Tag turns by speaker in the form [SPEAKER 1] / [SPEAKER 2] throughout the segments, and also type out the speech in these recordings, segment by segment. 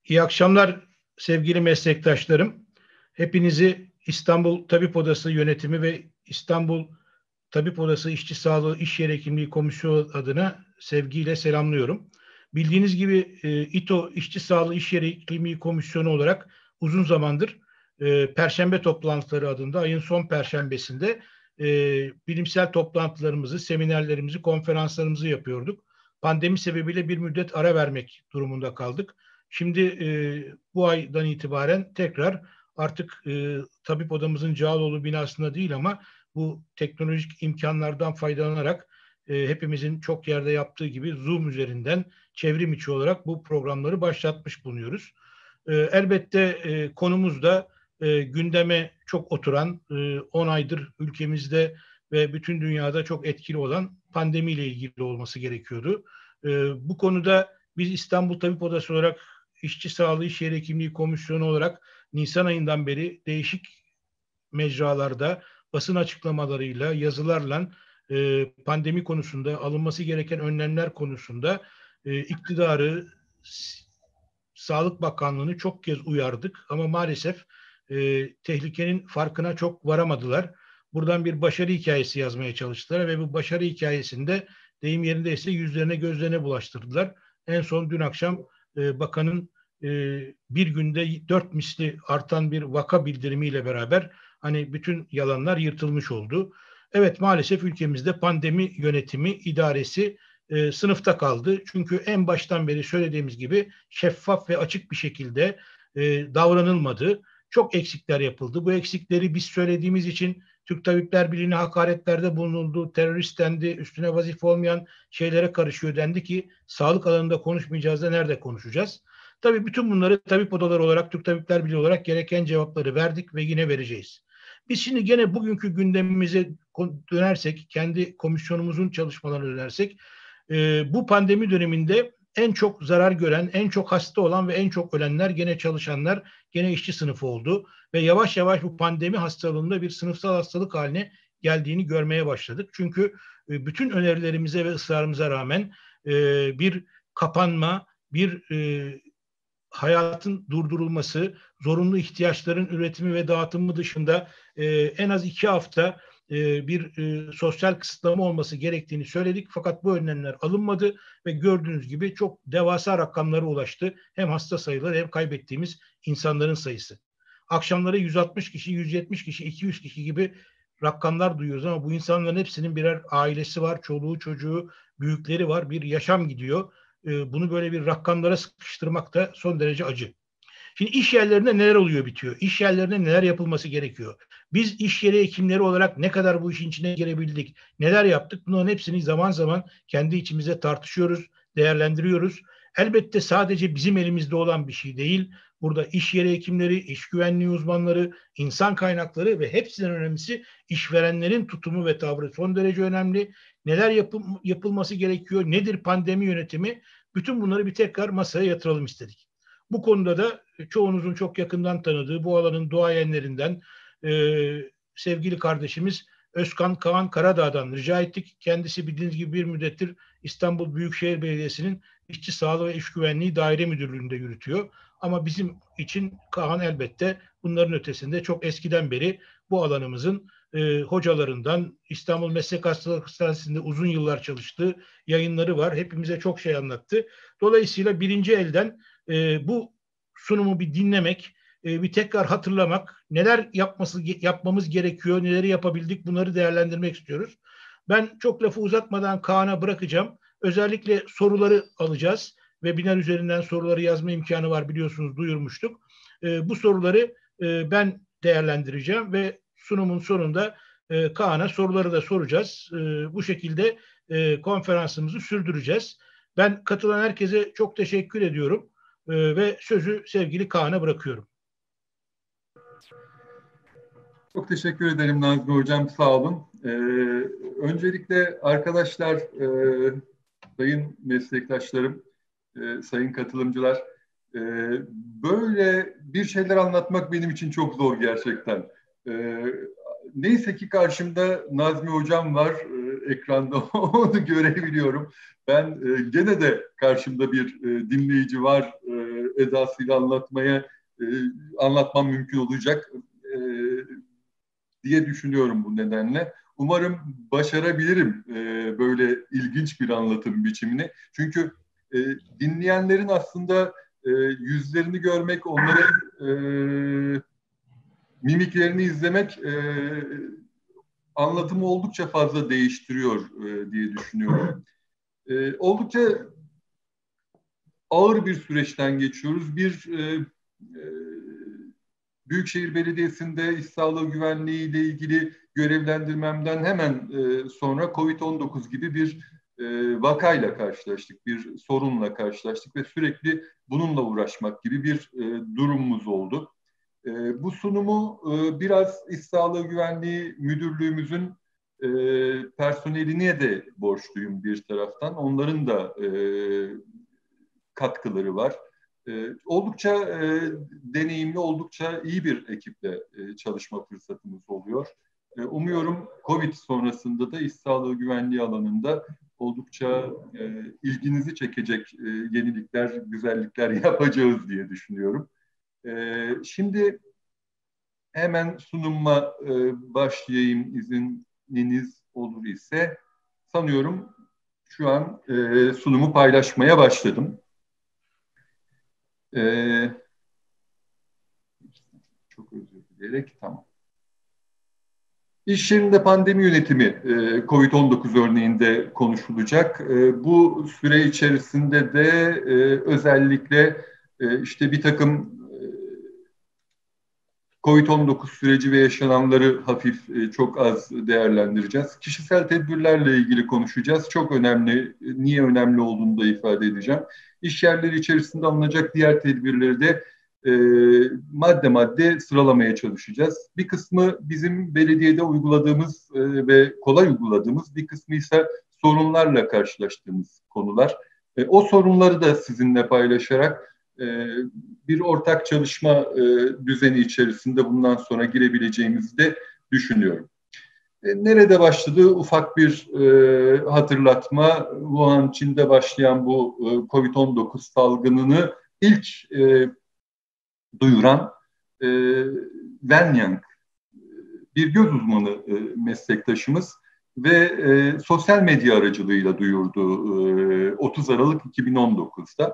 [SPEAKER 1] İyi akşamlar sevgili meslektaşlarım. Hepinizi İstanbul Tabip Odası Yönetimi ve İstanbul Tabip Odası İşçi Sağlığı İş Yeri Hekimliği Komisyonu adına sevgiyle selamlıyorum. Bildiğiniz gibi İTO İşçi Sağlığı İş Yeri Hekimliği Komisyonu olarak uzun zamandır Perşembe toplantıları adında ayın son perşembesinde e, bilimsel toplantılarımızı, seminerlerimizi, konferanslarımızı yapıyorduk. Pandemi sebebiyle bir müddet ara vermek durumunda kaldık. Şimdi bu aydan itibaren tekrar artık tabip odamızın Cağaloğlu binasında değil ama bu teknolojik imkanlardan faydalanarak hepimizin çok yerde yaptığı gibi Zoom üzerinden çevrim içi olarak bu programları başlatmış bulunuyoruz. Elbette konumuz da gündeme çok oturan, 10 aydır ülkemizde ve bütün dünyada çok etkili olan pandemiyle ilgili olması gerekiyordu. Bu konuda biz İstanbul Tabip Odası olarak İşçi Sağlığı İş Yeri Hekimliği Komisyonu olarak Nisan ayından beri değişik mecralarda basın açıklamalarıyla, yazılarla pandemi konusunda alınması gereken önlemler konusunda iktidarı, Sağlık Bakanlığı'nı çok kez uyardık ama maalesef tehlikenin farkına çok varamadılar. Buradan bir başarı hikayesi yazmaya çalıştılar ve bu başarı hikayesinde deyim yerindeyse yüzlerine gözlerine bulaştırdılar. En son dün akşam bakanın bir günde 4 misli artan bir vaka bildirimiyle beraber hani bütün yalanlar yırtılmış oldu. Evet, maalesef ülkemizde pandemi yönetimi, idaresi sınıfta kaldı. Çünkü en baştan beri söylediğimiz gibi şeffaf ve açık bir şekilde davranılmadı. Çok eksikler yapıldı. Bu eksikleri biz söylediğimiz için Türk Tabipler Birliği'ne hakaretlerde bulunuldu, terörist dendi, üstüne vazife olmayan şeylere karışıyor dendi ki sağlık alanında konuşmayacağız da nerede konuşacağız? Tabii bütün bunları tabip odaları olarak, Türk Tabipler Birliği olarak gereken cevapları verdik ve yine vereceğiz. Biz şimdi gene bugünkü gündemimize dönersek, kendi komisyonumuzun çalışmalarına dönersek, bu pandemi döneminde en çok zarar gören, en çok hasta olan ve en çok ölenler gene çalışanlar, gene işçi sınıfı oldu. Ve yavaş yavaş bu pandemi hastalığında bir sınıfsal hastalık haline geldiğini görmeye başladık. Çünkü bütün önerilerimize ve ısrarımıza rağmen bir kapanma, bir hayatın durdurulması, zorunlu ihtiyaçların üretimi ve dağıtımı dışında en az 2 hafta bir sosyal kısıtlama olması gerektiğini söyledik. Fakat bu önlemler alınmadı ve gördüğünüz gibi çok devasa rakamlara ulaştı. Hem hasta sayıları hem kaybettiğimiz insanların sayısı. Akşamları 160 kişi, 170 kişi, 200 kişi gibi rakamlar duyuyoruz ama bu insanların hepsinin birer ailesi var, çoluğu, çocuğu, büyükleri var. Bir yaşam gidiyor. Bunu böyle bir rakamlara sıkıştırmak da son derece acı. Şimdi iş yerlerinde neler oluyor bitiyor? İş yerlerinde neler yapılması gerekiyor? Biz iş yeri hekimleri olarak ne kadar bu işin içine girebildik? Neler yaptık? Bunların hepsini zaman zaman kendi içimizde tartışıyoruz, değerlendiriyoruz. Elbette sadece bizim elimizde olan bir şey değil. Burada iş yeri hekimleri, iş güvenliği uzmanları, insan kaynakları ve hepsinden önemlisi işverenlerin tutumu ve tavrı son derece önemli. Neler yapılması gerekiyor? Nedir pandemi yönetimi? Bütün bunları bir tekrar masaya yatıralım istedik. Bu konuda da çoğunuzun çok yakından tanıdığı bu alanın duayenlerinden sevgili kardeşimiz Özkan Kaan Karadağ'dan rica ettik. Kendisi bildiğiniz gibi bir müddettir İstanbul Büyükşehir Belediyesi'nin İşçi Sağlığı ve İş Güvenliği Daire Müdürlüğü'nde yürütüyor. Ama bizim için Kaan elbette bunların ötesinde çok eskiden beri bu alanımızın hocalarından, İstanbul Meslek Hastanesi'nde uzun yıllar çalıştığı yayınları var. Hepimize çok şey anlattı. Dolayısıyla birinci elden bu sunumu bir dinlemek, bir tekrar hatırlamak, neler yapmamız gerekiyor, neleri yapabildik, bunları değerlendirmek istiyoruz. Ben çok lafı uzatmadan Kaan'a bırakacağım. Özellikle soruları alacağız. Webinar üzerinden soruları yazma imkanı var, biliyorsunuz, duyurmuştuk. Bu soruları ben değerlendireceğim ve sunumun sonunda Kaan'a soruları da soracağız. Bu şekilde konferansımızı sürdüreceğiz. Ben katılan herkese çok teşekkür ediyorum ve sözü sevgili Kaan'a bırakıyorum.
[SPEAKER 2] Çok teşekkür ederim Nazmi Hocam, sağ olun. Öncelikle arkadaşlar, sayın meslektaşlarım, sayın katılımcılar, böyle bir şeyler anlatmak benim için çok zor gerçekten. Neyse ki karşımda Nazmi Hocam var, ekranda onu görebiliyorum. Ben gene de karşımda bir dinleyici var, edasıyla anlatmam mümkün olacak diye düşünüyorum bu nedenle. Umarım başarabilirim böyle ilginç bir anlatım biçimini. Çünkü dinleyenlerin aslında yüzlerini görmek, onların mimiklerini izlemek anlatımı oldukça fazla değiştiriyor diye düşünüyorum. Oldukça ağır bir süreçten geçiyoruz. Büyükşehir Belediyesi'nde iş sağlığı güvenliği ile ilgili görevlendirmemden hemen sonra COVID-19 gibi bir vakayla karşılaştık, bir sorunla karşılaştık ve sürekli bununla uğraşmak gibi bir durumumuz oldu. Bu sunumu biraz İş Sağlığı Güvenliği Müdürlüğümüzün personeline de borçluyum bir taraftan. Onların da katkıları var. Oldukça deneyimli, oldukça iyi bir ekiple çalışma fırsatımız oluyor. Umuyorum COVID sonrasında da iş sağlığı güvenliği alanında oldukça ilginizi çekecek yenilikler, güzellikler yapacağız diye düşünüyorum. Şimdi hemen sunuma başlayayım izniniz olur ise. Sanıyorum şu an sunumu paylaşmaya başladım. Çok özür dileyerek tamam. İş yerinde pandemi yönetimi COVID-19 örneğinde konuşulacak. Bu süre içerisinde de özellikle işte bir takım COVID-19 süreci ve yaşananları hafif çok az değerlendireceğiz. Kişisel tedbirlerle ilgili konuşacağız. Çok önemli, niye önemli olduğunu da ifade edeceğim. İş yerleri içerisinde alınacak diğer tedbirleri de madde madde sıralamaya çalışacağız. Bir kısmı bizim belediyede uyguladığımız ve kolay uyguladığımız, bir kısmı ise sorunlarla karşılaştığımız konular. O sorunları da sizinle paylaşarak bir ortak çalışma düzeni içerisinde bundan sonra girebileceğimizi de düşünüyorum. Nerede başladığı ufak bir hatırlatma. Wuhan, Çin'de başlayan bu COVID-19 salgınını ilk duyuran Wen Yang, bir göz uzmanı meslektaşımız ve sosyal medya aracılığıyla duyurdu 30 Aralık 2019'da.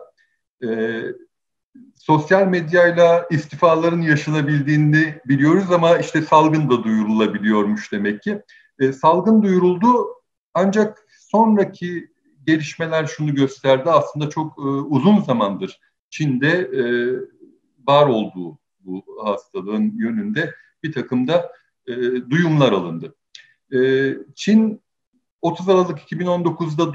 [SPEAKER 2] Sosyal medyayla istifaların yaşanabildiğini biliyoruz ama işte salgın da duyurulabiliyormuş demek ki. Salgın duyuruldu ancak sonraki gelişmeler şunu gösterdi. Aslında çok uzun zamandır Çin'de var olduğu bu hastalığın yönünde bir takım da duyumlar alındı. Çin 30 Aralık 2019'da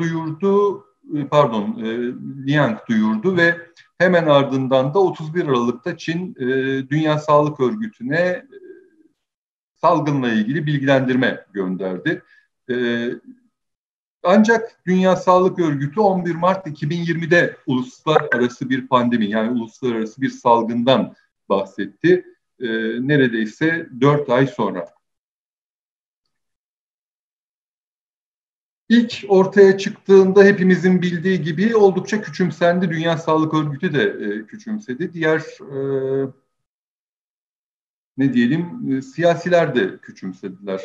[SPEAKER 2] Liang duyurdu ve hemen ardından da 31 Aralık'ta Çin Dünya Sağlık Örgütü'ne salgınla ilgili bilgilendirme gönderdi. Ancak Dünya Sağlık Örgütü 11 Mart 2020'de uluslararası bir pandemi, yani uluslararası bir salgından bahsetti. Neredeyse 4 ay sonra. İlk ortaya çıktığında hepimizin bildiği gibi oldukça küçümsendi. Dünya Sağlık Örgütü de küçümsedi. Diğer siyasiler de küçümsediler.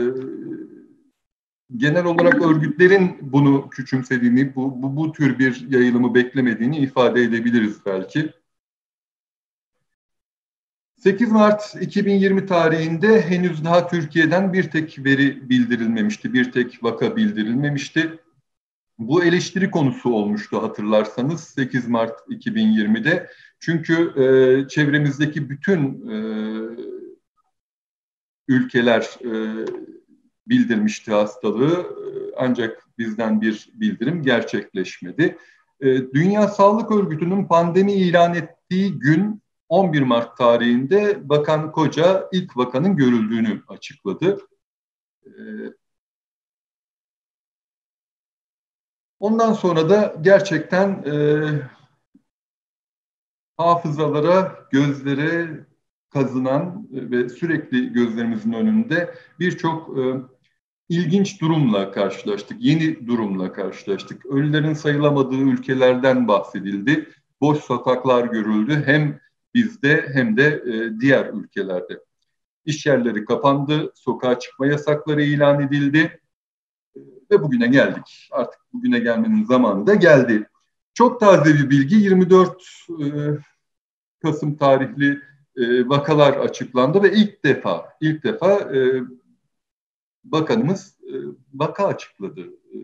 [SPEAKER 2] Genel olarak örgütlerin bunu küçümsediğini, bu tür bir yayılımı beklemediğini ifade edebiliriz belki. 8 Mart 2020 tarihinde henüz daha Türkiye'den bir tek veri bildirilmemişti, bir tek vaka bildirilmemişti. Bu eleştiri konusu olmuştu hatırlarsanız 8 Mart 2020'de. Çünkü çevremizdeki bütün ülkeler bildirmişti hastalığı, ancak bizden bir bildirim gerçekleşmedi. Dünya Sağlık Örgütü'nün pandemi ilan ettiği gün 11 Mart tarihinde Bakan Koca ilk vakanın görüldüğünü açıkladı. Ondan sonra da gerçekten hafızalara, gözlere kazınan ve sürekli gözlerimizin önünde birçok ilginç durumla karşılaştık, yeni durumla karşılaştık. Ölülerin sayılamadığı ülkelerden bahsedildi. boş sokaklar görüldü hem bizde hem de diğer ülkelerde. İş yerleri kapandı, sokağa çıkma yasakları ilan edildi ve bugüne geldik. Artık bugüne gelmenin zamanı da geldi. Çok taze bir bilgi, 24 Kasım tarihli vakalar açıklandı ve ilk defa bakanımız vaka açıkladı.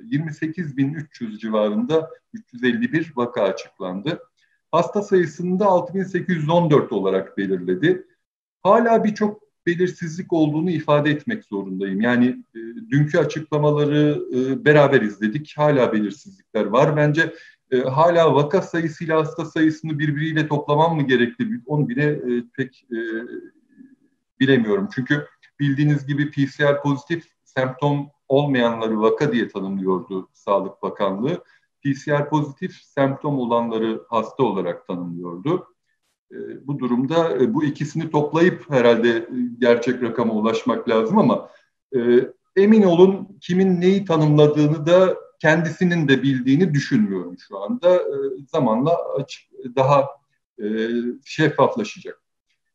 [SPEAKER 2] 28.300 civarında 351 vaka açıklandı. Hasta sayısını da 6.814 olarak belirledi. Hala birçok belirsizlik olduğunu ifade etmek zorundayım. Yani dünkü açıklamaları beraber izledik. Hala belirsizlikler var. Bence hala vaka sayısıyla hasta sayısını birbiriyle toplamam mı gerekli? Onu bile pek bilemiyorum. Çünkü bildiğiniz gibi PCR pozitif semptom olmayanları vaka diye tanımlıyordu Sağlık Bakanlığı. PCR pozitif semptom olanları hasta olarak tanımlıyordu. Bu durumda bu ikisini toplayıp herhalde gerçek rakama ulaşmak lazım ama emin olun kimin neyi tanımladığını da kendisinin de bildiğini düşünmüyorum şu anda. Zamanla daha şeffaflaşacak.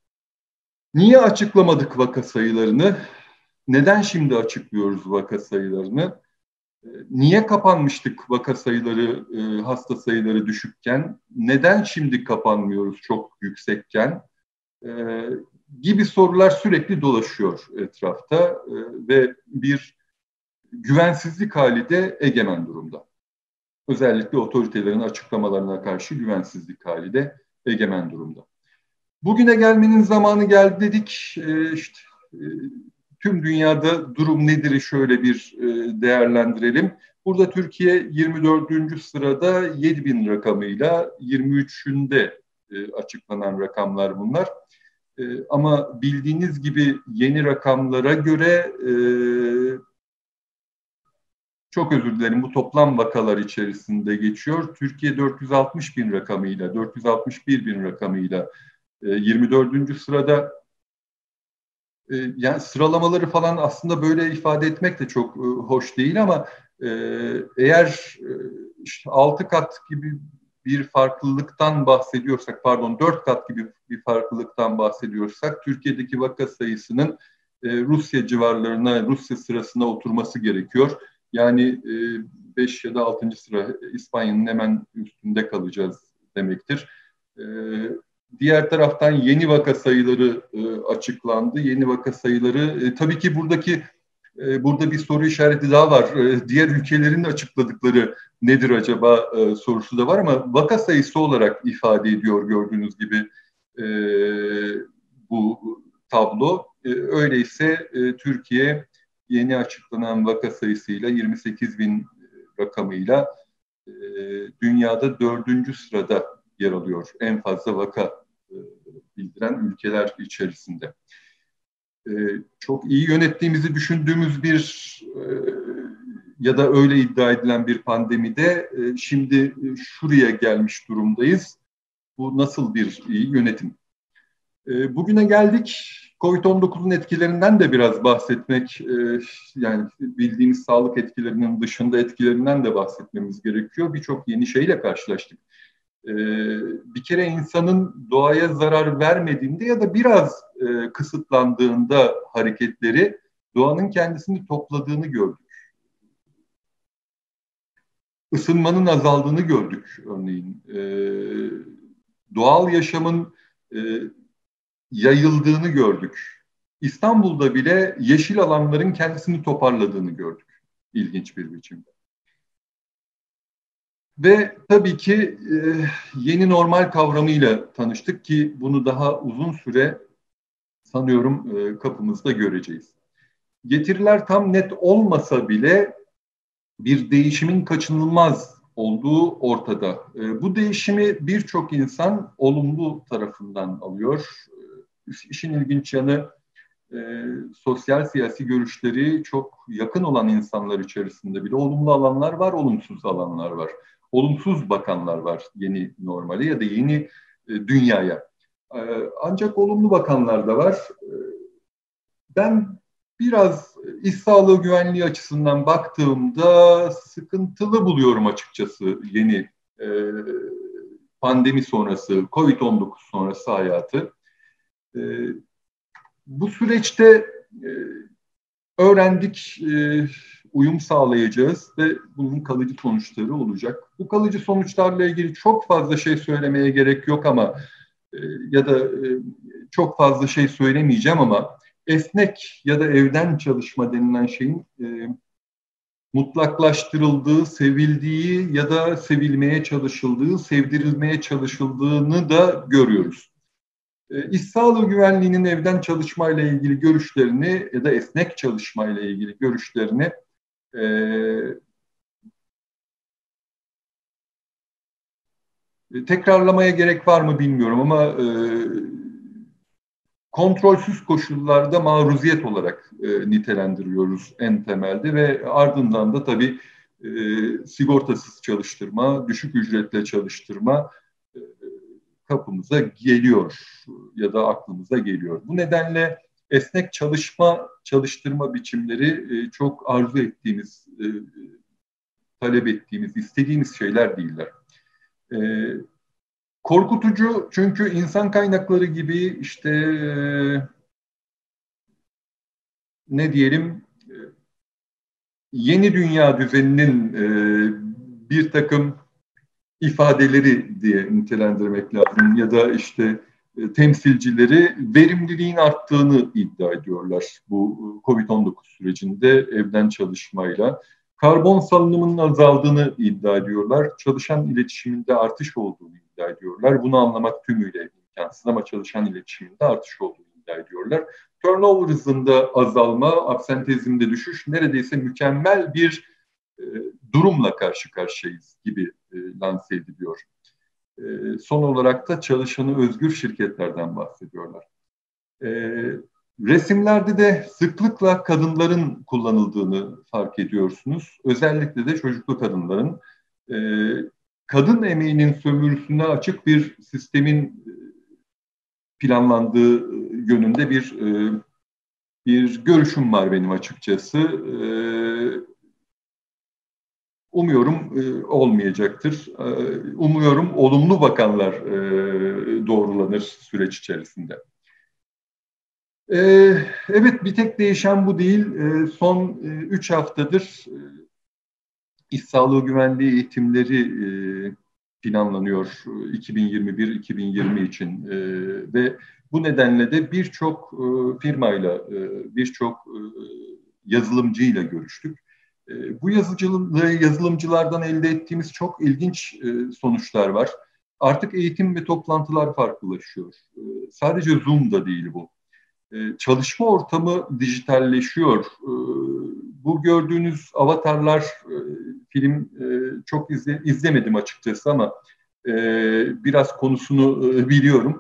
[SPEAKER 2] Niye açıklamadık vaka sayılarını? Neden şimdi açıklıyoruz vaka sayılarını? Niye kapanmıştık vaka sayıları, hasta sayıları düşükken? Neden şimdi kapanmıyoruz çok yüksekken? Gibi sorular sürekli dolaşıyor etrafta ve bir güvensizlik hali de egemen durumda. Özellikle otoritelerin açıklamalarına karşı güvensizlik hali de egemen durumda. Bugüne gelmenin zamanı geldi dedik. Tüm dünyada durum nedir şöyle bir değerlendirelim. Burada Türkiye 24. sırada 7.000 rakamıyla 23'ünde açıklanan rakamlar bunlar. Ama bildiğiniz gibi yeni rakamlara göre çok özür dilerim bu toplam vakalar içerisinde geçiyor. Türkiye 460.000 rakamıyla 461.000 rakamıyla 24. sırada. Yani sıralamaları falan aslında böyle ifade etmek de çok hoş değil ama eğer işte 6 kat gibi bir farklılıktan bahsediyorsak, pardon 4 kat gibi bir farklılıktan bahsediyorsak Türkiye'deki vaka sayısının Rusya civarlarına, Rusya sırasına oturması gerekiyor. Yani 5 ya da 6. sıra İspanya'nın hemen üstünde kalacağız demektir. Diğer taraftan yeni vaka sayıları açıklandı. Yeni vaka sayıları tabii ki burada bir soru işareti daha var. Diğer ülkelerin açıkladıkları nedir acaba sorusu da var ama vaka sayısı olarak ifade ediyor gördüğünüz gibi bu tablo. Öyleyse Türkiye yeni açıklanan vaka sayısıyla 28.000 rakamıyla dünyada 4. sırada yer alıyor. En fazla vaka bildiren ülkeler içerisinde. Çok iyi yönettiğimizi düşündüğümüz ya da öyle iddia edilen bir pandemide şimdi şuraya gelmiş durumdayız. Bu nasıl bir iyi yönetim? Bugüne geldik. Covid-19'un etkilerinden de biraz bahsetmek, yani bildiğimiz sağlık etkilerinin dışında etkilerinden de bahsetmemiz gerekiyor. Birçok yeni şeyle karşılaştık. Bir kere insanın doğaya zarar vermediğinde ya da biraz kısıtlandığında hareketleri doğanın kendisini topladığını gördük. Isınmanın azaldığını gördük örneğin. Doğal yaşamın yayıldığını gördük. İstanbul'da bile yeşil alanların kendisini toparladığını gördük. İlginç bir biçimde. Ve tabii ki yeni normal kavramıyla tanıştık ki bunu daha uzun süre sanıyorum kapımızda göreceğiz. Getiriler tam net olmasa bile bir değişimin kaçınılmaz olduğu ortada. Bu değişimi birçok insan olumlu tarafından alıyor. İşin ilginç yanı sosyal siyasi görüşleri çok yakın olan insanlar içerisinde bile olumlu alanlar var, olumsuz alanlar var. Olumsuz bakanlar var yeni normale ya da yeni dünyaya. Ancak olumlu bakanlar da var. Ben biraz iş sağlığı güvenliği açısından baktığımda sıkıntılı buluyorum açıkçası yeni pandemi sonrası, Covid-19 sonrası hayatı. Bu süreçte öğrendik, uyum sağlayacağız ve bunun kalıcı sonuçları olacak. Bu kalıcı sonuçlarla ilgili çok fazla şey söylemeye gerek yok ama ya da çok fazla şey söylemeyeceğim ama esnek ya da evden çalışma denilen şeyin mutlaklaştırıldığı, sevildiği ya da sevilmeye çalışıldığı, sevdirilmeye çalışıldığını da görüyoruz. İş sağlığı güvenliğinin evden çalışmayla ilgili görüşlerini ya da esnek çalışmayla ilgili görüşlerini tekrarlamaya gerek var mı bilmiyorum ama kontrolsüz koşullarda maruziyet olarak nitelendiriyoruz en temelde ve ardından da tabii sigortasız çalıştırma, düşük ücretle çalıştırma kapımıza geliyor ya da aklımıza geliyor. Bu nedenle esnek çalıştırma biçimleri çok arzu ettiğimiz, talep ettiğimiz, istediğimiz şeyler değiller. Korkutucu çünkü insan kaynakları gibi işte ne diyelim yeni dünya düzeninin bir takım ifadeleri diye nitelendirmek lazım ya da işte temsilcileri verimliliğin arttığını iddia ediyorlar bu Covid-19 sürecinde evden çalışmayla. Karbon salınımının azaldığını iddia ediyorlar. Çalışan iletişiminde artış olduğunu iddia ediyorlar. Bunu anlamak tümüyle imkansız ama çalışan iletişiminde artış olduğunu iddia ediyorlar. Turnover hızında azalma, absentezmde düşüş neredeyse mükemmel bir durumla karşı karşıyayız gibi lanse ediliyor. Son olarak da çalışanı özgür şirketlerden bahsediyorlar. Resimlerde de sıklıkla kadınların kullanıldığını fark ediyorsunuz. Özellikle de çocuklu kadınların. Kadın emeğinin sömürüsüne açık bir sistemin planlandığı yönünde bir görüşüm var benim açıkçası. Umuyorum olmayacaktır. Umuyorum olumlu bakanlar doğrulanır süreç içerisinde. Evet, bir tek değişen bu değil. Son 3 haftadır iş sağlığı güvenliği eğitimleri planlanıyor 2021-2020 için ve bu nedenle de birçok firmayla, birçok yazılımcıyla görüştük. Bu yazılımcılardan elde ettiğimiz çok ilginç sonuçlar var. Artık eğitim ve toplantılar farklılaşıyor. Sadece Zoom'da değil bu. Çalışma ortamı dijitalleşiyor. Bu gördüğünüz avatarlar film çok izlemedim açıkçası ama biraz konusunu biliyorum.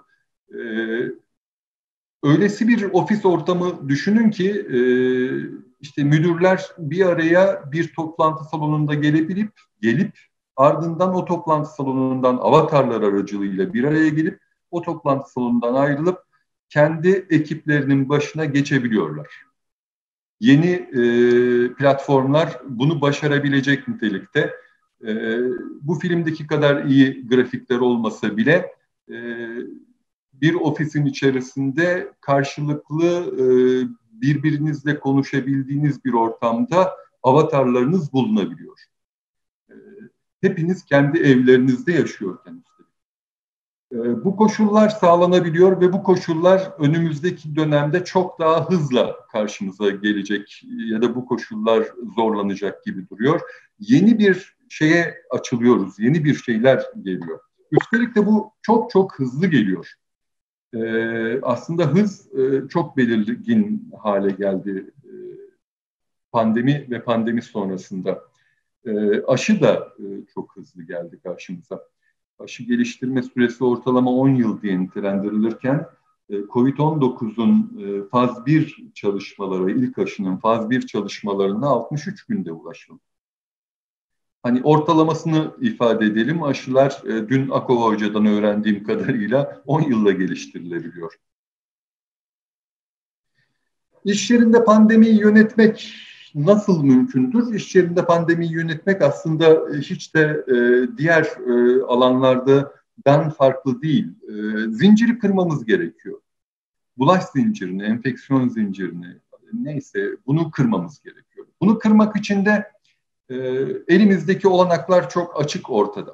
[SPEAKER 2] Öylesi bir ofis ortamı düşünün ki işte müdürler bir araya bir toplantı salonunda gelip ardından o toplantı salonundan avatarlar aracılığıyla bir araya gelip o toplantı salonundan ayrılıp kendi ekiplerinin başına geçebiliyorlar. Yeni platformlar bunu başarabilecek nitelikte. Bu filmdeki kadar iyi grafikler olmasa bile bir ofisin içerisinde karşılıklı birbirinizle konuşabildiğiniz bir ortamda avatarlarınız bulunabiliyor. Hepiniz kendi evlerinizde yaşıyorken. Bu koşullar sağlanabiliyor ve bu koşullar önümüzdeki dönemde çok daha hızla karşımıza gelecek ya da bu koşullar zorlanacak gibi duruyor. Yeni bir şeye açılıyoruz, yeni bir şeyler geliyor. Üstelik de bu çok çok hızlı geliyor. Aslında hız çok belirgin hale geldi pandemi ve pandemi sonrasında. Aşı da çok hızlı geldi karşımıza. Aşı geliştirme süresi ortalama 10 yıl diye nitelendirilirken COVID-19'un faz 1 çalışmaları, ilk aşının faz 1 çalışmalarına 63 günde ulaşıldı. Hani ortalamasını ifade edelim, aşılar dün Akova Hoca'dan öğrendiğim kadarıyla 10 yılla geliştirilebiliyor. İş yerinde pandemiyi yönetmek nasıl mümkündür? İş yerinde pandemiyi yönetmek aslında hiç de diğer alanlarda farklı değil. Zinciri kırmamız gerekiyor. Bulaş zincirini, enfeksiyon zincirini, neyse bunu kırmamız gerekiyor. Bunu kırmak için de elimizdeki olanaklar çok açık ortada.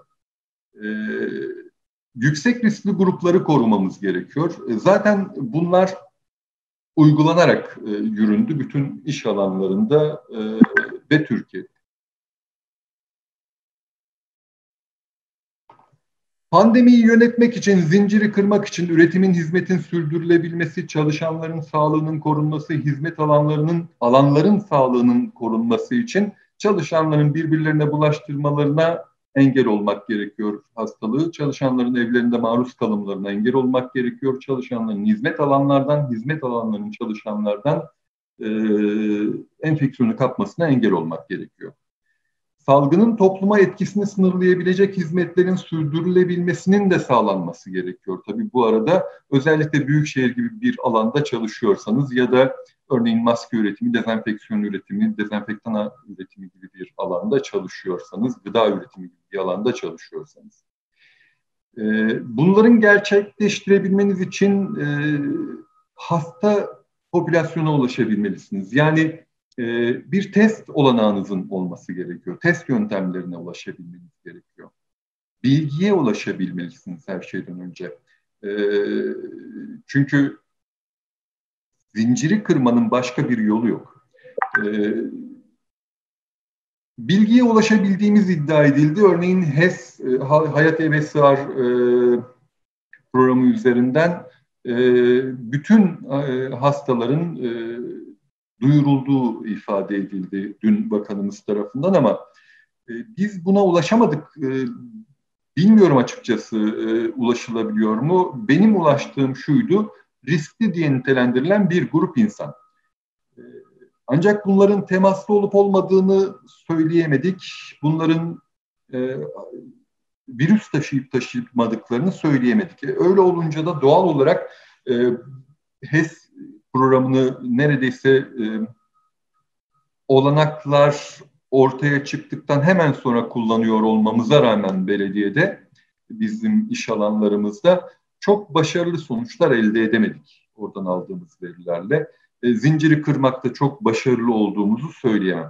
[SPEAKER 2] Yüksek riskli grupları korumamız gerekiyor. Zaten bunlar uygulanarak yüründü bütün iş alanlarında ve Türkiye'de. Pandemiyi yönetmek için, zinciri kırmak için üretimin, hizmetin sürdürülebilmesi, çalışanların sağlığının korunması, hizmet alanların sağlığının korunması için çalışanların birbirlerine bulaştırmalarına engel olmak gerekiyor hastalığı. Çalışanların evlerinde maruz kalımlarına engel olmak gerekiyor. Çalışanların hizmet alanlarının çalışanlardan enfeksiyonu kapmasına engel olmak gerekiyor. Salgının topluma etkisini sınırlayabilecek hizmetlerin sürdürülebilmesinin de sağlanması gerekiyor. Tabii bu arada özellikle büyükşehir gibi bir alanda çalışıyorsanız ya da örneğin maske üretimi, dezenfeksiyon üretimi, dezenfektan üretimi gibi bir alanda çalışıyorsanız, gıda üretimi gibi bir alanda çalışıyorsanız. Bunların gerçekleştirebilmeniz için hasta popülasyona ulaşabilmelisiniz. Yani bir test olanağınızın olması gerekiyor. Test yöntemlerine ulaşabilmeniz gerekiyor. Bilgiye ulaşabilmelisiniz her şeyden önce. Çünkü zinciri kırmanın başka bir yolu yok. Bilgiye ulaşabildiğimiz iddia edildi. Örneğin HES, Hayat Eve Sığar programı üzerinden bütün hastaların duyurulduğu ifade edildi dün bakanımız tarafından ama biz buna ulaşamadık. Bilmiyorum açıkçası ulaşılabiliyor mu? Benim ulaştığım şuydu, riskli diye nitelendirilen bir grup insan. Ancak bunların temaslı olup olmadığını söyleyemedik. Bunların virüs taşıyıp-taşımadıklarını söyleyemedik. Öyle olunca da doğal olarak HES programını neredeyse olanaklar ortaya çıktıktan hemen sonra kullanıyor olmamıza rağmen belediyede, bizim iş alanlarımızda çok başarılı sonuçlar elde edemedik oradan aldığımız verilerle. Zinciri kırmakta çok başarılı olduğumuzu söyleyemem.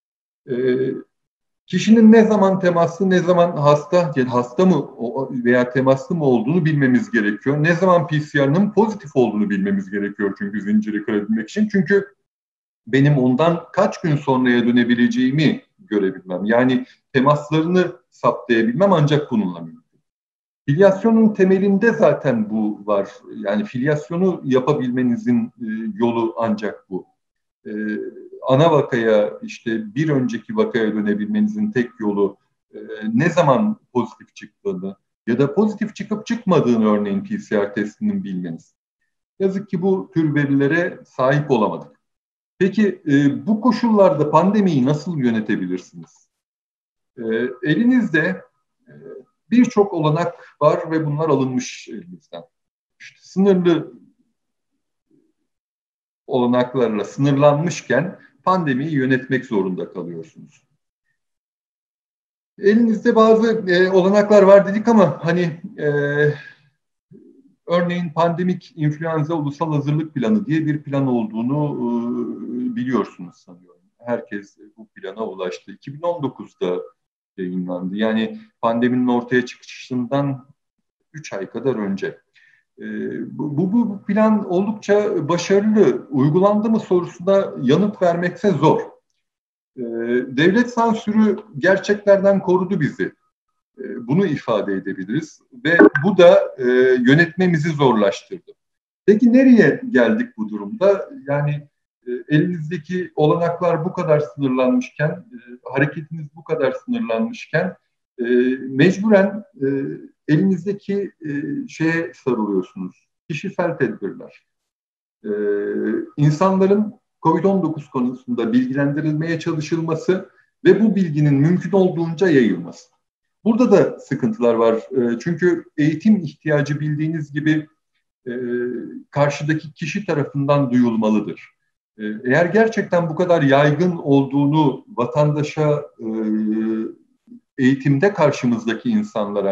[SPEAKER 2] Kişinin ne zaman temaslı, ne zaman hasta mı veya temaslı mı olduğunu bilmemiz gerekiyor. Ne zaman PCR'ının pozitif olduğunu bilmemiz gerekiyor çünkü zinciri kırabilmek için. Çünkü benim ondan kaç gün sonraya dönebileceğimi görebilmem. Yani temaslarını saptayabilmem ancak bununla mümkün. Filyasyonun temelinde zaten bu var. Yani filyasyonu yapabilmenizin yolu ancak bu. Ana vakaya, işte bir önceki vakaya dönebilmenizin tek yolu ne zaman pozitif çıktığını ya da pozitif çıkıp çıkmadığını örneğin PCR testinin bilmeniz. Yazık ki bu tür verilere sahip olamadık. Peki bu koşullarda pandemiyi nasıl yönetebilirsiniz? Elinizde birçok olanak var ve bunlar alınmış elinizden. İşte sınırlı olanaklarla sınırlanmışken pandemiyi yönetmek zorunda kalıyorsunuz. Elinizde bazı olanaklar var dedik ama hani örneğin pandemik influenza ulusal hazırlık planı diye bir plan olduğunu biliyorsunuz sanıyorum. Herkes bu plana ulaştı. 2019'da yayınlandı. Yani pandeminin ortaya çıkışından 3 ay kadar önce. Bu plan oldukça başarılı. Uygulandı mı sorusuna yanıt vermekse zor. Devlet sansürü gerçeklerden korudu bizi. Bunu ifade edebiliriz ve bu da yönetmemizi zorlaştırdı. Peki nereye geldik bu durumda? Yani elinizdeki olanaklar bu kadar sınırlanmışken, hareketiniz bu kadar sınırlanmışken mecburen elinizdeki şeye sarılıyorsunuz. Kişisel tedbirler. İnsanların COVID-19 konusunda bilgilendirilmeye çalışılması ve bu bilginin mümkün olduğunca yayılması. Burada da sıkıntılar var. Çünkü eğitim ihtiyacı bildiğiniz gibi karşıdaki kişi tarafından duyulmalıdır. Eğer gerçekten bu kadar yaygın olduğunu vatandaşa eğitimde karşımızdaki insanlara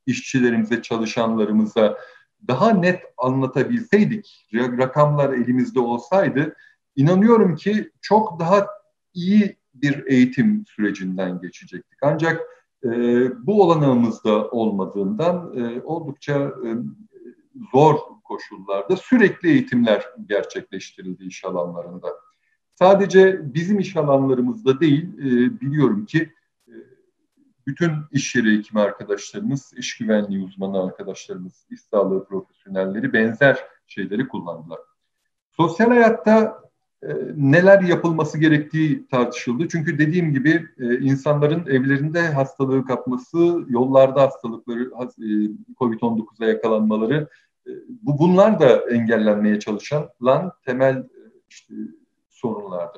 [SPEAKER 2] işçilerimize, çalışanlarımıza daha net anlatabilseydik, rakamlar elimizde olsaydı, inanıyorum ki çok daha iyi bir eğitim sürecinden geçecektik. Ancak bu olanağımız da olmadığından oldukça zor koşullarda sürekli eğitimler gerçekleştirildi iş alanlarında. Sadece bizim iş alanlarımızda değil, biliyorum ki bütün iş yeri hekimi arkadaşlarımız, iş güvenliği uzmanı arkadaşlarımız, iş sağlığı profesyonelleri benzer şeyleri kullandılar. Sosyal hayatta neler yapılması gerektiği tartışıldı. Çünkü dediğim gibi insanların evlerinde hastalığı kapması, yollarda hastalıkları, COVID-19'a yakalanmaları, bunlar da engellenmeye çalışılan temel işte, sorunlardı.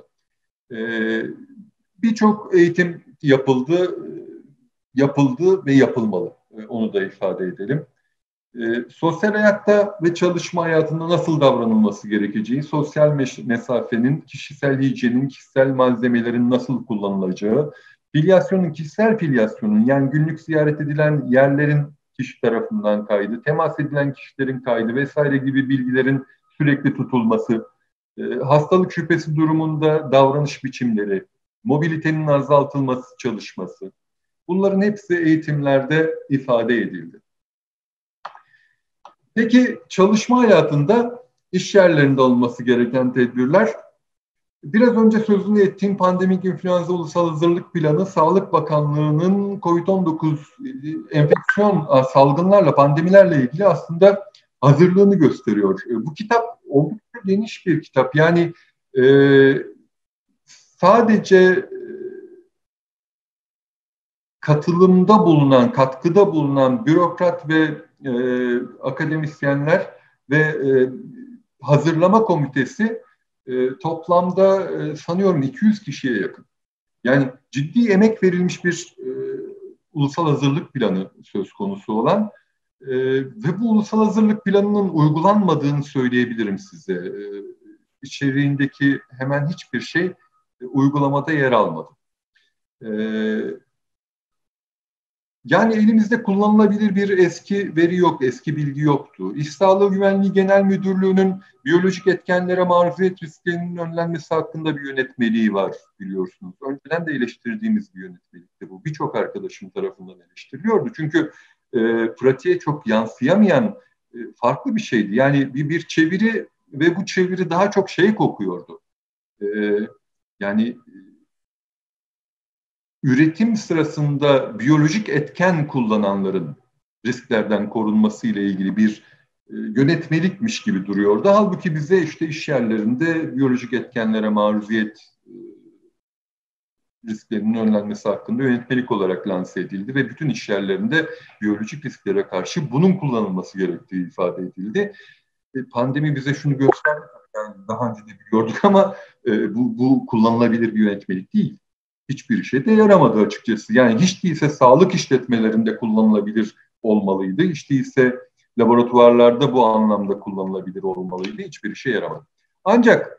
[SPEAKER 2] Birçok eğitim yapıldı ve yapılmalı. Onu da ifade edelim. Sosyal hayatta ve çalışma hayatında nasıl davranılması gerekeceği, sosyal mesafenin, kişisel hijyenin, kişisel malzemelerin nasıl kullanılacağı, kişisel filyasyonun yani günlük ziyaret edilen yerlerin kişi tarafından kaydı, temas edilen kişilerin kaydı vesaire gibi bilgilerin sürekli tutulması, hastalık şüphesi durumunda davranış biçimleri, mobilitenin azaltılması çalışması, bunların hepsi eğitimlerde ifade edildi. Peki çalışma hayatında iş yerlerinde olması gereken tedbirler, biraz önce sözünü ettiğim pandemik influenza ulusal hazırlık planı Sağlık Bakanlığı'nın COVID-19 enfeksiyon salgınlarla, pandemilerle ilgili aslında hazırlığını gösteriyor. Bu kitap oldukça geniş bir kitap. Yani sadece katılımda bulunan, katkıda bulunan bürokrat ve akademisyenler ve hazırlama komitesi toplamda sanıyorum 200 kişiye yakın. Yani ciddi emek verilmiş bir ulusal hazırlık planı söz konusu olan ve bu ulusal hazırlık planının uygulanmadığını söyleyebilirim size. İçeriğindeki hemen hiçbir şey uygulamada yer almadı. Yani elimizde kullanılabilir bir eski veri yok, eski bilgi yoktu. İş Sağlığı Güvenliği Genel Müdürlüğü'nün biyolojik etkenlere maruziyet risklerinin önlenmesi hakkında bir yönetmeliği var biliyorsunuz. Önceden de eleştirdiğimiz bir yönetmelikti bu. Birçok arkadaşım tarafından eleştiriliyordu. Çünkü pratiğe çok yansıyamayan farklı bir şeydi. Yani bir çeviri ve bu çeviri daha çok şey kokuyordu. Yani üretim sırasında biyolojik etken kullananların risklerden korunması ile ilgili bir yönetmelikmiş gibi duruyordu. Halbuki bize işte iş yerlerinde biyolojik etkenlere maruziyet risklerinin önlenmesi hakkında yönetmelik olarak lanse edildi ve bütün iş yerlerinde biyolojik risklere karşı bunun kullanılması gerektiği ifade edildi. Pandemi bize şunu gösterdi, yani daha önce de biliyorduk ama bu kullanılabilir bir yönetmelik değil. Hiçbir işe de yaramadı açıkçası. Yani hiç değilse sağlık işletmelerinde kullanılabilir olmalıydı. Hiç değilse laboratuvarlarda bu anlamda kullanılabilir olmalıydı. Hiçbir işe yaramadı. Ancak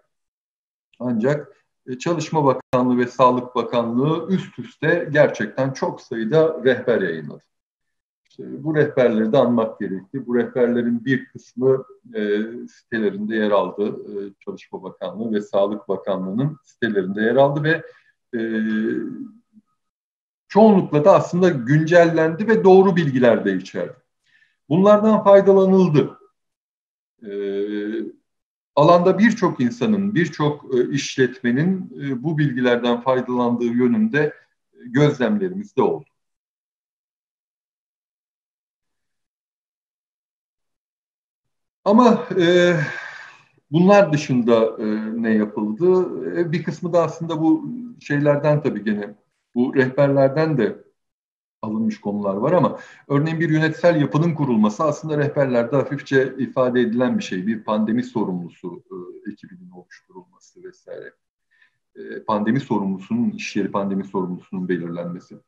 [SPEAKER 2] Çalışma Bakanlığı ve Sağlık Bakanlığı üst üste gerçekten çok sayıda rehber yayınladı. İşte bu rehberleri de anmak gerekti. Bu rehberlerin bir kısmı sitelerinde yer aldı. Çalışma Bakanlığı ve Sağlık Bakanlığı'nın sitelerinde yer aldı ve çoğunlukla da aslında güncellendi ve doğru bilgiler de içerdi. Bunlardan faydalanıldı. Alanda birçok insanın, birçok işletmenin bu bilgilerden faydalandığı yönünde gözlemlerimiz de oldu. Ama bunlar dışında ne yapıldı? Bir kısmı da aslında bu şeylerden tabii gene, bu rehberlerden de alınmış konular var ama örneğin bir yönetsel yapının kurulması aslında rehberlerde hafifçe ifade edilen bir şey. Bir pandemi sorumlusu ekibinin oluşturulması vesaire. Pandemi sorumlusunun, iş yeri pandemi sorumlusunun belirlenmesi.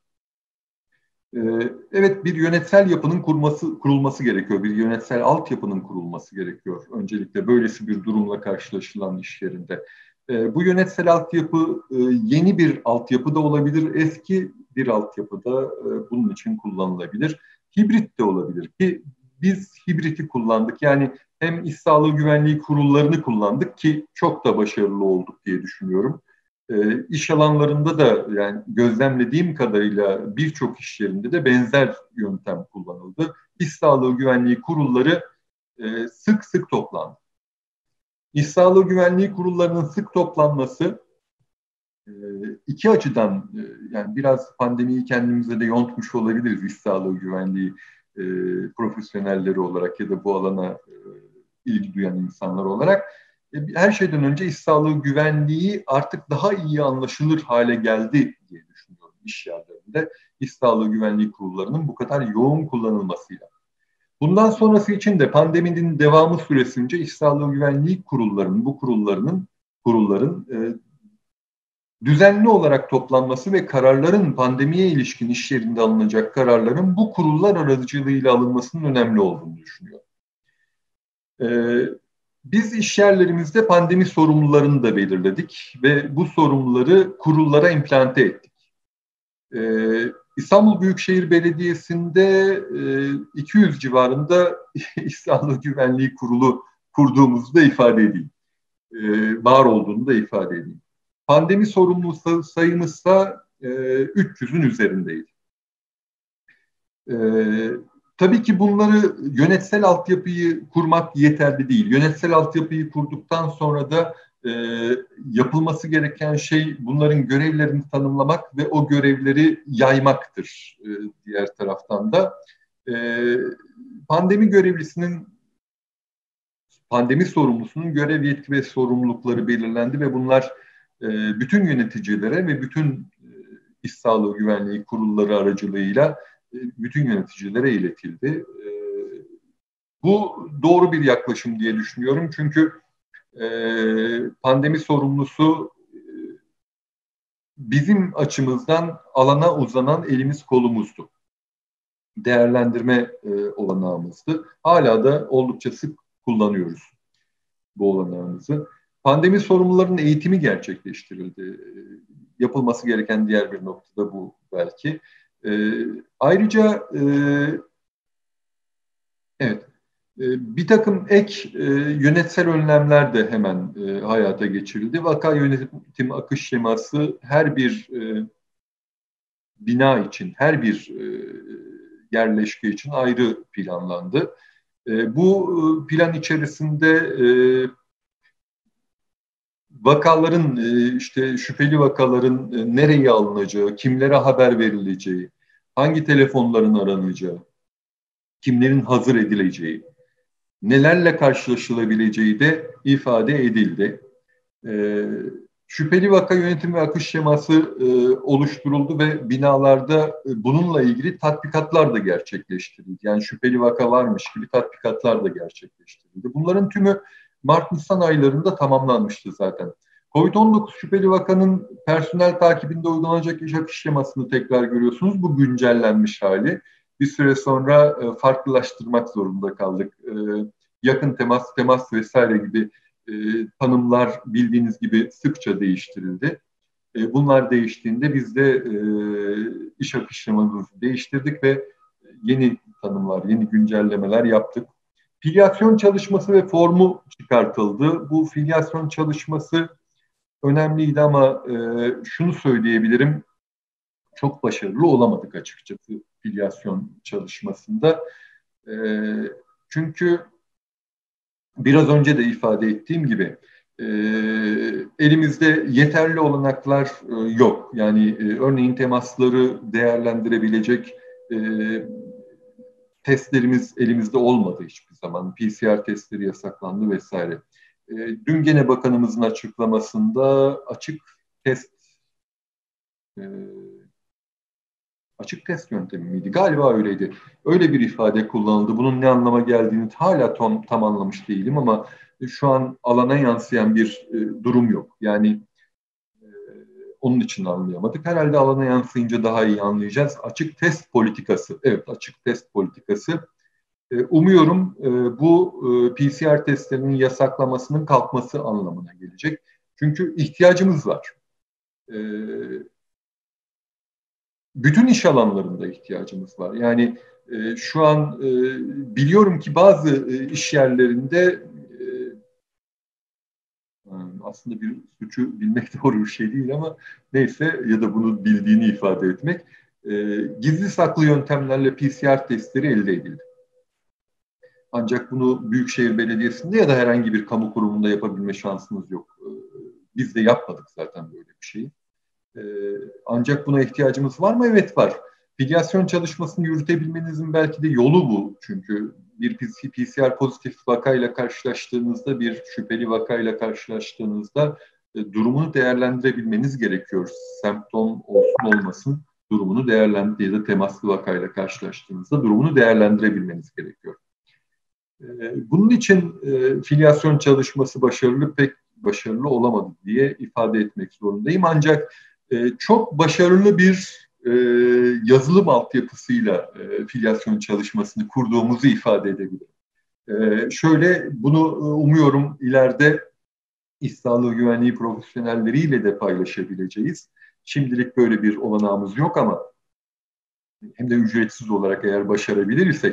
[SPEAKER 2] Evet, bir yönetsel yapının kurulması gerekiyor. Bir yönetsel altyapının kurulması gerekiyor. Öncelikle böylesi bir durumla karşılaşılan iş yerinde. Bu yönetsel altyapı yeni bir altyapı da olabilir, eski bir altyapı da bunun için kullanılabilir. hibrit de olabilir ki biz hibriti kullandık. Yani hem İş Sağlığı Güvenliği kurullarını kullandık ki çok da başarılı olduk diye düşünüyorum. İş alanlarında da yani gözlemlediğim kadarıyla birçok iş yerinde de benzer yöntem kullanıldı. İş Sağlığı Güvenliği kurulları sık sık toplandı. İş Sağlığı Güvenliği kurullarının sık toplanması iki açıdan yani biraz pandemiyi kendimize de yontmuş olabiliriz iş sağlığı güvenliği profesyonelleri olarak ya da bu alana ilgi duyan insanlar olarak. Her şeyden önce iş sağlığı güvenliği artık daha iyi anlaşılır hale geldi diye düşünüyorum iş yerlerinde. İş sağlığı güvenliği kurullarının bu kadar yoğun kullanılmasıyla. Bundan sonrası için de pandeminin devamı süresince iş sağlığı güvenliği kurullarının, bu kurulların düzenli olarak toplanması ve kararların pandemiye ilişkin iş yerinde alınacak kararların bu kurullar aracılığıyla alınmasının önemli olduğunu düşünüyorum. Biz iş yerlerimizde pandemi sorumlularını da belirledik ve bu sorumluları kurullara implante ettik. İstanbul Büyükşehir Belediyesi'nde 200 civarında İş Sağlığı Güvenliği Kurulu kurduğumuzu da ifade edeyim. Var olduğunu da ifade edeyim. Pandemi sorumlusu sayımızsa 300'ün üzerindeydi. Tabii ki bunları yönetsel altyapıyı kurmak yeterli değil. Yönetsel altyapıyı kurduktan sonra da yapılması gereken şey bunların görevlerini tanımlamak ve o görevleri yaymaktır diğer taraftan da. Pandemi görevlisinin, pandemi sorumlusunun görev, yetki ve sorumlulukları belirlendi ve bunlar bütün yöneticilere ve bütün iş sağlığı güvenliği kurulları aracılığıyla bütün yöneticilere iletildi. Bu doğru bir yaklaşım diye düşünüyorum. Çünkü pandemi sorumlusu bizim açımızdan alana uzanan elimiz kolumuzdu. Değerlendirme olanağımızdı. Hala da oldukça sık kullanıyoruz bu olanağımızı. Pandemi sorumlularının eğitimi gerçekleştirildi. Yapılması gereken diğer bir nokta da bu belki. Ayrıca evet, bir takım ek yönetsel önlemler de hemen hayata geçirildi. Vaka yönetim akış şeması her bir bina için, her bir yerleşke için ayrı planlandı. Bu plan içerisinde vakaların, işte şüpheli vakaların nereye alınacağı, kimlere haber verileceği, hangi telefonların aranacağı, kimlerin hazır edileceği, nelerle karşılaşılabileceği de ifade edildi. Şüpheli vaka yönetim ve akış şeması oluşturuldu ve binalarda bununla ilgili tatbikatlar da gerçekleştirildi. Yani şüpheli vaka varmış gibi tatbikatlar da gerçekleştirildi. Bunların tümü Mart-Nisan aylarında tamamlanmıştı zaten. Covid-19 şüpheli vakanın personel takibinde uygulanacak iş akış şemasını tekrar görüyorsunuz. Bu güncellenmiş hali. Bir süre sonra farklılaştırmak zorunda kaldık. Yakın temas vesaire gibi tanımlar bildiğiniz gibi sıkça değiştirildi. Bunlar değiştiğinde biz de iş akış şemamızı değiştirdik ve yeni tanımlar, yeni güncellemeler yaptık. Filyasyon çalışması ve formu çıkartıldı. Bu filyasyon çalışması önemliydi ama şunu söyleyebilirim, çok başarılı olamadık açıkçası filyasyon çalışmasında. Çünkü biraz önce de ifade ettiğim gibi elimizde yeterli olanaklar yok. Yani örneğin temasları değerlendirebilecek testlerimiz elimizde olmadı hiçbir zaman. PCR testleri yasaklandı vesaire. Dün gene bakanımızın açıklamasında açık test yöntemi miydi? Galiba öyleydi. Öyle bir ifade kullanıldı. Bunun ne anlama geldiğini hala tam anlamış değilim ama şu an alana yansıyan bir durum yok. Yani onun için anlayamadık. Herhalde alana yansıyınca daha iyi anlayacağız. Açık test politikası. Evet, açık test politikası. Umuyorum bu PCR testlerinin yasaklamasının kalkması anlamına gelecek. Çünkü ihtiyacımız var. Bütün iş alanlarında ihtiyacımız var. Yani Şu an biliyorum ki bazı iş yerlerinde aslında bir suçu bilmek doğru bir şey değil ama neyse, ya da bunu bildiğini ifade etmek, gizli saklı yöntemlerle PCR testleri elde edildi. Ancak bunu Büyükşehir Belediyesi'nde ya da herhangi bir kamu kurumunda yapabilme şansınız yok. Biz de yapmadık zaten böyle bir şeyi. Ancak buna ihtiyacımız var mı? Evet, var. Filyasyon çalışmasını yürütebilmenizin belki de yolu bu. Çünkü bir PCR pozitif vakayla karşılaştığınızda, bir şüpheli vakayla karşılaştığınızda durumunu değerlendirebilmeniz gerekiyor. Semptom olsun olmasın durumunu ya da temaslı vakayla karşılaştığınızda durumunu değerlendirebilmeniz gerekiyor. Bunun için filyasyon çalışması pek başarılı olamadı diye ifade etmek zorundayım. Ancak çok başarılı bir yazılım altyapısıyla filyasyon çalışmasını kurduğumuzu ifade edebilirim. Şöyle, bunu umuyorum ileride İş Sağlığı Güvenliği profesyonelleriyle de paylaşabileceğiz. Şimdilik böyle bir olanağımız yok ama hem de ücretsiz olarak eğer başarabilirsek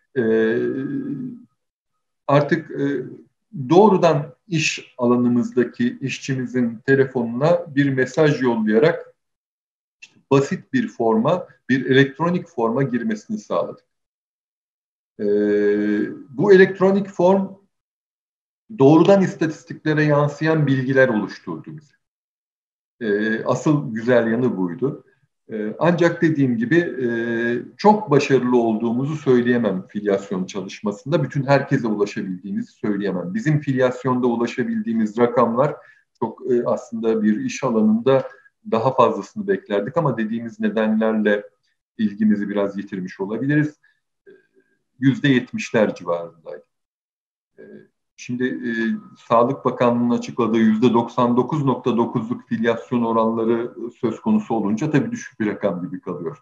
[SPEAKER 2] artık doğrudan iş alanımızdaki işçimizin telefonuna bir mesaj yollayarak basit bir forma, bir elektronik forma girmesini sağladık. Bu elektronik form doğrudan istatistiklere yansıyan bilgiler oluşturdu bize. Asıl güzel yanı buydu. Ancak dediğim gibi çok başarılı olduğumuzu söyleyemem filyasyon çalışmasında. Bütün herkese ulaşabildiğimizi söyleyemem. Bizim filyasyonda ulaşabildiğimiz rakamlar çok aslında bir iş alanında daha fazlasını beklerdik ama dediğimiz nedenlerle ilgimizi biraz yitirmiş olabiliriz. %70'ler civarındaydı. Şimdi Sağlık Bakanlığı'nın açıkladığı %99.9'luk filyasyon oranları söz konusu olunca tabii düşük bir rakam gibi kalıyor.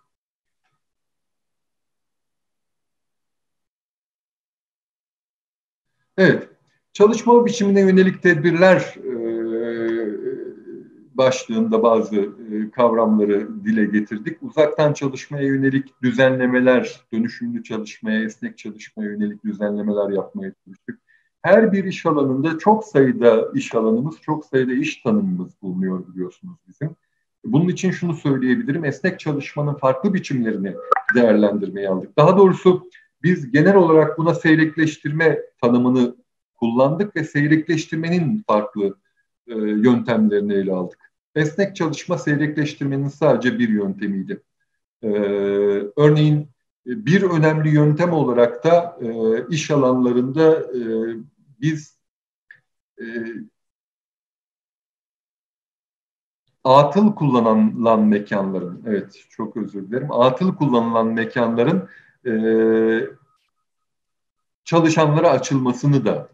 [SPEAKER 2] Evet, çalışma biçimine yönelik tedbirler başlığında bazı kavramları dile getirdik. Uzaktan çalışmaya yönelik düzenlemeler, dönüşümlü çalışmaya, esnek çalışmaya yönelik düzenlemeler yapmaya çalıştık. Her bir iş alanında çok sayıda iş alanımız, çok sayıda iş tanımımız bulunuyor biliyorsunuz bizim. Bunun için şunu söyleyebilirim, esnek çalışmanın farklı biçimlerini değerlendirmeye aldık. Daha doğrusu biz genel olarak buna seyrekleştirme tanımını kullandık ve seyrekleştirmenin farklı yöntemlerini ele aldık. Esnek çalışma seyrekleştirmenin sadece bir yöntemiydi. Örneğin bir önemli yöntem olarak da iş alanlarında biz atıl kullanılan mekanların, evet çok özür dilerim, atıl kullanılan mekanların çalışanlara açılmasını da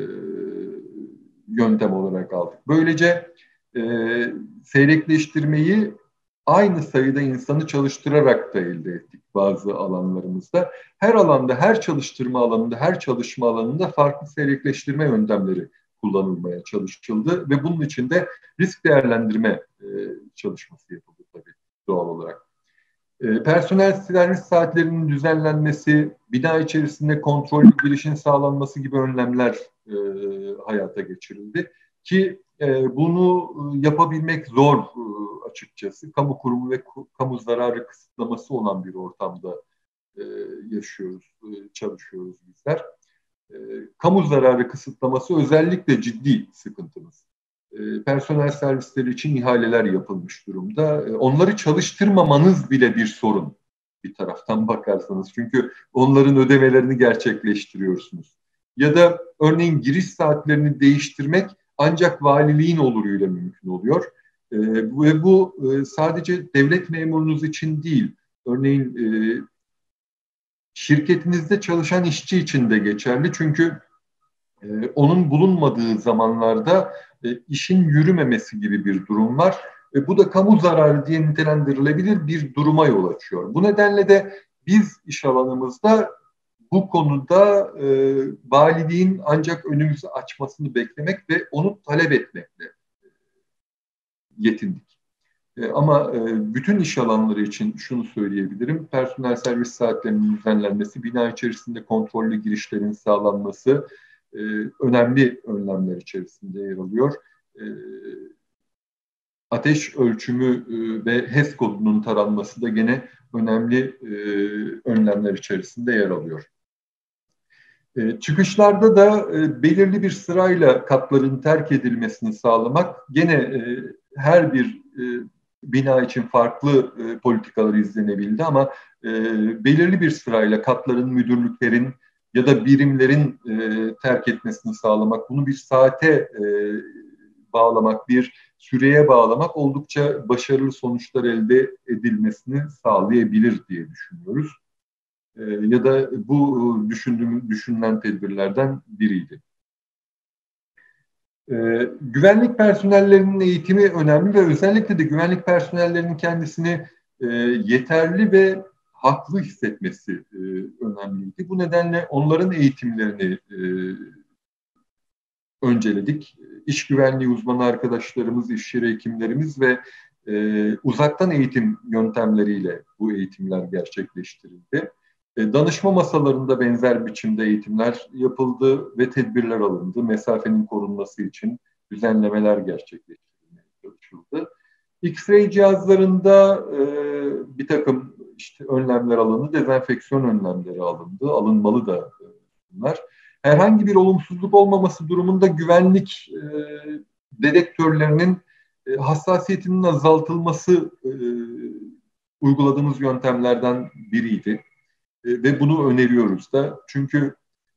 [SPEAKER 2] yöntem olarak aldık. Böylece seyrekleştirmeyi aynı sayıda insanı çalıştırarak da elde ettik bazı alanlarımızda. Her alanda, her çalıştırma alanında, her çalışma alanında farklı seyrekleştirme yöntemleri kullanılmaya çalışıldı ve bunun için de risk değerlendirme çalışması yapıldı tabii doğal olarak. Personel servis saatlerinin düzenlenmesi, bina içerisinde kontrollü girişin sağlanması gibi önlemler hayata geçirildi. Ki bunu yapabilmek zor açıkçası. Kamu kurumu ve kamu zararı kısıtlaması olan bir ortamda yaşıyoruz, çalışıyoruz bizler. Kamu zararı kısıtlaması özellikle ciddi sıkıntımız. Personel servisleri için ihaleler yapılmış durumda. Onları çalıştırmamanız bile bir sorun bir taraftan bakarsanız. Çünkü onların ödemelerini gerçekleştiriyorsunuz. Ya da örneğin giriş saatlerini değiştirmek ancak valiliğin oluruyla mümkün oluyor. Ve bu sadece devlet memurunuz için değil. Örneğin şirketinizde çalışan işçi için de geçerli. Çünkü onun bulunmadığı zamanlarda işin yürümemesi gibi bir durum var. Bu da kamu zararı diye nitelendirilebilir bir duruma yol açıyor. Bu nedenle de biz iş alanımızda bu konuda valiliğin ancak önümüzü açmasını beklemek ve onu talep etmekle yetindik. Ama bütün iş alanları için şunu söyleyebilirim. Personel servis saatlerinin düzenlenmesi, bina içerisinde kontrollü girişlerin sağlanması önemli önlemler içerisinde yer alıyor. Ateş ölçümü ve HES kodunun taranması da gene önemli önlemler içerisinde yer alıyor. Çıkışlarda da belirli bir sırayla katların terk edilmesini sağlamak gene her bir bina için farklı politikalar izlenebildi ama belirli bir sırayla katların, müdürlüklerin ya da birimlerin terk etmesini sağlamak, bunu bir saate bağlamak, bir süreye bağlamak oldukça başarılı sonuçlar elde edilmesini sağlayabilir diye düşünüyoruz. Ya da bu düşünülen tedbirlerden biriydi. Güvenlik personellerinin eğitimi önemli ve özellikle de güvenlik personellerinin kendisini yeterli ve haklı hissetmesi önemliydi. Bu nedenle onların eğitimlerini önceledik. İş güvenliği uzmanı arkadaşlarımız, iş yeri hekimlerimiz ve uzaktan eğitim yöntemleriyle bu eğitimler gerçekleştirildi. Danışma masalarında benzer biçimde eğitimler yapıldı ve tedbirler alındı. Mesafenin korunması için düzenlemeler gerçekleştirilmeye çalışıldı. X-ray cihazlarında bir takım işte önlemler alındı, dezenfeksiyon önlemleri alındı, alınmalı da bunlar. Herhangi bir olumsuzluk olmaması durumunda güvenlik dedektörlerinin hassasiyetinin azaltılması uyguladığımız yöntemlerden biriydi. Ve bunu öneriyoruz da. Çünkü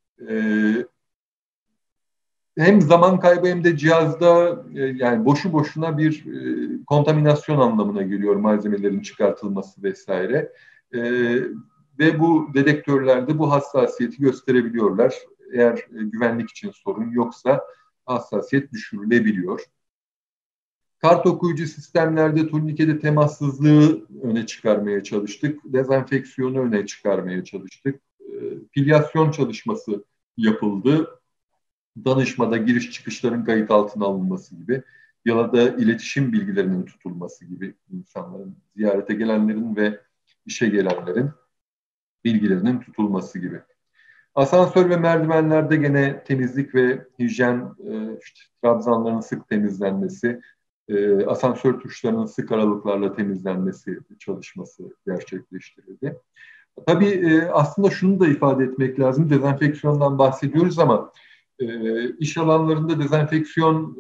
[SPEAKER 2] hem zaman kaybı hem de cihazda yani boşu boşuna bir kontaminasyon anlamına geliyor malzemelerin çıkartılması vesaire. Ve bu dedektörlerde bu hassasiyeti gösterebiliyorlar. Eğer güvenlik için sorun yoksa hassasiyet düşürülebiliyor. Kart okuyucu sistemlerde turnikede temassızlığı öne çıkarmaya çalıştık. Dezenfeksiyonu öne çıkarmaya çalıştık. Filyasyon çalışması yapıldı. Danışmada giriş çıkışların kayıt altına alınması gibi ya da iletişim bilgilerinin tutulması gibi insanların, ziyarete gelenlerin ve işe gelenlerin bilgilerinin tutulması gibi. Asansör ve merdivenlerde gene temizlik ve hijyen, işte, trabzanların sık temizlenmesi, asansör tuşlarının sık aralıklarla temizlenmesi çalışması gerçekleştirildi. Tabii aslında şunu da ifade etmek lazım. Dezenfeksiyondan bahsediyoruz ama iş alanlarında dezenfeksiyon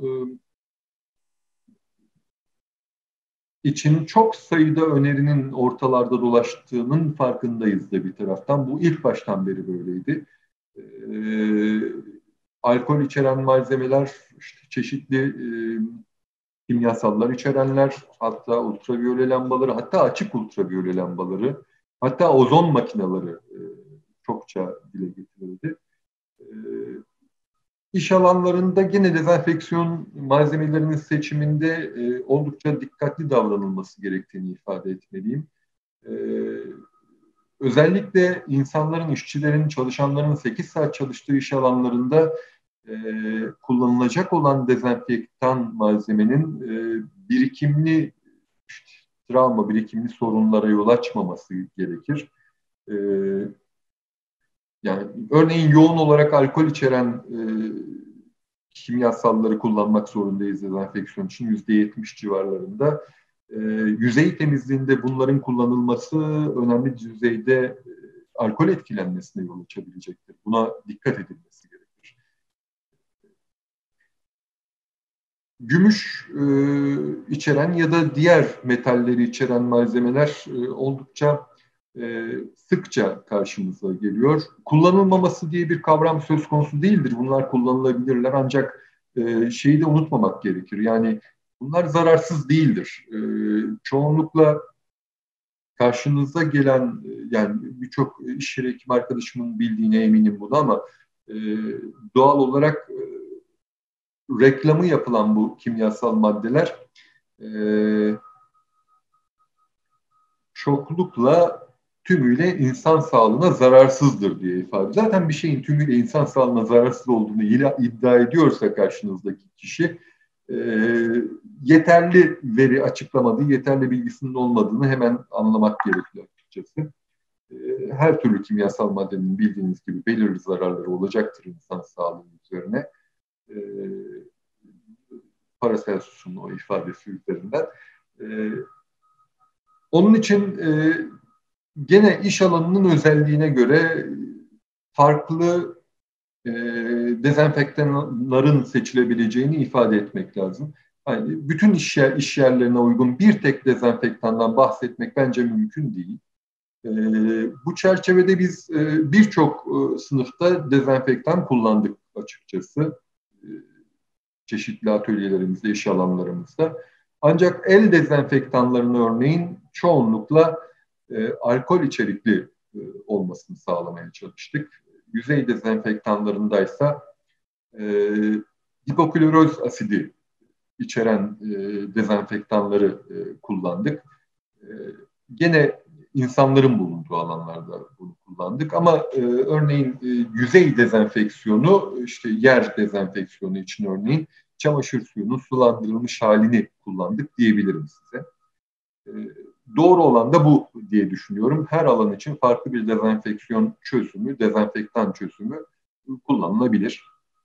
[SPEAKER 2] için çok sayıda önerinin ortalarda dolaştığının farkındayız da bir taraftan. Bu ilk baştan beri böyleydi. Alkol içeren malzemeler, işte çeşitli kimyasallar içerenler, hatta ultraviyole lambaları, hatta açık ultraviyole lambaları, hatta ozon makineleri çokça dile getirildi. İş alanlarında gene dezenfeksiyon malzemelerinin seçiminde oldukça dikkatli davranılması gerektiğini ifade etmeliyim. Özellikle insanların, işçilerin, çalışanların 8 saat çalıştığı iş alanlarında kullanılacak olan dezenfektan malzemenin birikimli travma, birikimli sorunlara yol açmaması gerekir. Yani örneğin yoğun olarak alkol içeren kimyasalları kullanmak zorundayız dezenfeksiyon için %70 civarlarında. Yüzey temizliğinde bunların kullanılması önemli düzeyde alkol etkilenmesine yol açabilecektir. Buna dikkat edilmesi gerekir. Gümüş içeren ya da diğer metalleri içeren malzemeler oldukça sıkça karşımıza geliyor. Kullanılmaması diye bir kavram söz konusu değildir. Bunlar kullanılabilirler ancak şeyi de unutmamak gerekir. Yani bunlar zararsız değildir. Çoğunlukla karşınıza gelen, yani birçok iş yeri hekim arkadaşımın bildiğine eminim bunu ama doğal olarak reklamı yapılan bu kimyasal maddeler çoklukla tümüyle insan sağlığına zararsızdır diye ifade. Zaten bir şeyin tümüyle insan sağlığına zararsız olduğunu iddia ediyorsa karşınızdaki kişi, yeterli veri açıklamadığı, yeterli bilgisinin olmadığını hemen anlamak gerekiyor açıkçası. Her türlü kimyasal maddenin bildiğiniz gibi belirli zararları olacaktır insan sağlığı üzerine. Paracelsus'un o ifadesi üzerinden. Onun için gene iş alanının özelliğine göre farklı dezenfektanların seçilebileceğini ifade etmek lazım. Yani bütün iş yerlerine uygun bir tek dezenfektandan bahsetmek bence mümkün değil. Bu çerçevede biz birçok sınıfta dezenfektan kullandık açıkçası. Çeşitli atölyelerimizde, iş alanlarımızda. Ancak el dezenfektanlarının örneğin çoğunlukla alkol içerikli olmasını sağlamaya çalıştık. Yüzey dezenfektanlarındaysa hipokloroz asidi içeren dezenfektanları kullandık. Gene insanların bulunduğu alanlarda bunu kullandık ama örneğin yüzey dezenfeksiyonu, işte yer dezenfeksiyonu için örneğin çamaşır suyunun sulandırılmış halini kullandık diyebilirim size. Doğru olan da bu diye düşünüyorum. Her alan için farklı bir dezenfeksiyon çözümü, dezenfektan çözümü kullanılabilir.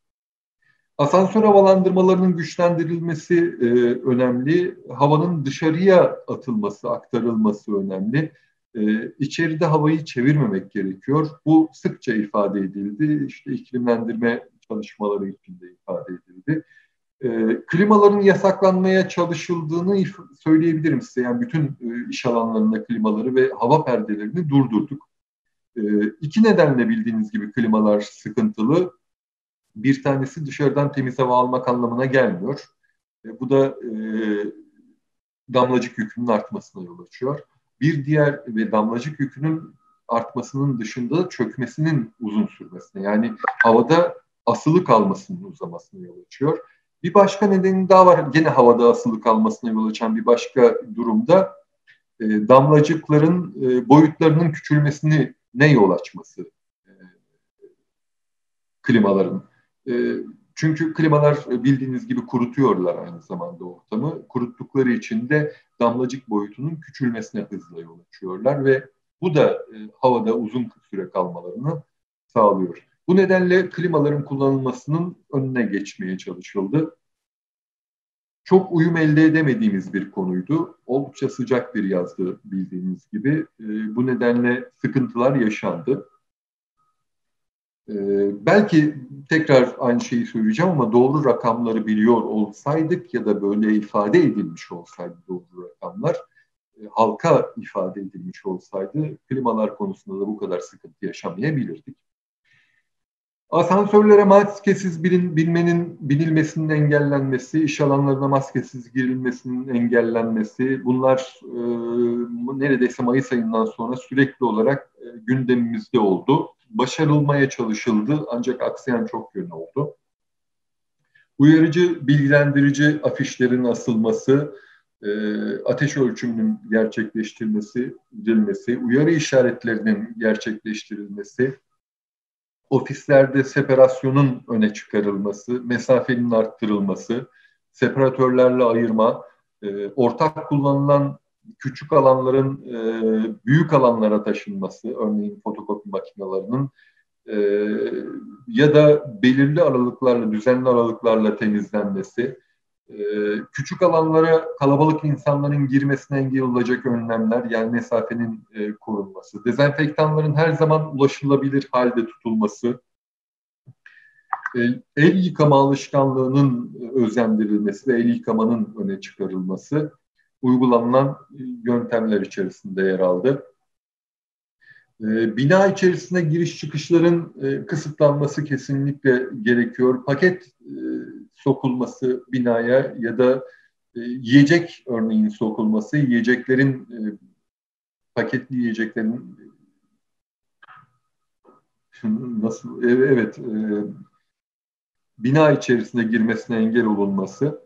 [SPEAKER 2] Asansör havalandırmalarının güçlendirilmesi önemli. Havanın dışarıya atılması, aktarılması önemli. İçeride havayı çevirmemek gerekiyor. Bu sıkça ifade edildi. İşte iklimlendirme çalışmaları içinde ifade edildi. Klimaların yasaklanmaya çalışıldığını söyleyebilirim size. Yani bütün iş alanlarında klimaları ve hava perdelerini durdurduk. İki nedenle bildiğiniz gibi klimalar sıkıntılı. Bir tanesi dışarıdan temiz hava almak anlamına gelmiyor. Bu da damlacık yükünün artmasına yol açıyor. Bir diğer ve damlacık yükünün artmasının dışında çökmesinin uzun sürmesine, yani havada asılı kalmasının uzamasına yol açıyor. Bir başka nedeni daha var. Gene havada asılı kalmasına yol açan bir başka durumda damlacıkların boyutlarının küçülmesine yol açması klimaların. Çünkü klimalar bildiğiniz gibi kurutuyorlar aynı zamanda ortamı. Kuruttukları için de damlacık boyutunun küçülmesine hızla yol açıyorlar ve bu da havada uzun süre kalmalarını sağlıyor. Bu nedenle klimaların kullanılmasının önüne geçmeye çalışıldı. Çok uyum elde edemediğimiz bir konuydu. Oldukça sıcak bir yazdı bildiğiniz gibi. Bu nedenle sıkıntılar yaşandı. Belki tekrar aynı şeyi söyleyeceğim ama doğru rakamları biliyor olsaydık ya da böyle ifade edilmiş olsaydı doğru rakamlar, halka ifade edilmiş olsaydı klimalar konusunda da bu kadar sıkıntı yaşamayabilirdik. Asansörlere maskesiz binilmesinin engellenmesi, iş alanlarına maskesiz girilmesinin engellenmesi, bunlar neredeyse Mayıs ayından sonra sürekli olarak gündemimizde oldu. Başarılmaya çalışıldı ancak aksayan çok yönü oldu. Uyarıcı, bilgilendirici afişlerin asılması, ateş ölçümünün gerçekleştirilmesi, uyarı işaretlerinin gerçekleştirilmesi, ofislerde separasyonun öne çıkarılması, mesafenin arttırılması, separatörlerle ayırma, ortak kullanılan küçük alanların büyük alanlara taşınması, örneğin fotokopi makinelerinin ya da belirli aralıklarla, düzenli aralıklarla temizlenmesi, küçük alanlara kalabalık insanların girmesine engel olacak önlemler, yani mesafenin korunması, dezenfektanların her zaman ulaşılabilir halde tutulması, el yıkama alışkanlığının özendirilmesi ve el yıkamanın öne çıkarılması uygulanan yöntemler içerisinde yer aldı. Bina içerisine giriş çıkışların kısıtlanması kesinlikle gerekiyor. Paket sokulması binaya ya da yiyecek örneğin sokulması, yiyeceklerin paketli yiyeceklerin nasıl bina içerisine girmesine engel olunması,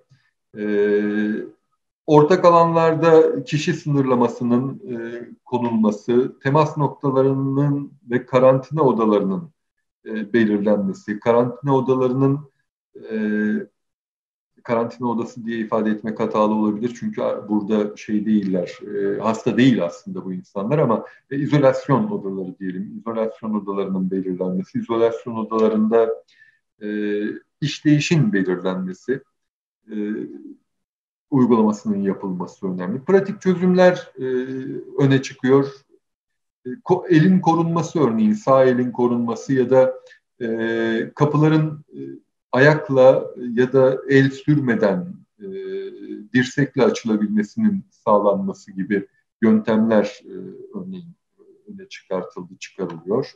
[SPEAKER 2] ortak alanlarda kişi sınırlamasının konulması, temas noktalarının ve karantina odalarının belirlenmesi, karantina odalarının karantina odası diye ifade etmek hatalı olabilir. Çünkü burada şey değiller, hasta değil aslında bu insanlar ama izolasyon odaları diyelim. İzolasyon odalarının belirlenmesi, izolasyon odalarında işleyişin belirlenmesi, uygulamasının yapılması önemli. Pratik çözümler öne çıkıyor. Elin korunması örneğin, sağ elin korunması ya da kapıların ayakla ya da el sürmeden dirsekle açılabilmesinin sağlanması gibi yöntemler örneğin öne çıkarılıyor.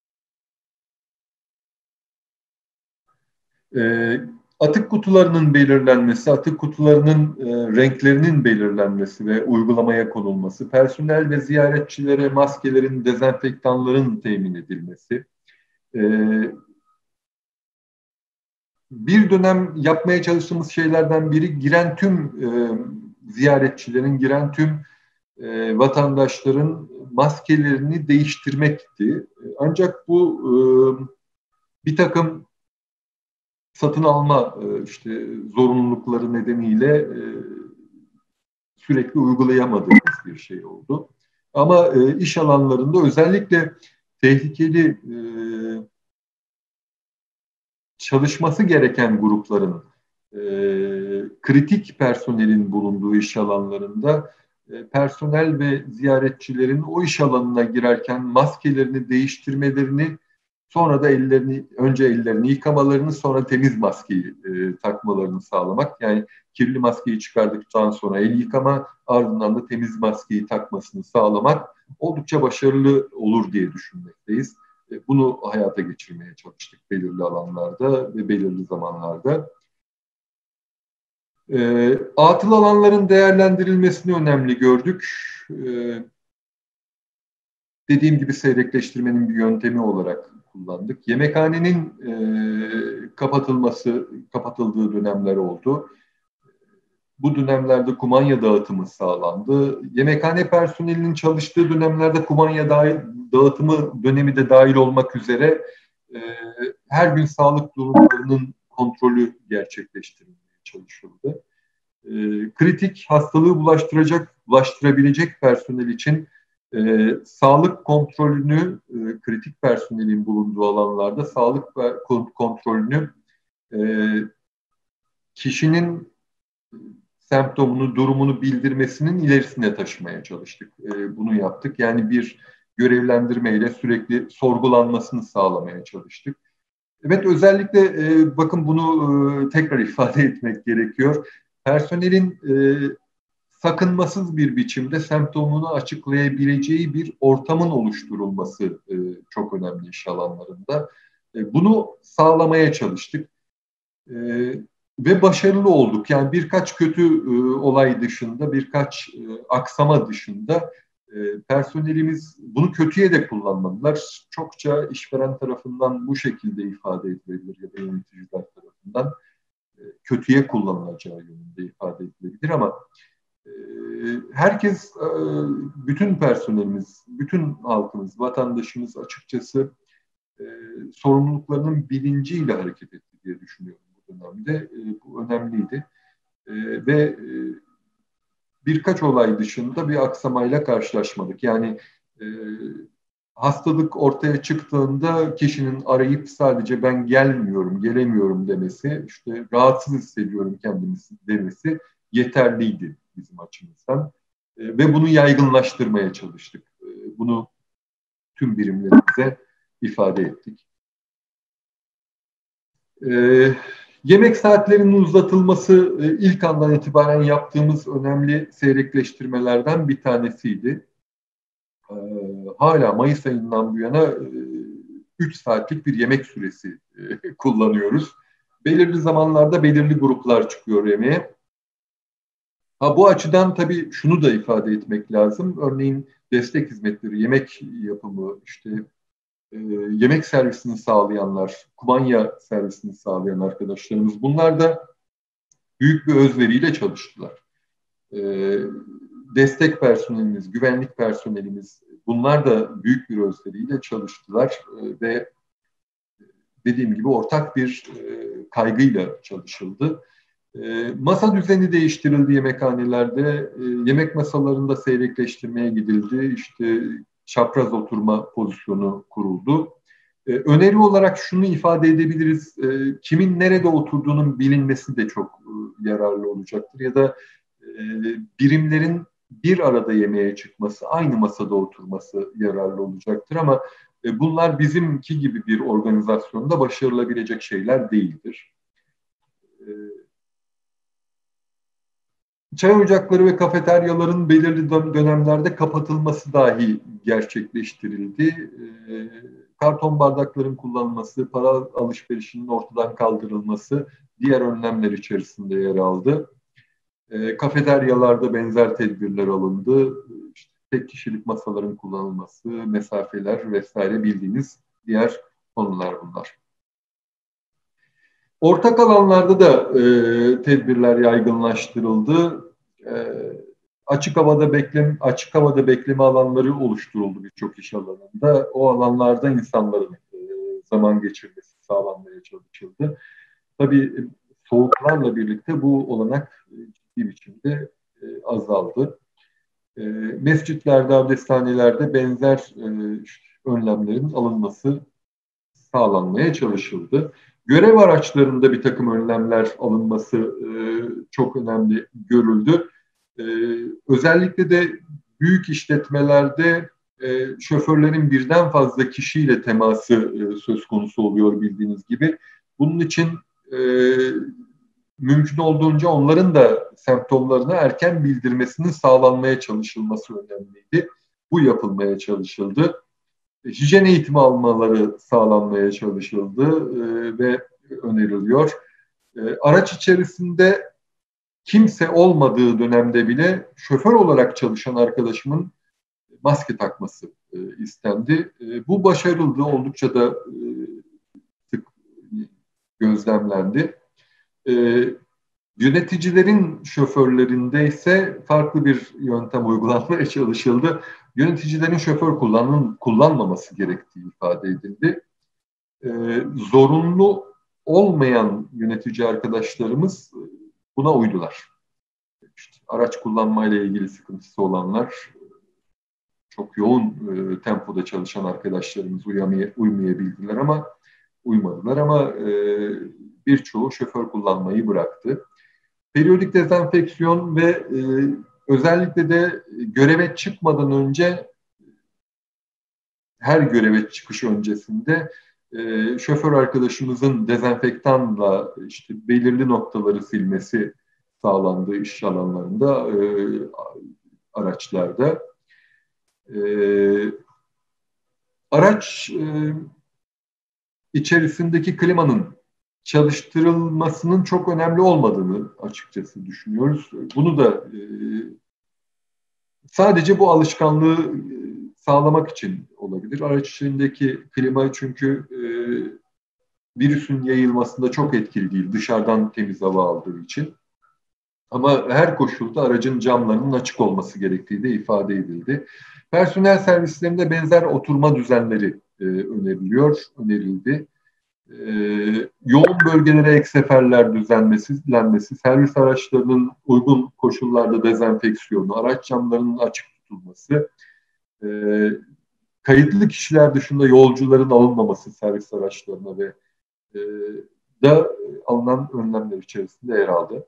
[SPEAKER 2] Atık kutularının belirlenmesi, atık kutularının renklerinin belirlenmesi ve uygulamaya konulması, personel ve ziyaretçilere maskelerin, dezenfektanların temin edilmesi, bir dönem yapmaya çalıştığımız şeylerden biri giren tüm ziyaretçilerin, giren tüm vatandaşların maskelerini değiştirmekti. Ancak bu bir takım satın alma işte zorunlulukları nedeniyle sürekli uygulayamadığımız bir şey oldu. Ama iş alanlarında özellikle tehlikeli çalışması gereken grupların, kritik personelin bulunduğu iş alanlarında personel ve ziyaretçilerin o iş alanına girerken maskelerini değiştirmelerini, sonra da önce ellerini yıkamalarını, sonra temiz maskeyi takmalarını sağlamak. Yani kirli maskeyi çıkardıktan sonra el yıkama, ardından da temiz maskeyi takmasını sağlamak oldukça başarılı olur diye düşünmekteyiz. Bunu hayata geçirmeye çalıştık belirli alanlarda ve belirli zamanlarda. Atıl alanların değerlendirilmesini önemli gördük. Dediğim gibi seyrekleştirmenin bir yöntemi olarak kullandık. Yemekhanenin kapatıldığı dönemler oldu. Bu dönemlerde kumanya dağıtımı sağlandı. Yemekhane personelinin çalıştığı dönemlerde kumanya dağıtımı dönemi de dahil olmak üzere her gün sağlık durumlarının kontrolü gerçekleştirilmeye çalışıldı. Kritik hastalığı bulaştırabilecek personel için sağlık kontrolünü, kritik personelin bulunduğu alanlarda sağlık kontrolünü kişinin semptomunu, durumunu bildirmesinin ilerisine taşımaya çalıştık. Bunu yaptık. Yani bir görevlendirmeyle sürekli sorgulanmasını sağlamaya çalıştık. Evet, özellikle bakın bunu tekrar ifade etmek gerekiyor. Personelin sakınmasız bir biçimde semptomunu açıklayabileceği bir ortamın oluşturulması çok önemli iş alanlarında. Bunu sağlamaya çalıştık. Ve başarılı olduk. Yani birkaç kötü olay dışında, birkaç aksama dışında personelimiz bunu kötüye de kullanmadılar. Çokça işveren tarafından bu şekilde ifade edilebilir ya da yöneticiler tarafından kötüye kullanılacağı yönünde ifade edilebilir ama herkes, bütün personelimiz, bütün halkımız, vatandaşımız açıkçası sorumluluklarının bilinciyle hareket etti diye düşünüyorum bu dönemde. Bu önemliydi. Ve birkaç olay dışında bir aksamayla karşılaşmadık. Yani hastalık ortaya çıktığında kişinin arayıp sadece ben gelmiyorum, gelemiyorum demesi, işte rahatsız hissediyorum kendimi demesi yeterliydi bizim açımızdan. Ve bunu yaygınlaştırmaya çalıştık. Bunu tüm birimlerimize ifade ettik. Yemek saatlerinin uzatılması ilk andan itibaren yaptığımız önemli seyrekleştirmelerden bir tanesiydi. Hala Mayıs ayından bu yana 3 saatlik bir yemek süresi kullanıyoruz. Belirli zamanlarda belirli gruplar çıkıyor yemeğe. Bu açıdan tabii şunu da ifade etmek lazım. Örneğin destek hizmetleri, yemek yapımı, işte yemek servisini sağlayanlar, kumanya servisini sağlayan arkadaşlarımız, bunlar da büyük bir özveriyle çalıştılar. Destek personelimiz, güvenlik personelimiz, bunlar da büyük bir özveriyle çalıştılar ve dediğim gibi ortak bir kaygıyla çalışıldı. Masa düzeni değiştirildi yemekhanelerde, yemek masalarında seyrekleştirmeye gidildi, işte çapraz oturma pozisyonu kuruldu. Öneri olarak şunu ifade edebiliriz, kimin nerede oturduğunun bilinmesi de çok yararlı olacaktır. Ya da birimlerin bir arada yemeğe çıkması, aynı masada oturması yararlı olacaktır. Ama bunlar bizimki gibi bir organizasyonda başarılabilecek şeyler değildir. Çay ocakları ve kafeteryaların belirli dönemlerde kapatılması dahi gerçekleştirildi. Karton bardakların kullanılması, para alışverişinin ortadan kaldırılması diğer önlemler içerisinde yer aldı. Kafeteryalarda benzer tedbirler alındı. İşte tek kişilik masaların kullanılması, mesafeler vesaire bildiğiniz diğer konular bunlar. Ortak alanlarda da tedbirler yaygınlaştırıldı. Açık havada bekleme alanları oluşturuldu birçok iş alanında. O alanlarda insanların zaman geçirmesi sağlanmaya çalışıldı. Tabii soğuklarla birlikte bu olanak ciddi biçimde azaldı. Mescitlerde, abdesthanelerde benzer önlemlerin alınması sağlanmaya çalışıldı. Görev araçlarında bir takım önlemler alınması çok önemli görüldü. Özellikle de büyük işletmelerde şoförlerin birden fazla kişiyle teması söz konusu oluyor bildiğiniz gibi. Bunun için mümkün olduğunca onların da semptomlarını erken bildirmesinin sağlanmaya çalışılması önemliydi. Bu yapılmaya çalışıldı. Hijyen eğitimi almaları sağlanmaya çalışıldı ve öneriliyor. Araç içerisinde kimse olmadığı dönemde bile şoför olarak çalışan arkadaşımın maske takması istendi. Bu başarıldı, oldukça da sık gözlemlendi. Yöneticilerin şoförlerinde ise farklı bir yöntem uygulanmaya çalışıldı. Yöneticilerin şoför kullanmaması gerektiği ifade edildi. Zorunlu olmayan yönetici arkadaşlarımız buna uydular. İşte araç kullanmayla ilgili sıkıntısı olanlar, çok yoğun tempoda çalışan arkadaşlarımız uymayabildiler ama uymadılar ama birçoğu şoför kullanmayı bıraktı. Periyodik dezenfeksiyon ve özellikle de göreve çıkmadan önce, her göreve çıkış öncesinde şoför arkadaşımızın dezenfektanla işte belirli noktaları silmesi sağlandı iş alanlarında, araçlarda. Araç içerisindeki klimanın çalıştırılmasının çok önemli olmadığını açıkçası düşünüyoruz. Bunu da sadece bu alışkanlığı sağlamak için olabilir. Araç içindeki klima çünkü virüsün yayılmasında çok etkili değil, dışarıdan temiz hava aldığı için. Ama her koşulda aracın camlarının açık olması gerektiği de ifade edildi. Personel servislerinde benzer oturma düzenleri önerildi. Yoğun bölgelere ek seferler düzenlenmesi, servis araçlarının uygun koşullarda dezenfeksiyonu, araç camlarının açık tutulması, kayıtlı kişiler dışında yolcuların alınmaması servis araçlarına ve da alınan önlemler içerisinde yer aldı.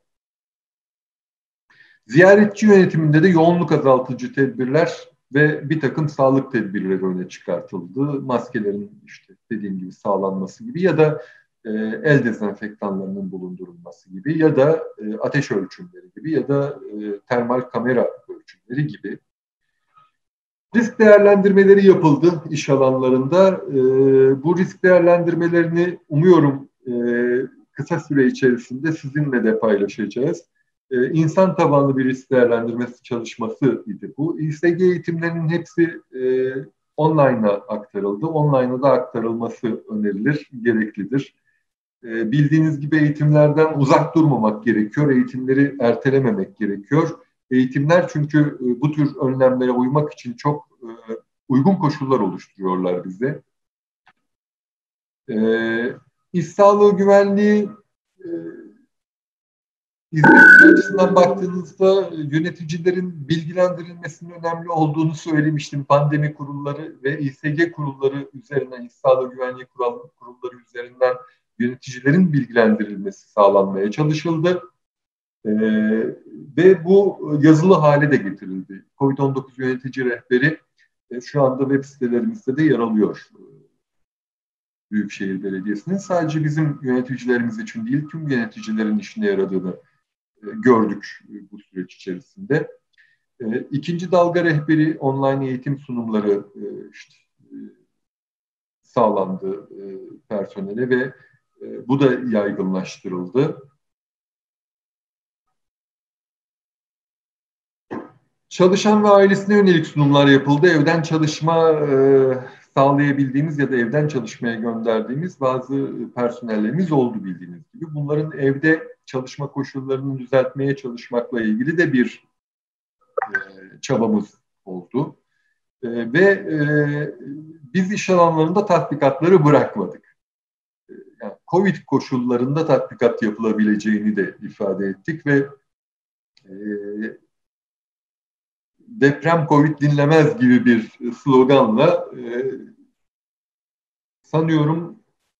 [SPEAKER 2] Ziyaretçi yönetiminde de yoğunluk azaltıcı tedbirler ve bir takım sağlık tedbirleri öne çıkartıldı. Maskelerin işte dediğim gibi sağlanması gibi ya da el dezenfektanlarının bulundurulması gibi ya da ateş ölçümleri gibi ya da termal kamera ölçümleri gibi. Risk değerlendirmeleri yapıldı iş alanlarında. Bu risk değerlendirmelerini umuyorum kısa süre içerisinde sizinle de paylaşacağız. İnsan tabanlı bir risk değerlendirmesi çalışması idi bu. İSG eğitimlerinin hepsi online'a aktarıldı. Online'a da aktarılması önerilir, gereklidir. Bildiğiniz gibi eğitimlerden uzak durmamak gerekiyor. Eğitimleri ertelememek gerekiyor. Eğitimler çünkü bu tür önlemlere uymak için çok uygun koşullar oluşturuyorlar bize. İş sağlığı güvenliği hizmetler açısından baktığınızda yöneticilerin bilgilendirilmesinin önemli olduğunu söylemiştim. Pandemi kurulları ve İSG kurulları üzerinden, İş Sağlığı Güvenliği kurulları üzerinden yöneticilerin bilgilendirilmesi sağlanmaya çalışıldı. Ve bu yazılı hale de getirildi. COVID-19 yönetici rehberi şu anda web sitelerimizde de yer alıyor. Büyükşehir Belediyesi'nin sadece bizim yöneticilerimiz için değil, tüm yöneticilerin işine yaradığını gördük bu süreç içerisinde. İkinci dalga rehberi, online eğitim sunumları sağlandı personele ve bu da yaygınlaştırıldı. Çalışan ve ailesine yönelik sunumlar yapıldı. Evden çalışma sağlayabildiğimiz ya da evden çalışmaya gönderdiğimiz bazı personellerimiz oldu bildiğiniz gibi. Bunların evde çalışma koşullarını düzeltmeye çalışmakla ilgili de bir çabamız oldu. Ve biz iş alanlarında tatbikatları bırakmadık. Yani COVID koşullarında tatbikat yapılabileceğini de ifade ettik ve deprem COVID dinlemez gibi bir sloganla sanıyorum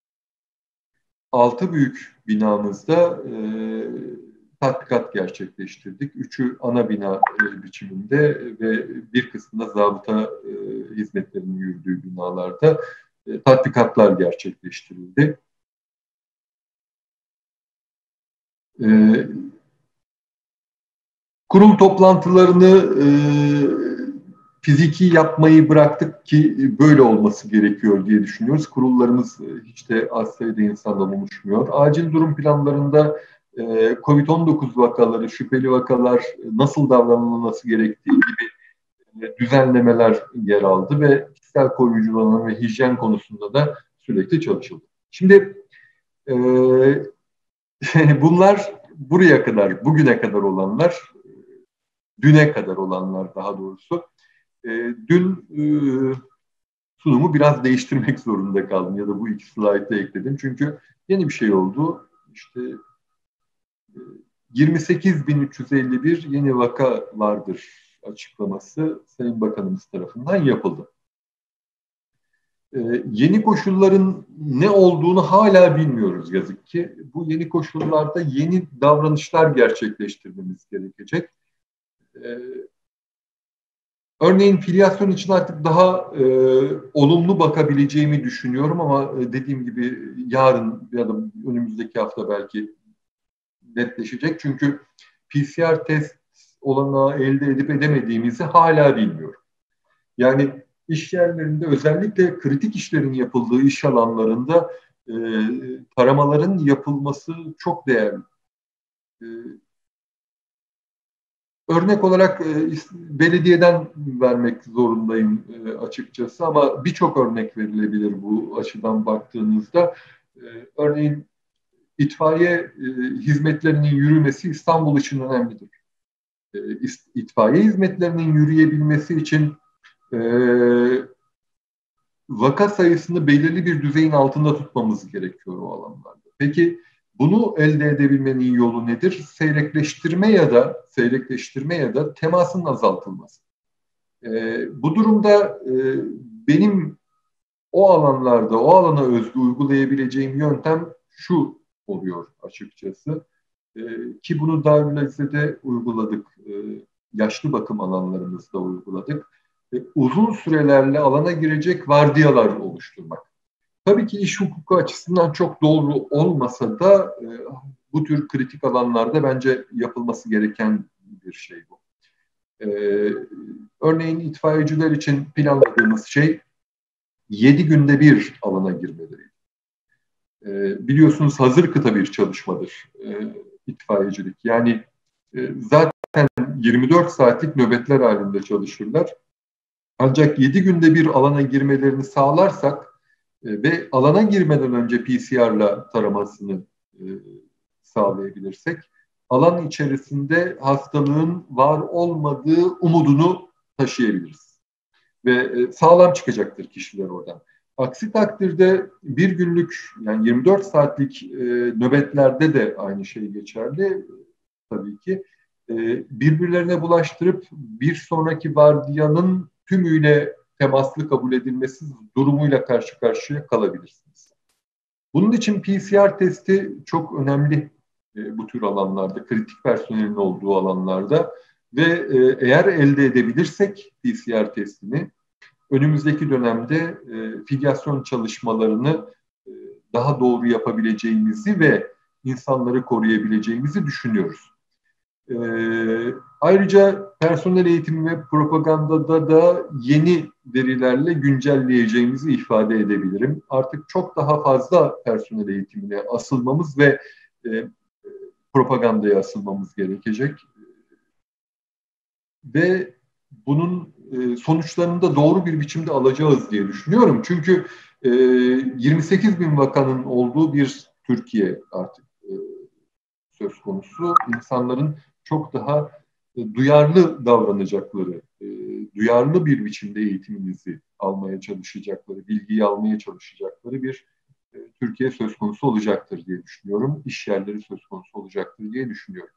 [SPEAKER 2] 6 büyük binamızda tatbikat gerçekleştirdik. 3'ü ana bina biçiminde ve bir kısmında zabıta hizmetlerinin yürüdüğü binalarda tatbikatlar gerçekleştirildi. Kurul toplantılarını fiziki yapmayı bıraktık ki böyle olması gerekiyor diye düşünüyoruz. Kurullarımız hiç de az sayıda insandan oluşmuyor. Acil durum planlarında COVID-19 vakaları, şüpheli vakalar nasıl davranılması gerektiği gibi düzenlemeler yer aldı ve kişisel koruyucu ve hijyen konusunda da sürekli çalışıldı. Şimdi bunlar buraya kadar, bugüne kadar olanlar, düne kadar olanlar daha doğrusu. Dün sunumu biraz değiştirmek zorunda kaldım ya da bu iki slaytı ekledim. Çünkü yeni bir şey oldu. İşte 28.351 yeni vaka vardır açıklaması Sayın Bakanımız tarafından yapıldı. Yeni koşulların ne olduğunu hala bilmiyoruz yazık ki. Bu yeni koşullarda yeni davranışlar gerçekleştirmemiz gerekecek. Örneğin filyasyon için artık daha olumlu bakabileceğimi düşünüyorum ama dediğim gibi yarın ya da önümüzdeki hafta belki netleşecek. Çünkü PCR test olanağı elde edip edemediğimizi hala bilmiyorum. Yani iş yerlerinde özellikle kritik işlerin yapıldığı iş alanlarında taramaların yapılması çok değerli. Örnek olarak belediyeden vermek zorundayım açıkçası ama birçok örnek verilebilir bu açıdan baktığınızda. Örneğin itfaiye hizmetlerinin yürümesi İstanbul için önemlidir. İtfaiye hizmetlerinin yürüyebilmesi için vaka sayısını belirli bir düzeyin altında tutmamız gerekiyor o alanlarda. Peki bunu elde edebilmenin yolu nedir? Seyrekleştirme ya da temasın azaltılması. Bu durumda benim o alanlarda, o alana özgü uygulayabileceğim yöntem şu oluyor açıkçası. Ki bunu Darülaziz'de uyguladık. Yaşlı bakım alanlarımızda uyguladık. Uzun sürelerle alana girecek vardiyalar oluşturmak. Tabii ki iş hukuku açısından çok doğru olmasa da bu tür kritik alanlarda bence yapılması gereken bir şey bu. Örneğin itfaiyeciler için planladığımız şey 7 günde bir alana girmeleri. Biliyorsunuz hazır kıta bir çalışmadır itfaiyecilik. Yani zaten 24 saatlik nöbetler halinde çalışırlar. Ancak 7 günde bir alana girmelerini sağlarsak ve alana girmeden önce PCR'la taramasını sağlayabilirsek alan içerisinde hastalığın var olmadığı umudunu taşıyabiliriz. Ve sağlam çıkacaktır kişiler oradan. Aksi takdirde bir günlük yani 24 saatlik nöbetlerde de aynı şey geçerli. tabii ki. Birbirlerine bulaştırıp bir sonraki vardiyanın tümüyle temaslı kabul edilmesi durumuyla karşı karşıya kalabilirsiniz. Bunun için PCR testi çok önemli bu tür alanlarda, kritik personelin olduğu alanlarda ve eğer elde edebilirsek PCR testini önümüzdeki dönemde filyasyon çalışmalarını daha doğru yapabileceğimizi ve insanları koruyabileceğimizi düşünüyoruz. Ayrıca personel eğitimi ve propagandada da yeni verilerle güncelleyeceğimizi ifade edebilirim. Artık çok daha fazla personel eğitimine asılmamız ve propagandaya asılmamız gerekecek. Ve bunun sonuçlarını da doğru bir biçimde alacağız diye düşünüyorum. Çünkü 28 bin vakanın olduğu bir Türkiye artık söz konusu. İnsanların çok daha duyarlı davranacakları, duyarlı bir biçimde eğitimimizi almaya çalışacakları, bilgiyi almaya çalışacakları bir Türkiye söz konusu olacaktır diye düşünüyorum. İş yerleri söz konusu olacaktır diye düşünüyorum.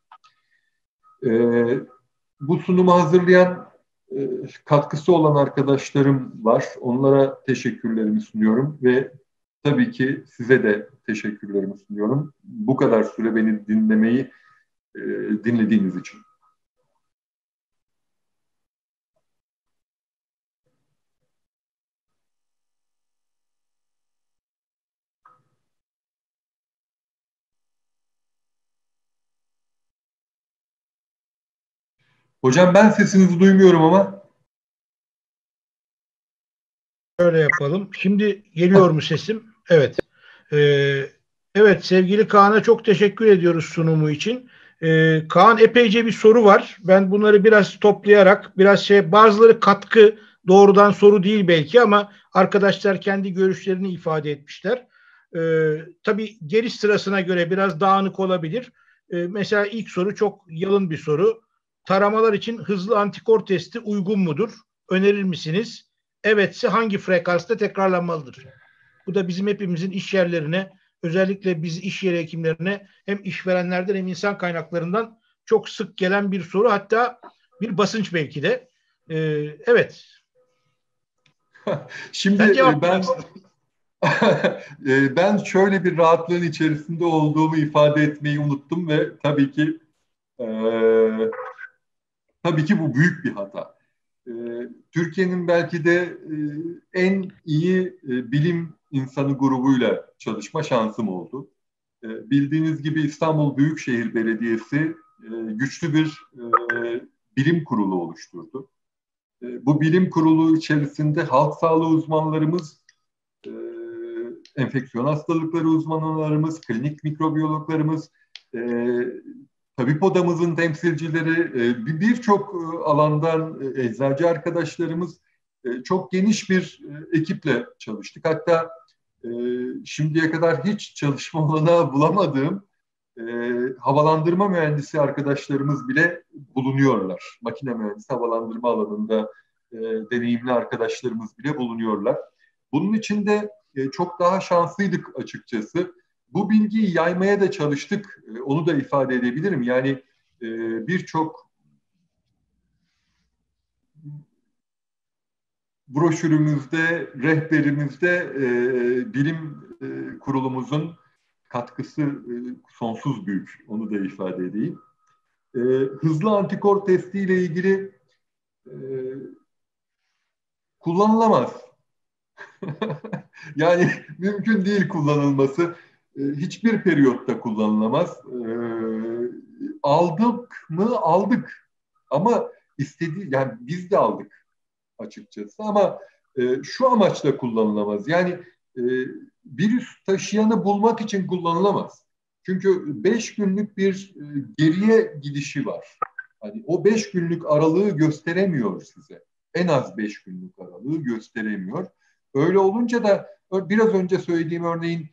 [SPEAKER 2] Bu sunumu hazırlayan, katkısı olan arkadaşlarım var. Onlara teşekkürlerimi sunuyorum ve tabii ki size de teşekkürlerimi sunuyorum. Bu kadar süre beni dinlediğiniz için. Hocam ben sesinizi duymuyorum ama.
[SPEAKER 1] Şöyle yapalım. Şimdi geliyor mu sesim? Evet. Evet, sevgili Kaan'a çok teşekkür ediyoruz sunumu için. Kaan, epeyce bir soru var. Ben bunları biraz toplayarak, bazıları katkı, doğrudan soru değil belki ama arkadaşlar kendi görüşlerini ifade etmişler. Tabii geliş sırasına göre biraz dağınık olabilir. Mesela ilk soru çok yalın bir soru. Taramalar için hızlı antikor testi uygun mudur? Önerir misiniz? Evetse hangi frekansta tekrarlanmalıdır? Bu da bizim hepimizin iş yerlerine, özellikle biz iş yeri hekimlerine hem işverenlerden hem insan kaynaklarından çok sık gelen bir soru. Hatta bir basınç belki de. Evet. Sen
[SPEAKER 2] Şimdi
[SPEAKER 1] cevap
[SPEAKER 2] ben
[SPEAKER 1] verirsin.
[SPEAKER 2] ben şöyle bir rahatlığın içerisinde olduğumu ifade etmeyi unuttum ve e, tabii ki bu büyük bir hata. Türkiye'nin belki de en iyi bilim insanı grubuyla çalışma şansım oldu. Bildiğiniz gibi İstanbul Büyükşehir Belediyesi güçlü bir bilim kurulu oluşturdu. Bu bilim kurulu içerisinde halk sağlığı uzmanlarımız, e, enfeksiyon hastalıkları uzmanlarımız, klinik mikrobiyologlarımız, e, tabip odamızın temsilcileri, birçok alandan eczacı arkadaşlarımız, çok geniş bir ekiple çalıştık. Hatta şimdiye kadar hiç çalışma olanağı bulamadığım e, havalandırma mühendisi arkadaşlarımız bile bulunuyorlar. Makine mühendisi havalandırma alanında deneyimli arkadaşlarımız bile bulunuyorlar. Bunun için de çok daha şanslıydık açıkçası. Bu bilgiyi yaymaya da çalıştık. Onu da ifade edebilirim. Yani birçok broşürümüzde, rehberimizde bilim kurulumuzun katkısı sonsuz büyük. Onu da ifade edeyim. Hızlı antikor testiyle ilgili kullanılamaz. Yani mümkün değil kullanılması. Hiçbir periyotta kullanılamaz. Aldık mı? Aldık. Ama yani biz de aldık açıkçası ama şu amaçla kullanılamaz. Yani e, virüs taşıyanı bulmak için kullanılamaz. Çünkü 5 günlük bir geriye gidişi var. Hani o 5 günlük aralığı gösteremiyor size. En az 5 günlük aralığı gösteremiyor. Öyle olunca da biraz önce söylediğim örneğin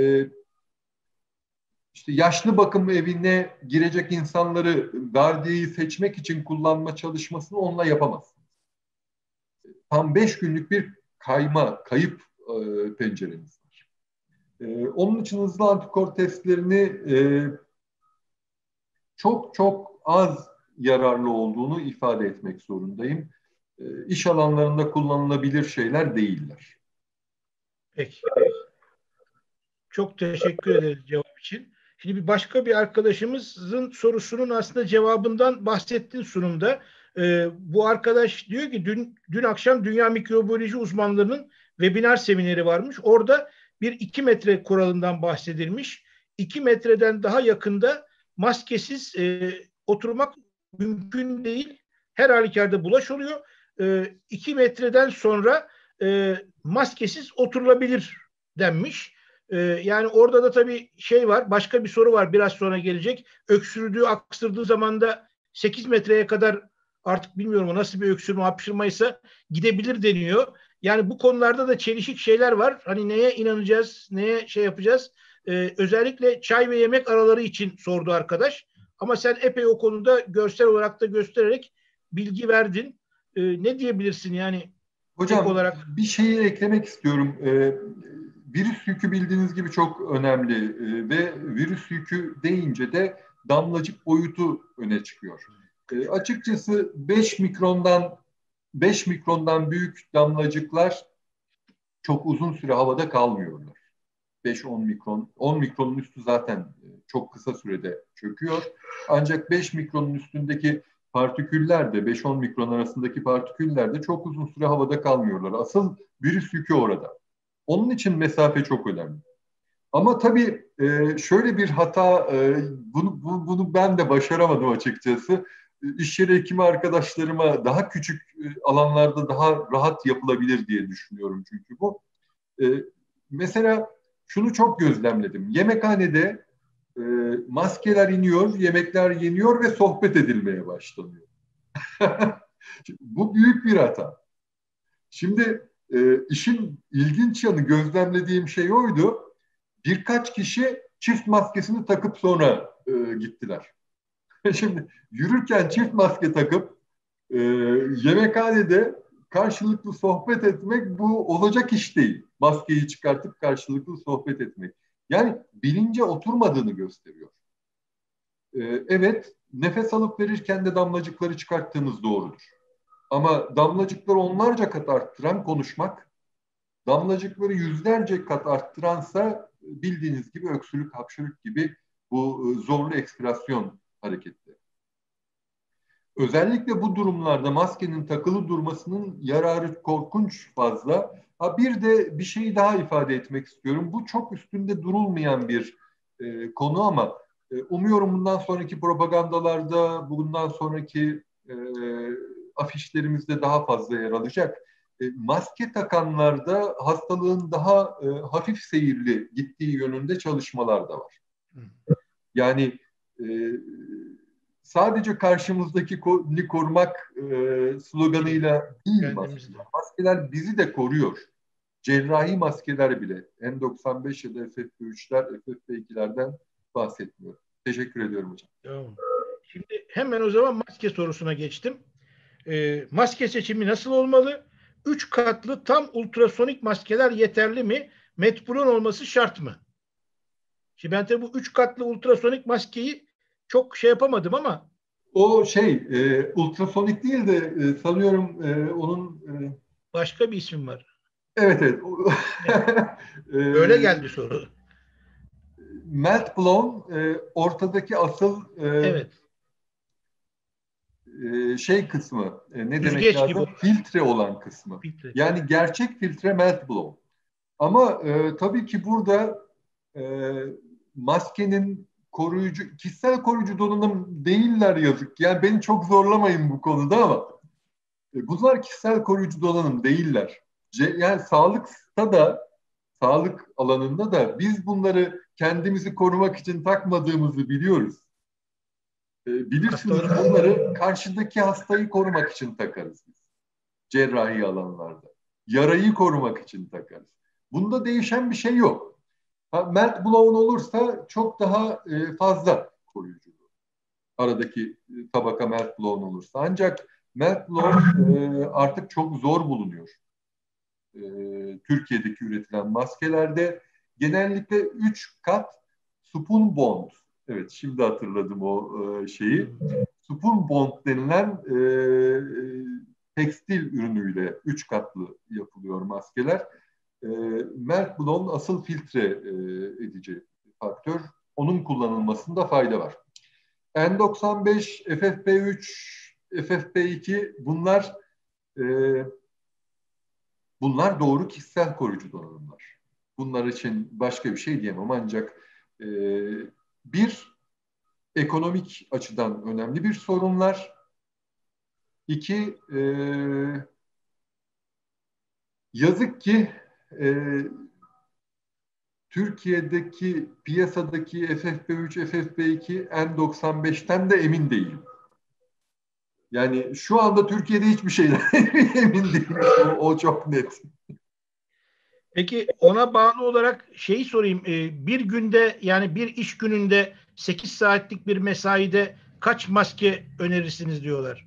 [SPEAKER 2] işte yaşlı bakım evine girecek insanları gardiyeyi seçmek için kullanma çalışmasını onunla yapamaz. Tam 5 günlük bir kayıp penceremiz var. Onun için hızlı antikor testlerini çok çok az yararlı olduğunu ifade etmek zorundayım. İş alanlarında kullanılabilir şeyler değiller.
[SPEAKER 1] Peki. Çok teşekkür ederiz cevap için. Şimdi başka bir arkadaşımızın sorusunun aslında cevabından bahsettin sunumda. Bu arkadaş diyor ki dün akşam Dünya Mikrobiyoloji uzmanlarının webinar semineri varmış. Orada bir 2 metre kuralından bahsedilmiş. 2 metreden daha yakında maskesiz oturmak mümkün değil. Her halükarda bulaş oluyor. 2 metreden sonra maskesiz oturulabilir denmiş. Yani orada da tabii şey var, başka bir soru var, biraz sonra gelecek. Öksürdüğü, aksırdığı zaman da 8 metreye kadar, artık bilmiyorum o nasıl bir öksürme, hapşırmaysa, gidebilir deniyor. Yani bu konularda da çelişik şeyler var. Hani neye inanacağız, neye şey yapacağız? Özellikle çay ve yemek araları için sordu arkadaş. Ama sen epey o konuda görsel olarak da göstererek bilgi verdin. Ne diyebilirsin yani ek
[SPEAKER 2] Hocam
[SPEAKER 1] olarak?
[SPEAKER 2] bir şeyi eklemek istiyorum. Virüs yükü bildiğiniz gibi çok önemli ve virüs yükü deyince de damlacık boyutu öne çıkıyor. Açıkçası 5 mikrondan büyük damlacıklar çok uzun süre havada kalmıyorlar. 5-10 mikron, 10 mikronun üstü zaten çok kısa sürede çöküyor. Ancak 5 mikronun üstündeki partiküller de 5-10 mikron arasındaki partiküller de çok uzun süre havada kalmıyorlar. Asıl virüs yükü orada. Onun için mesafe çok önemli. Ama tabii şöyle bir hata, bunu ben de başaramadım açıkçası. İş yeri hekimi arkadaşlarıma daha küçük alanlarda daha rahat yapılabilir diye düşünüyorum çünkü bu. E, Mesela şunu çok gözlemledim. Yemekhanede maskeler iniyor, yemekler yeniyor ve sohbet edilmeye başlanıyor. Bu büyük bir hata. Şimdi işin ilginç yanı, gözlemlediğim şey oydu. Birkaç kişi çift maskesini takıp sonra gittiler. Şimdi yürürken çift maske takıp yemekhanede karşılıklı sohbet etmek, bu olacak iş değil. Maskeyi çıkartıp karşılıklı sohbet etmek. Yani bilince oturmadığını gösteriyor. Evet, nefes alıp verirken de damlacıkları çıkarttığımız doğrudur. Ama damlacıkları onlarca kat arttıran konuşmak, damlacıkları yüzlerce kat arttıransa bildiğiniz gibi öksürük, hapşırık gibi bu zorlu ekspirasyon hareketleri. Özellikle bu durumlarda maskenin takılı durmasının yararı korkunç fazla. Bir de bir şeyi daha ifade etmek istiyorum. Bu çok üstünde durulmayan bir konu ama umuyorum bundan sonraki propagandalarda, bundan sonraki afişlerimizde daha fazla yer alacak. Maske takanlarda hastalığın daha hafif seyirli gittiği yönünde çalışmalar da var. Yani e, sadece karşımızdaki korumak sloganıyla değil maskeler. Maskeler bizi de koruyor. Cerrahi maskeler bile. N95 ya da FFP3'ler, FFP2'lerden bahsetmiyorum. Teşekkür ediyorum hocam.
[SPEAKER 1] Tamam. Şimdi hemen o zaman maske sorusuna geçtim. Maske seçimi nasıl olmalı? 3 katlı tam ultrasonik maskeler yeterli mi? Metbulon olması şart mı? Şimdi ben tabii bu 3 katlı ultrasonik maskeyi çok şey yapamadım ama
[SPEAKER 2] O ultrasonik değil de sanıyorum onun
[SPEAKER 1] başka bir isim var.
[SPEAKER 2] evet evet.
[SPEAKER 1] Öyle geldi soru.
[SPEAKER 2] Melt blown ortadaki asıl
[SPEAKER 1] Evet.
[SPEAKER 2] kısmı ne demek
[SPEAKER 1] Yüzgeç gibi
[SPEAKER 2] lazım? Filtre olan kısmı.
[SPEAKER 1] filtre.
[SPEAKER 2] Yani gerçek filtre melt blown. Ama tabii ki burada e, maskenin kişisel koruyucu donanım değiller yazık. Yani beni çok zorlamayın bu konuda ama bunlar kişisel koruyucu donanım değiller. Yani sağlık alanında da biz bunları kendimizi korumak için takmadığımızı biliyoruz. Bilirsiniz bunları karşıdaki hastayı korumak için takarız biz. Cerrahi alanlarda. Yarayı korumak için takarız. Bunda değişen bir şey yok. Melt blown olursa çok daha fazla koruyucu. Aradaki tabaka melt blown olursa. Ancak melt blown artık çok zor bulunuyor. Türkiye'deki üretilen maskelerde genellikle 3 kat spoon bond Evet, şimdi hatırladım o şeyi. Spunbond denilen tekstil ürünüyle 3 katlı yapılıyor maskeler. Meltblown asıl filtre edici faktör. Onun kullanılmasında fayda var. N95, FFP3, FFP2 e, bunlar doğru kişisel koruyucu donanımlar. Bunlar için başka bir şey diyemem ancak e, bir ekonomik açıdan önemli bir sorunlar. İki, yazık ki e, Türkiye'deki piyasadaki FFP3, FFP2, N95'ten de emin değilim. Yani şu anda Türkiye'de hiçbir şeyden emin değilim. O çok net.
[SPEAKER 1] Peki ona bağlı olarak şeyi sorayım. Bir günde yani bir iş gününde 8 saatlik bir mesaide kaç maske önerirsiniz diyorlar.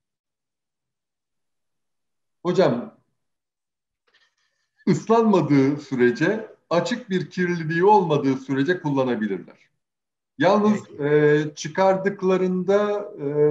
[SPEAKER 2] Hocam ıslanmadığı sürece, açık bir kirliliği olmadığı sürece kullanabilirler. Yalnız
[SPEAKER 1] Peki.
[SPEAKER 2] çıkardıklarında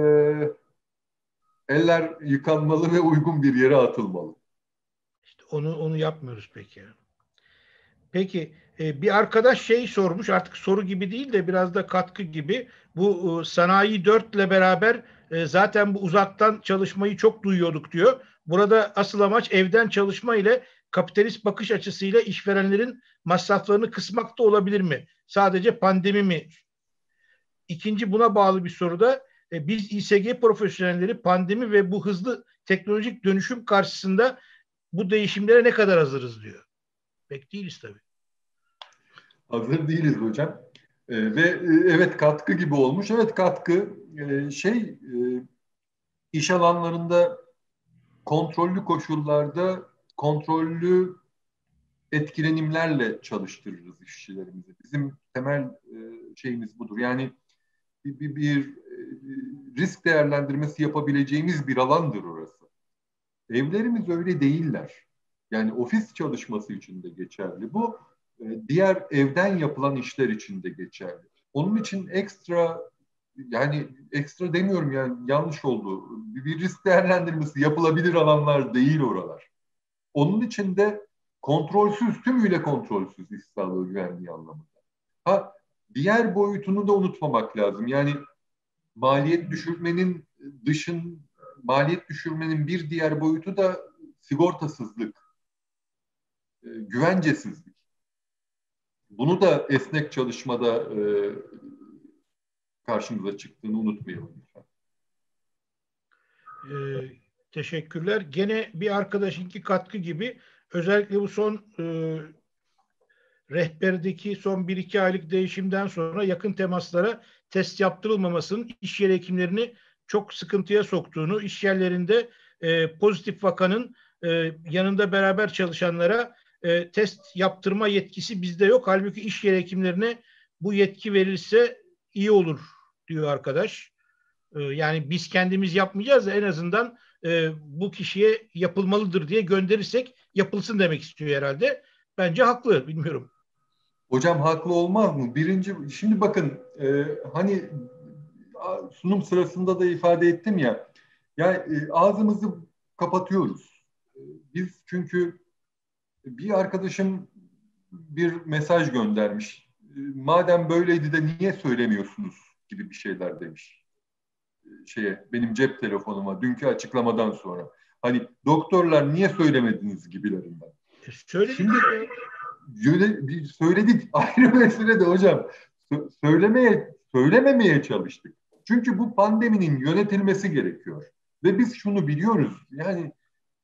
[SPEAKER 2] eller yıkanmalı ve uygun bir yere atılmalı.
[SPEAKER 1] İşte onu yapmıyoruz peki. Peki bir arkadaş şey sormuş, artık soru gibi değil de biraz da katkı gibi. Bu Sanayi 4 ile beraber zaten bu uzaktan çalışmayı çok duyuyorduk diyor. Burada asıl amaç evden çalışma ile kapitalist bakış açısıyla işverenlerin masraflarını kısmak da olabilir mi? Sadece pandemi mi? İkinci buna bağlı bir soruda biz İSG profesyonelleri pandemi ve bu hızlı teknolojik dönüşüm karşısında bu değişimlere ne kadar hazırız diyor. Pek değiliz tabii.
[SPEAKER 2] Hazır değiliz hocam. Evet katkı gibi olmuş. Evet katkı iş alanlarında kontrollü koşullarda kontrollü etkilenimlerle çalıştırırız işçilerimizi. Bizim temel şeyimiz budur. Yani bir risk değerlendirmesi yapabileceğimiz bir alandır orası. Evlerimiz öyle değiller. Yani ofis çalışması için de geçerli. Bu diğer evden yapılan işler için de geçerli. Onun için yani ekstra demiyorum yani yanlış oldu. Bir risk değerlendirmesi yapılabilir alanlar değil oralar. Onun için de kontrolsüz, tümüyle kontrolsüz iş sağlığı güvenliği anlamında. Ha, diğer boyutunu da unutmamak lazım. Yani maliyet düşürmenin dışın maliyet düşürmenin bir diğer boyutu da sigortasızlık, güvencesizlik. Bunu da esnek çalışmada karşımıza çıktığını unutmayalım lütfen.
[SPEAKER 1] Teşekkürler. Gene bir arkadaşınki katkı gibi özellikle bu son rehberdeki son 1-2 aylık değişimden sonra yakın temaslara test yaptırılmamasının iş yeri hekimlerini çok sıkıntıya soktuğunu, iş yerlerinde pozitif vakanın yanında beraber çalışanlara test yaptırma yetkisi bizde yok. Halbuki iş yeri hekimlerine bu yetki verilse iyi olur diyor arkadaş. Yani biz kendimiz yapmayacağız da en azından bu kişiye yapılmalıdır diye gönderirsek yapılsın demek istiyor herhalde. Bence haklı, bilmiyorum.
[SPEAKER 2] Hocam haklı olmaz mı? Şimdi bakın hani sunum sırasında da ifade ettim ya, ağzımızı kapatıyoruz. Biz çünkü bir arkadaşım bir mesaj göndermiş. Madem böyleydi de niye söylemiyorsunuz gibi bir şeyler demiş. Benim cep telefonuma dünkü açıklamadan sonra. Hani doktorlar niye söylemediniz gibilerinden.
[SPEAKER 1] Söyledik
[SPEAKER 2] Şimdi
[SPEAKER 1] işte.
[SPEAKER 2] söyledik ayrı mesele de hocam. Söylememeye çalıştık. Çünkü bu pandeminin yönetilmesi gerekiyor. Ve biz şunu biliyoruz. Yani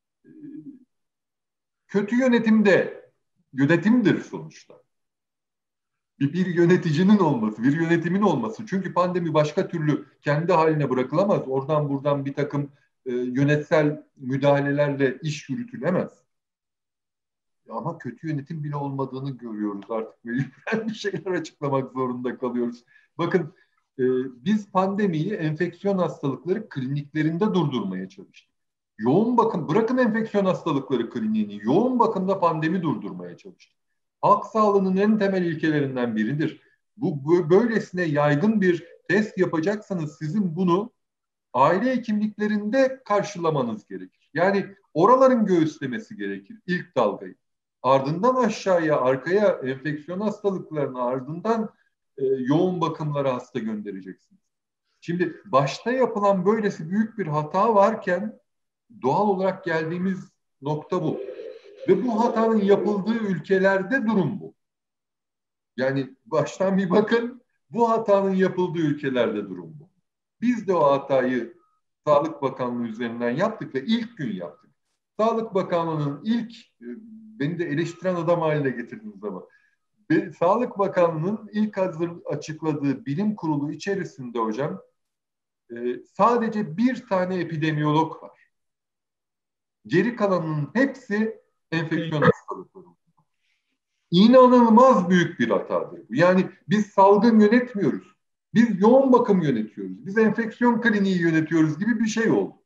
[SPEAKER 2] kötü yönetimdir sonuçta. Bir yöneticinin olması, bir yönetimin olması. Çünkü pandemi başka türlü kendi haline bırakılamaz. Oradan buradan bir takım yönetsel müdahalelerle iş yürütülemez. Ama kötü yönetim bile olmadığını görüyoruz artık. Mecburen bir şeyler açıklamak zorunda kalıyoruz. Bakın biz pandemiyi enfeksiyon hastalıkları kliniklerinde durdurmaya çalıştık. Bırakın enfeksiyon hastalıkları kliniğini, yoğun bakımda pandemi durdurmaya çalıştık. Halk sağlığının en temel ilkelerinden biridir. Böylesine yaygın bir test yapacaksanız sizin bunu aile hekimliklerinde karşılamanız gerekir. Yani oraların göğüslemesi gerekir ilk dalgayı. Ardından aşağıya, arkaya enfeksiyon hastalıklarına, ardından yoğun bakımlara hasta göndereceksiniz. Şimdi başta yapılan böylesi büyük bir hata varken doğal olarak geldiğimiz nokta bu. Ve bu hatanın yapıldığı ülkelerde durum bu. Yani baştan bir bakın, bu hatanın yapıldığı ülkelerde durum bu. Biz de o hatayı Sağlık Bakanlığı üzerinden yaptık ve ilk gün yaptık. Sağlık Bakanlığı'nın beni de eleştiren adam haline getirdiniz ama, Sağlık Bakanlığı'nın ilk açıkladığı bilim kurulu içerisinde hocam sadece bir tane epidemiyolog var. Geri kalanının hepsi enfeksiyon hastalıkları. İnanılmaz büyük bir hatadır bu. Yani biz salgın yönetmiyoruz. Biz yoğun bakım yönetiyoruz. Biz enfeksiyon kliniği yönetiyoruz gibi bir şey oldu.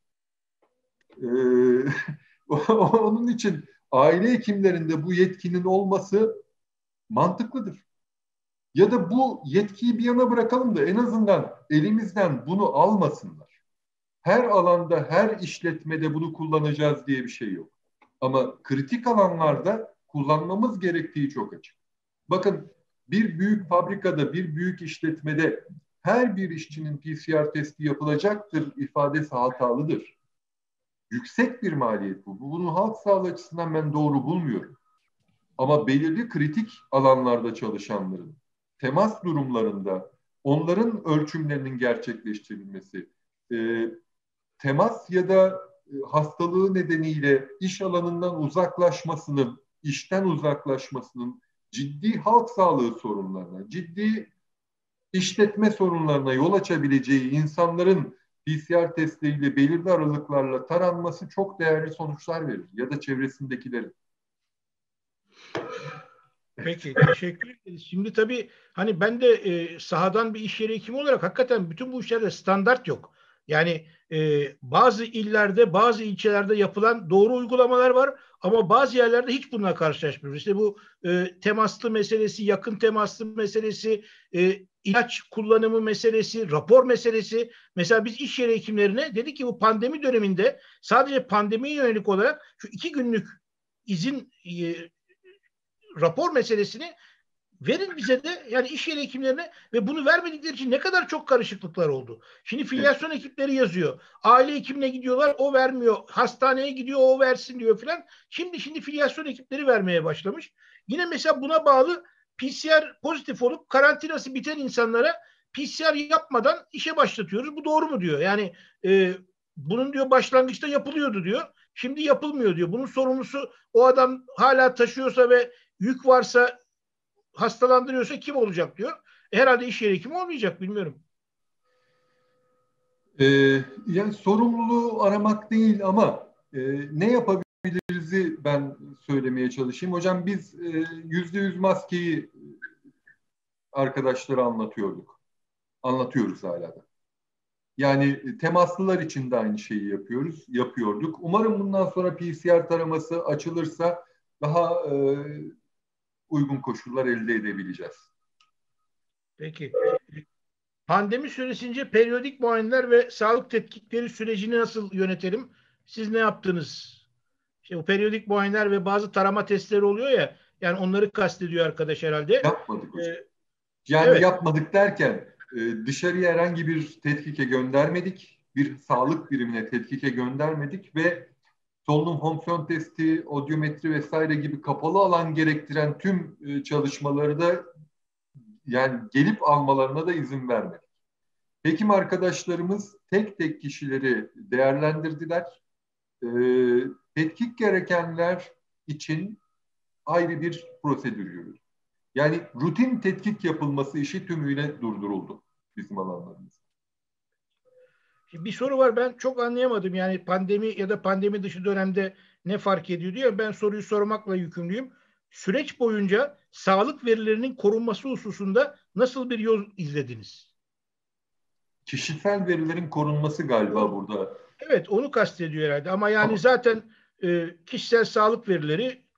[SPEAKER 2] Onun için aile hekimlerinde bu yetkinin olması mantıklıdır. Ya da bu yetkiyi bir yana bırakalım da en azından elimizden bunu almasınlar. Her alanda, her işletmede bunu kullanacağız diye bir şey yok. Ama kritik alanlarda kullanmamız gerektiği çok açık. Bakın, bir büyük fabrikada, bir büyük işletmede her bir işçinin PCR testi yapılacaktır ifadesi hatalıdır. Yüksek bir maliyet bu. Bunu halk sağlığı açısından ben doğru bulmuyorum. Ama belirli kritik alanlarda çalışanların temas durumlarında onların ölçümlerinin gerçekleştirilmesi, temas ya da hastalığı nedeniyle iş alanından uzaklaşmasının, işten uzaklaşmasının ciddi halk sağlığı sorunlarına, ciddi işletme sorunlarına yol açabileceği insanların PCR testleriyle belirli aralıklarla taranması çok değerli sonuçlar verir. Ya da çevresindekilerin.
[SPEAKER 1] Peki, teşekkür ederiz. Şimdi tabii hani ben de sahadan bir iş yeri hekimi olarak hakikaten bütün bu işlerde standart yok. Yani bazı illerde, bazı ilçelerde yapılan doğru uygulamalar var ama bazı yerlerde hiç bununla karşılaşmıyoruz. İşte bu temaslı meselesi, yakın temaslı meselesi, ilaç kullanımı meselesi, rapor meselesi. Mesela biz iş yeri hekimlerine dedik ki bu pandemi döneminde sadece pandemiye yönelik olarak şu 2 günlük izin rapor meselesini verin bize de, yani iş yeri hekimlerine, ve bunu vermedikleri için ne kadar çok karışıklıklar oldu. Şimdi filyasyon ekipleri yazıyor. Aile hekimine gidiyorlar, o vermiyor. Hastaneye gidiyor, o versin diyor filan. Şimdi filyasyon ekipleri vermeye başlamış. Yine mesela buna bağlı PCR pozitif olup karantinası biten insanlara PCR yapmadan işe başlatıyoruz. Bu doğru mu diyor. Yani bunun diyor başlangıçta yapılıyordu diyor. Şimdi yapılmıyor diyor. Bunun sorumlusu o adam hala taşıyorsa ve yük varsa, hastalandırıyorsa kim olacak diyor. Herhalde iş yeri hekimi olmayacak, bilmiyorum.
[SPEAKER 2] Yani sorumluluğu aramak değil ama ne yapabiliriz'i ben söylemeye çalışayım. Hocam biz %100 maskeyi arkadaşlara anlatıyorduk. Anlatıyoruz hala da. Yani temaslılar için de aynı şeyi yapıyorduk. Umarım bundan sonra PCR taraması açılırsa daha uygun koşullar elde edebileceğiz.
[SPEAKER 1] Peki. Pandemi süresince periyodik muayeneler ve sağlık tetkikleri sürecini nasıl yönetelim? Siz ne yaptınız? İşte bu periyodik muayeneler ve bazı tarama testleri oluyor ya, yani onları kastediyor arkadaş herhalde.
[SPEAKER 2] Yapmadık hocam. Yani
[SPEAKER 1] Evet.
[SPEAKER 2] yapmadık derken dışarıya herhangi bir tetkike göndermedik. Bir sağlık birimine tetkike göndermedik ve solunum fonksiyon testi, odyometri vesaire gibi kapalı alan gerektiren tüm çalışmaları da yani gelip almalarına da izin vermedik. Hekim arkadaşlarımız tek tek kişileri değerlendirdiler. Tetkik gerekenler için ayrı bir prosedür yürüdü. Yani rutin tetkik yapılması işi tümüyle durduruldu bizim alanlarımızda.
[SPEAKER 1] Bir soru var, ben çok anlayamadım. Yani pandemi ya da pandemi dışı dönemde ne fark ediyor diye, ben soruyu sormakla yükümlüyüm. Süreç boyunca sağlık verilerinin korunması hususunda nasıl bir yol izlediniz?
[SPEAKER 2] Kişisel verilerin korunması galiba burada.
[SPEAKER 1] Evet, onu kastediyor herhalde ama yani
[SPEAKER 2] Tamam.
[SPEAKER 1] zaten kişisel sağlık verileri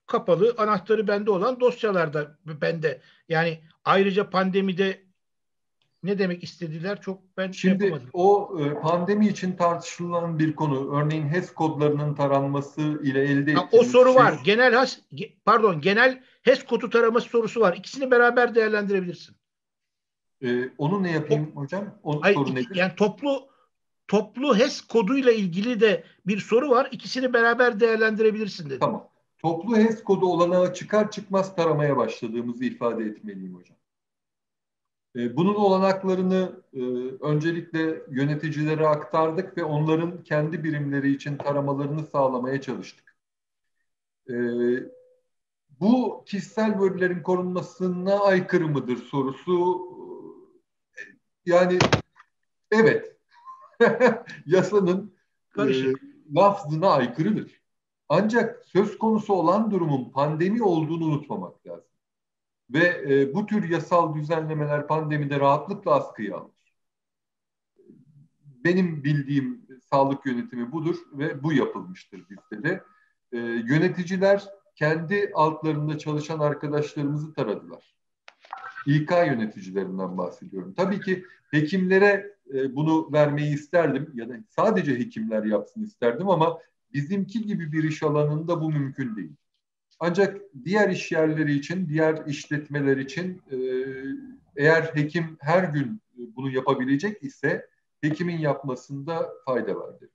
[SPEAKER 1] kapalı, anahtarı bende olan dosyalarda bende. Yani ayrıca pandemide ne demek istediler çok ben şey
[SPEAKER 2] Şimdi
[SPEAKER 1] yapamadım.
[SPEAKER 2] o pandemi için tartışılan bir konu. Örneğin HES kodlarının taranması ile elde
[SPEAKER 1] Ha, o
[SPEAKER 2] ettiğimiz
[SPEAKER 1] soru
[SPEAKER 2] şey.
[SPEAKER 1] var. Genel HES kodu taraması sorusu var. İkisini beraber değerlendirebilirsin.
[SPEAKER 2] Onu ne
[SPEAKER 1] O,
[SPEAKER 2] yapayım hocam? O
[SPEAKER 1] hayır,
[SPEAKER 2] soru nedir?
[SPEAKER 1] yani toplu HES koduyla ilgili de bir soru var. İkisini beraber değerlendirebilirsin dedim.
[SPEAKER 2] Tamam. Toplu HES kodu olanağı çıkar çıkmaz taramaya başladığımızı ifade etmeliyim hocam. Bunun olanaklarını öncelikle yöneticilere aktardık ve onların kendi birimleri için taramalarını sağlamaya çalıştık. E, Bu kişisel verilerin korunmasına aykırı mıdır sorusu, yani evet, yasanın
[SPEAKER 1] Karışık.
[SPEAKER 2] lafzına aykırıdır. Ancak söz konusu olan durumun pandemi olduğunu unutmamak lazım. Ve bu tür yasal düzenlemeler pandemide rahatlıkla askıya alır. Benim bildiğim sağlık yönetimi budur ve bu yapılmıştır bizde de. Yöneticiler kendi altlarında çalışan arkadaşlarımızı taradılar. İK yöneticilerinden bahsediyorum. Tabii ki hekimlere bunu vermeyi isterdim ya da sadece hekimler yapsın isterdim ama bizimki gibi bir iş alanında bu mümkün değil. Ancak diğer iş yerleri için, diğer işletmeler için eğer hekim her gün bunu yapabilecek ise hekimin yapmasında fayda vardır.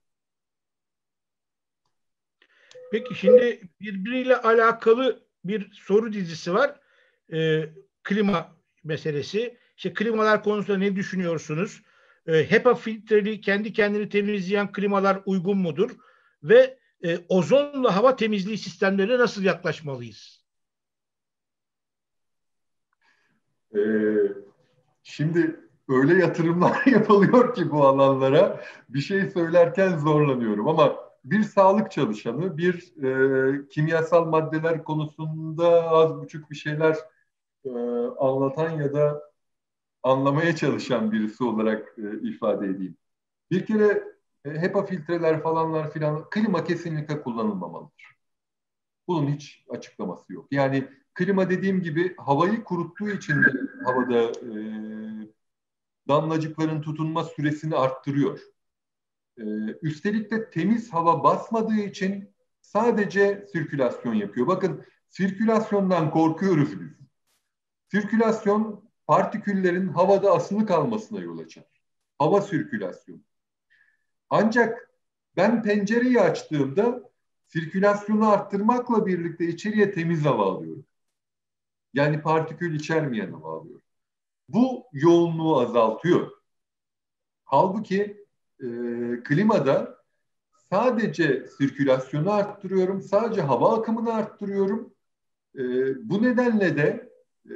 [SPEAKER 1] Peki şimdi birbiriyle alakalı bir soru dizisi var. Klima meselesi. İşte klimalar konusunda ne düşünüyorsunuz? HEPA filtreli kendi kendini temizleyen klimalar uygun mudur? Ve ozonla hava temizliği sistemlerine nasıl yaklaşmalıyız?
[SPEAKER 2] Ee, Şimdi öyle yatırımlar yapılıyor ki bu alanlara bir şey söylerken zorlanıyorum ama bir sağlık çalışanı, bir kimyasal maddeler konusunda az buçuk bir şeyler e, anlatan ya da anlamaya çalışan birisi olarak ifade edeyim. Bir kere HEPA filtreler falanlar filan klima kesinlikle kullanılmamalıdır. Bunun hiç açıklaması yok. Yani klima dediğim gibi havayı kuruttuğu için de havada damlacıkların tutunma süresini arttırıyor. E, Üstelik de temiz hava basmadığı için sadece sirkülasyon yapıyor. Bakın sirkülasyondan korkuyoruz biz. Sirkülasyon partiküllerin havada asılı kalmasına yol açar. Hava sirkülasyonu. Ancak ben pencereyi açtığımda sirkülasyonu arttırmakla birlikte içeriye temiz hava alıyorum. Yani partikül içermeyen hava alıyorum. Bu yoğunluğu azaltıyor. Halbuki klimada sadece sirkülasyonu arttırıyorum, sadece hava akımını arttırıyorum. E, Bu nedenle de e,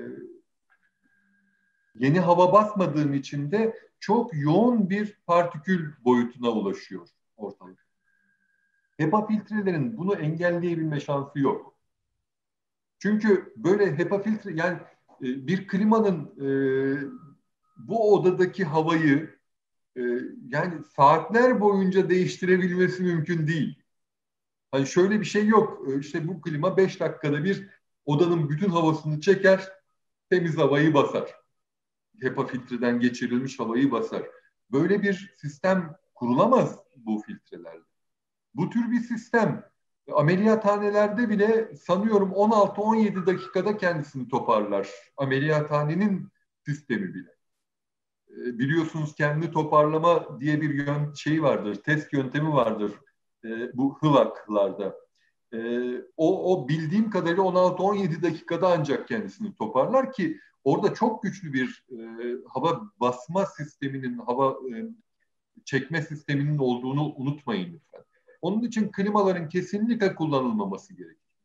[SPEAKER 2] yeni hava basmadığım için de çok yoğun bir partikül boyutuna ulaşıyor ortalık. HEPA filtrelerin bunu engelleyebilme şansı yok. Çünkü böyle HEPA filtre yani bir klimanın bu odadaki havayı e, yani saatler boyunca değiştirebilmesi mümkün değil. Hani şöyle bir şey yok. İşte bu klima 5 dakikada bir odanın bütün havasını çeker, temiz havayı basar. HEPA filtreden geçirilmiş havayı basar. Böyle bir sistem kurulamaz bu filtrelerle. Bu tür bir sistem ameliyathanelerde bile sanıyorum 16-17 dakikada kendisini toparlar. Ameliyathanenin sistemi bile. Biliyorsunuz kendini toparlama diye bir şeyi vardır, test yöntemi vardır bu HLAC'larda. O bildiğim kadarıyla 16-17 dakikada ancak kendisini toparlar ki orada çok güçlü bir hava basma sisteminin, hava çekme sisteminin olduğunu unutmayın lütfen. Onun için klimaların kesinlikle kullanılmaması gerekir.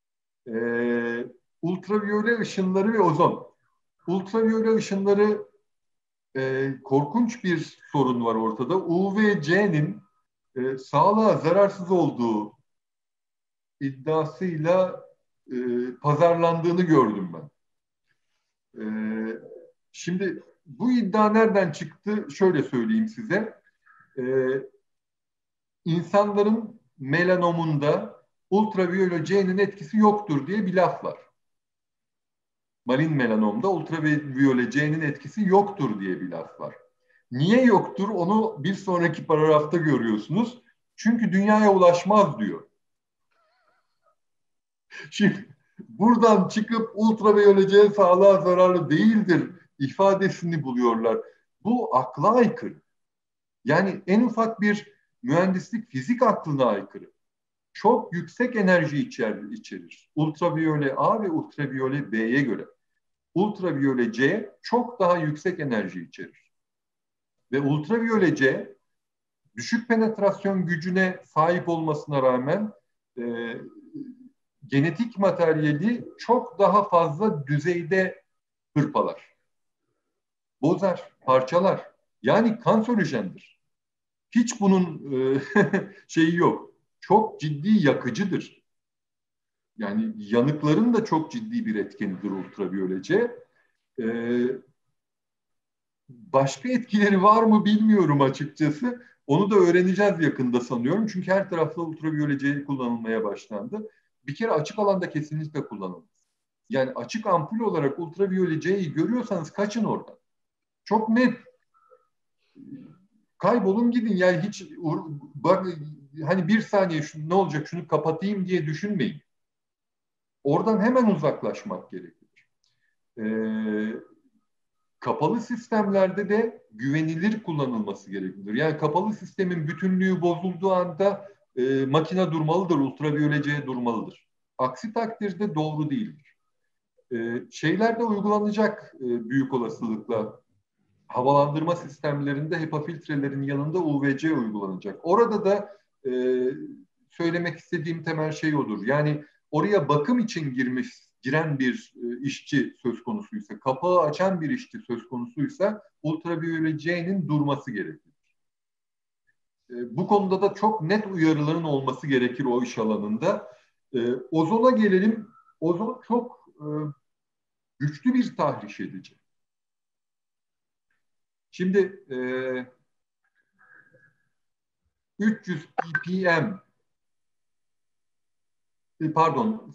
[SPEAKER 2] Ultraviyole ışınları ve ozon. Ultraviyole ışınları korkunç bir sorun var ortada. UVC'nin sağlığa zararsız olduğu iddiasıyla e, pazarlandığını gördüm ben. E, Şimdi bu iddia nereden çıktı? Şöyle söyleyeyim size. E, insanların melanomunda ultraviyole C'nin etkisi yoktur diye bir laf var. Malin melanomda ultraviyole C'nin etkisi yoktur diye bir laf var. Niye yoktur onu bir sonraki paragrafta görüyorsunuz. Çünkü dünyaya ulaşmaz diyor. Şimdi buradan çıkıp ultraviyole C sağlığa zararlı değildir ifadesini buluyorlar. Bu akla aykırı. Yani en ufak bir mühendislik fizik aklına aykırı. Çok yüksek enerji içerir. Ultraviyole A ve ultraviyole B'ye göre. Ultraviyole C çok daha yüksek enerji içerir. Ve ultraviyole C düşük penetrasyon gücüne sahip olmasına rağmen genetik materyali çok daha fazla düzeyde hırpalar, bozar, parçalar. Yani kanserojendir. Hiç bunun şeyi yok. Çok ciddi yakıcıdır. Yani yanıkların da çok ciddi bir etkenidir ultraviyole. Başka etkileri var mı bilmiyorum açıkçası. Onu da öğreneceğiz yakında sanıyorum. Çünkü her tarafta ultraviyole kullanılmaya başlandı. Bir kere açık alanda kesinlikle kullanılmaz. Yani açık ampul olarak ultraviyole görüyorsanız kaçın oradan. Çok net. Kaybolun gidin. Yani hiç bak hani bir saniye ne olacak şunu kapatayım diye düşünmeyin. Oradan hemen uzaklaşmak gerekir. Kapalı sistemlerde de güvenilir kullanılması gerekir. Yani kapalı sistemin bütünlüğü bozulduğu anda makine durmalıdır, ultraviyole durmalıdır. Aksi takdirde doğru değildir. Şeylerde uygulanacak büyük olasılıkla havalandırma sistemlerinde HEPA filtrelerin yanında UVC uygulanacak. Orada da söylemek istediğim temel şey odur. Yani oraya bakım için giren bir işçi söz konusuysa, kapağı açan bir işçi söz konusuysa ultraviyole durması gerekir. Bu konuda da çok net uyarıların olması gerekir o iş alanında. Ozona gelelim. Ozon çok güçlü bir tahriş edici. Şimdi 300 ppm pardon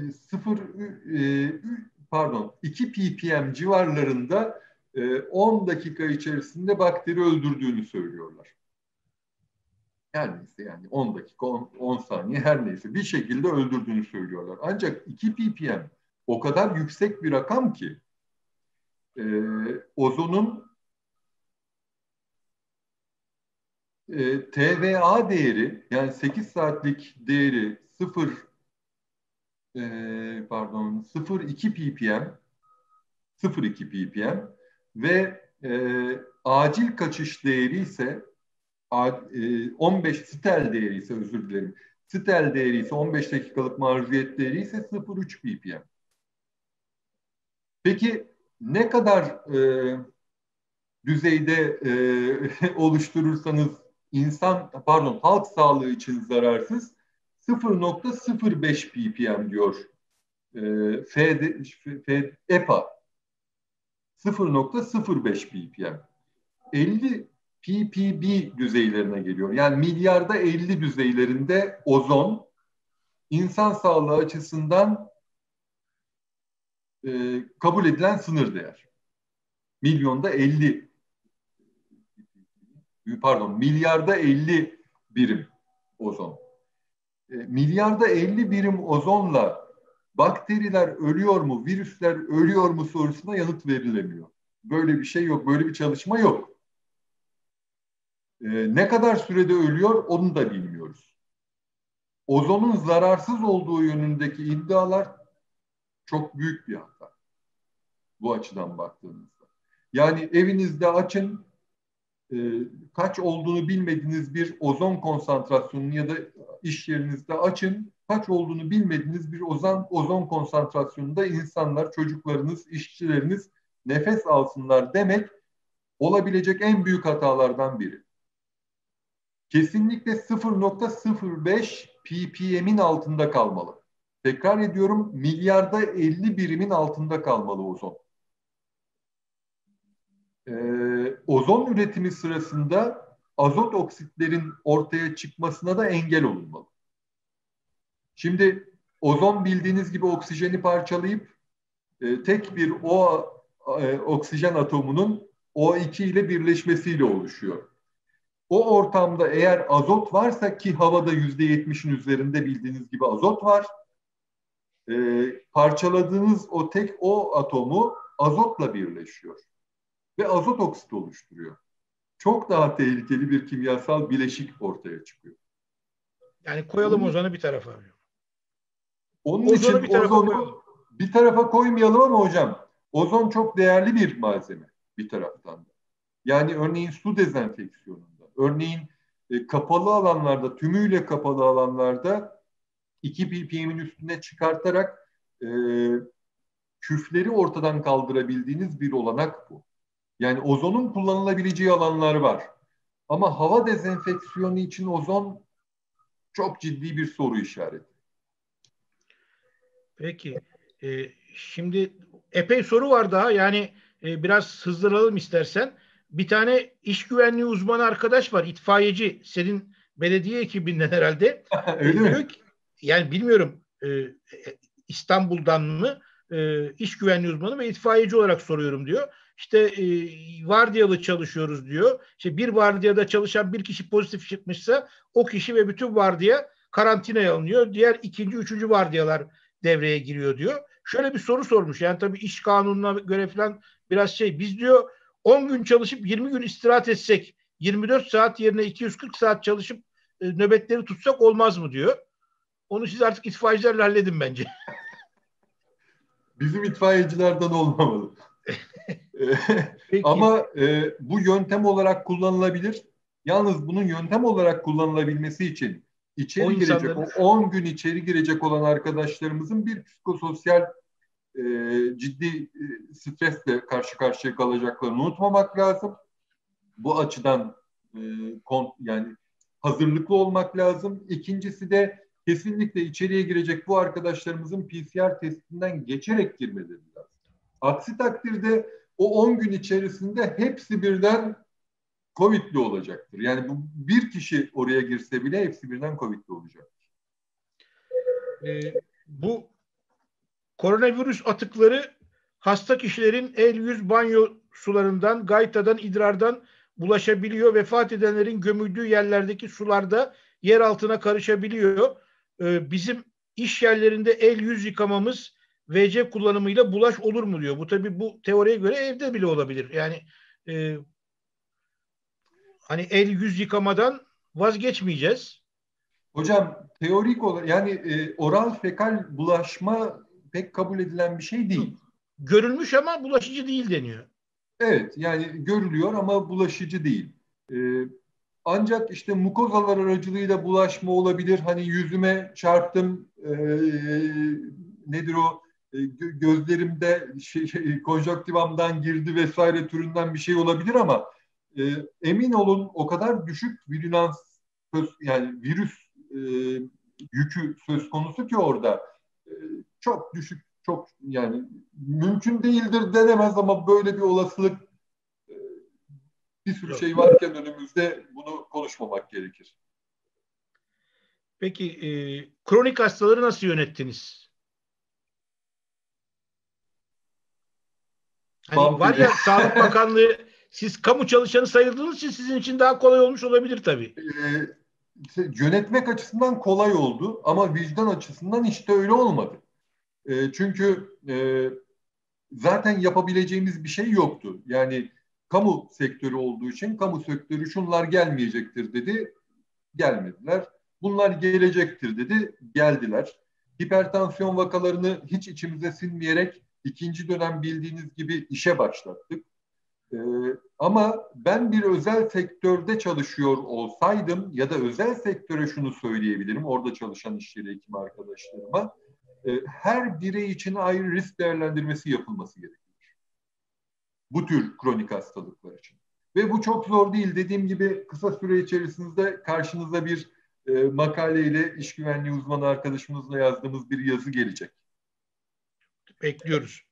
[SPEAKER 2] 2 ppm civarlarında 10 dakika içerisinde bakteri öldürdüğünü söylüyorlar. Her neyse yani 10 dakika 10 saniye her neyse bir şekilde öldürdüğünü söylüyorlar. Ancak 2 ppm o kadar yüksek bir rakam ki ozonun TVA değeri yani 8 saatlik değeri 0,2 ppm 0,2 ppm ve acil kaçış değeri ise 15 stel değeri ise özür dilerim. Stel değeri ise 15 dakikalık maruziyet değeri ise 0,3 ppm. Peki ne kadar düzeyde oluşturursanız halk sağlığı için zararsız 0,05 ppm diyor EPA 0,05 ppm 50 ppb düzeylerine geliyor. Yani milyarda 50 düzeylerinde ozon insan sağlığı açısından kabul edilen sınır değer. Milyarda 50 birim ozon. Milyarda 50 birim ozonla bakteriler ölüyor mu, virüsler ölüyor mu sorusuna yanıt verilemiyor. Böyle bir şey yok, böyle bir çalışma yok. Ne kadar sürede ölüyor onu da bilmiyoruz. Ozonun zararsız olduğu yönündeki iddialar çok büyük bir hata. Bu açıdan baktığımızda. Yani evinizde açın, kaç olduğunu bilmediğiniz bir ozon konsantrasyonunu ya da iş yerinizde açın, kaç olduğunu bilmediğiniz bir ozon konsantrasyonunda insanlar, çocuklarınız, işçileriniz nefes alsınlar demek olabilecek en büyük hatalardan biri. Kesinlikle 0,05 ppm'in altında kalmalı. Tekrar ediyorum, milyarda 50 birimin altında kalmalı ozon. Ozon üretimi sırasında azot oksitlerin ortaya çıkmasına da engel olunmalı. Şimdi ozon bildiğiniz gibi oksijeni parçalayıp tek bir oksijen atomunun O2 ile birleşmesiyle oluşuyor. O ortamda eğer azot varsa, ki havada %70'in üzerinde bildiğiniz gibi azot var, parçaladığınız o atomu azotla birleşiyor ve azot oksit oluşturuyor. Çok daha tehlikeli bir kimyasal bileşik ortaya çıkıyor.
[SPEAKER 1] Yani koyalım ozonu bir tarafa.
[SPEAKER 2] Onun için
[SPEAKER 1] Ozonu bir tarafa koyalım.
[SPEAKER 2] ozonu bir tarafa koymayalım ama hocam, ozon çok değerli bir malzeme bir taraftan da. Yani örneğin su dezenfeksiyonunda, örneğin kapalı alanlarda, tümüyle kapalı alanlarda 2 ppm'in üstüne çıkartarak küfleri ortadan kaldırabildiğiniz bir olanak bu. Yani ozonun kullanılabileceği alanlar var. Ama hava dezenfeksiyonu için ozon çok ciddi bir soru işareti.
[SPEAKER 1] Peki. Şimdi epey soru var daha. Yani biraz hızlanalım istersen. Bir tane iş güvenliği uzmanı arkadaş var. İtfaiyeci. Senin belediye ekibinden herhalde.
[SPEAKER 2] Öyle mi?
[SPEAKER 1] Diyor ki, yani bilmiyorum, İstanbul'dan mı, iş güvenliği uzmanı ve itfaiyeci olarak soruyorum diyor. İşte vardiyalı çalışıyoruz diyor. İşte bir vardiyada çalışan bir kişi pozitif çıkmışsa o kişi ve bütün vardiya karantinaya alınıyor. Diğer ikinci, üçüncü vardiyalar devreye giriyor diyor. Şöyle bir soru sormuş. Yani tabii iş kanununa göre falan biraz şey. Biz diyor 10 gün çalışıp 20 gün istirahat etsek 24 saat yerine 240 saat çalışıp nöbetleri tutsak olmaz mı diyor. Onu siz artık itfaiyecilerle halledin bence.
[SPEAKER 2] Bizim itfaiyecilerden olmamalı.
[SPEAKER 1] Peki.
[SPEAKER 2] Ama bu yöntem olarak kullanılabilir. Yalnız bunun yöntem olarak kullanılabilmesi için
[SPEAKER 1] O
[SPEAKER 2] içeri girecek, o
[SPEAKER 1] insanların
[SPEAKER 2] 10 gün içeri girecek olan arkadaşlarımızın bir psikososyal ciddi stresle karşı karşıya kalacaklarını unutmamak lazım. Bu açıdan yani hazırlıklı olmak lazım. İkincisi de kesinlikle içeriye girecek bu arkadaşlarımızın PCR testinden geçerek girmeleri lazım. Aksi takdirde o 10 gün içerisinde hepsi birden COVID'li olacaktır. Yani bu bir kişi oraya girse bile hepsi birden COVID'li olacak.
[SPEAKER 1] bu koronavirüs atıkları hasta kişilerin el, yüz, banyo sularından, gaytadan, idrardan bulaşabiliyor. Vefat edenlerin gömüldüğü yerlerdeki sularda yer altına karışabiliyor. Bizim iş yerlerinde el, yüz yıkamamız WC kullanımıyla bulaş olur mu diyor. Bu tabii bu teoriye göre evde bile olabilir. Yani e, hani el, yüz yıkamadan vazgeçmeyeceğiz.
[SPEAKER 2] Hocam teorik olarak yani oral fekal bulaşma pek kabul edilen bir şey
[SPEAKER 1] Yok,
[SPEAKER 2] değil.
[SPEAKER 1] görülmüş ama bulaşıcı değil deniyor.
[SPEAKER 2] Evet, yani görülüyor ama bulaşıcı değil. E, Ancak işte mukozalar aracılığıyla bulaşma olabilir. Hani yüzüme çarptım, nedir o? Gözlerimde konjonktivamdan girdi vesaire türünden bir şey olabilir ama emin olun o kadar düşük virülans, yani virüs e, yükü söz konusu ki orada e, çok düşük, çok yani mümkün değildir denemez ama böyle bir olasılık, e, bir sürü
[SPEAKER 1] Yok.
[SPEAKER 2] şey varken önümüzde bunu konuşmamak gerekir.
[SPEAKER 1] Peki kronik hastaları nasıl yönettiniz? Hani var
[SPEAKER 2] Vampiri.
[SPEAKER 1] ya, Sağlık Bakanlığı, siz kamu çalışanı sayıldığınız için sizin için daha kolay olmuş olabilir tabii.
[SPEAKER 2] Yönetmek açısından kolay oldu ama vicdan açısından işte öyle olmadı. Çünkü zaten yapabileceğimiz bir şey yoktu. Yani kamu sektörü olduğu için kamu sektörü şunlar gelmeyecektir dedi, gelmediler. Bunlar gelecektir dedi, geldiler. Hipertansiyon vakalarını hiç içimize sinmeyerek ikinci dönem bildiğiniz gibi işe başlattık. Ee, Ama ben bir özel sektörde çalışıyor olsaydım ya da özel sektöre şunu söyleyebilirim, orada çalışan iş yeri hekimi arkadaşlarıma, her birey için ayrı risk değerlendirmesi yapılması gerekir. Bu tür kronik hastalıklar için. Ve bu çok zor değil. Dediğim gibi kısa süre içerisinde karşınıza bir makaleyle iş güvenliği uzmanı arkadaşımızla yazdığımız bir yazı gelecek.
[SPEAKER 1] Bekliyoruz.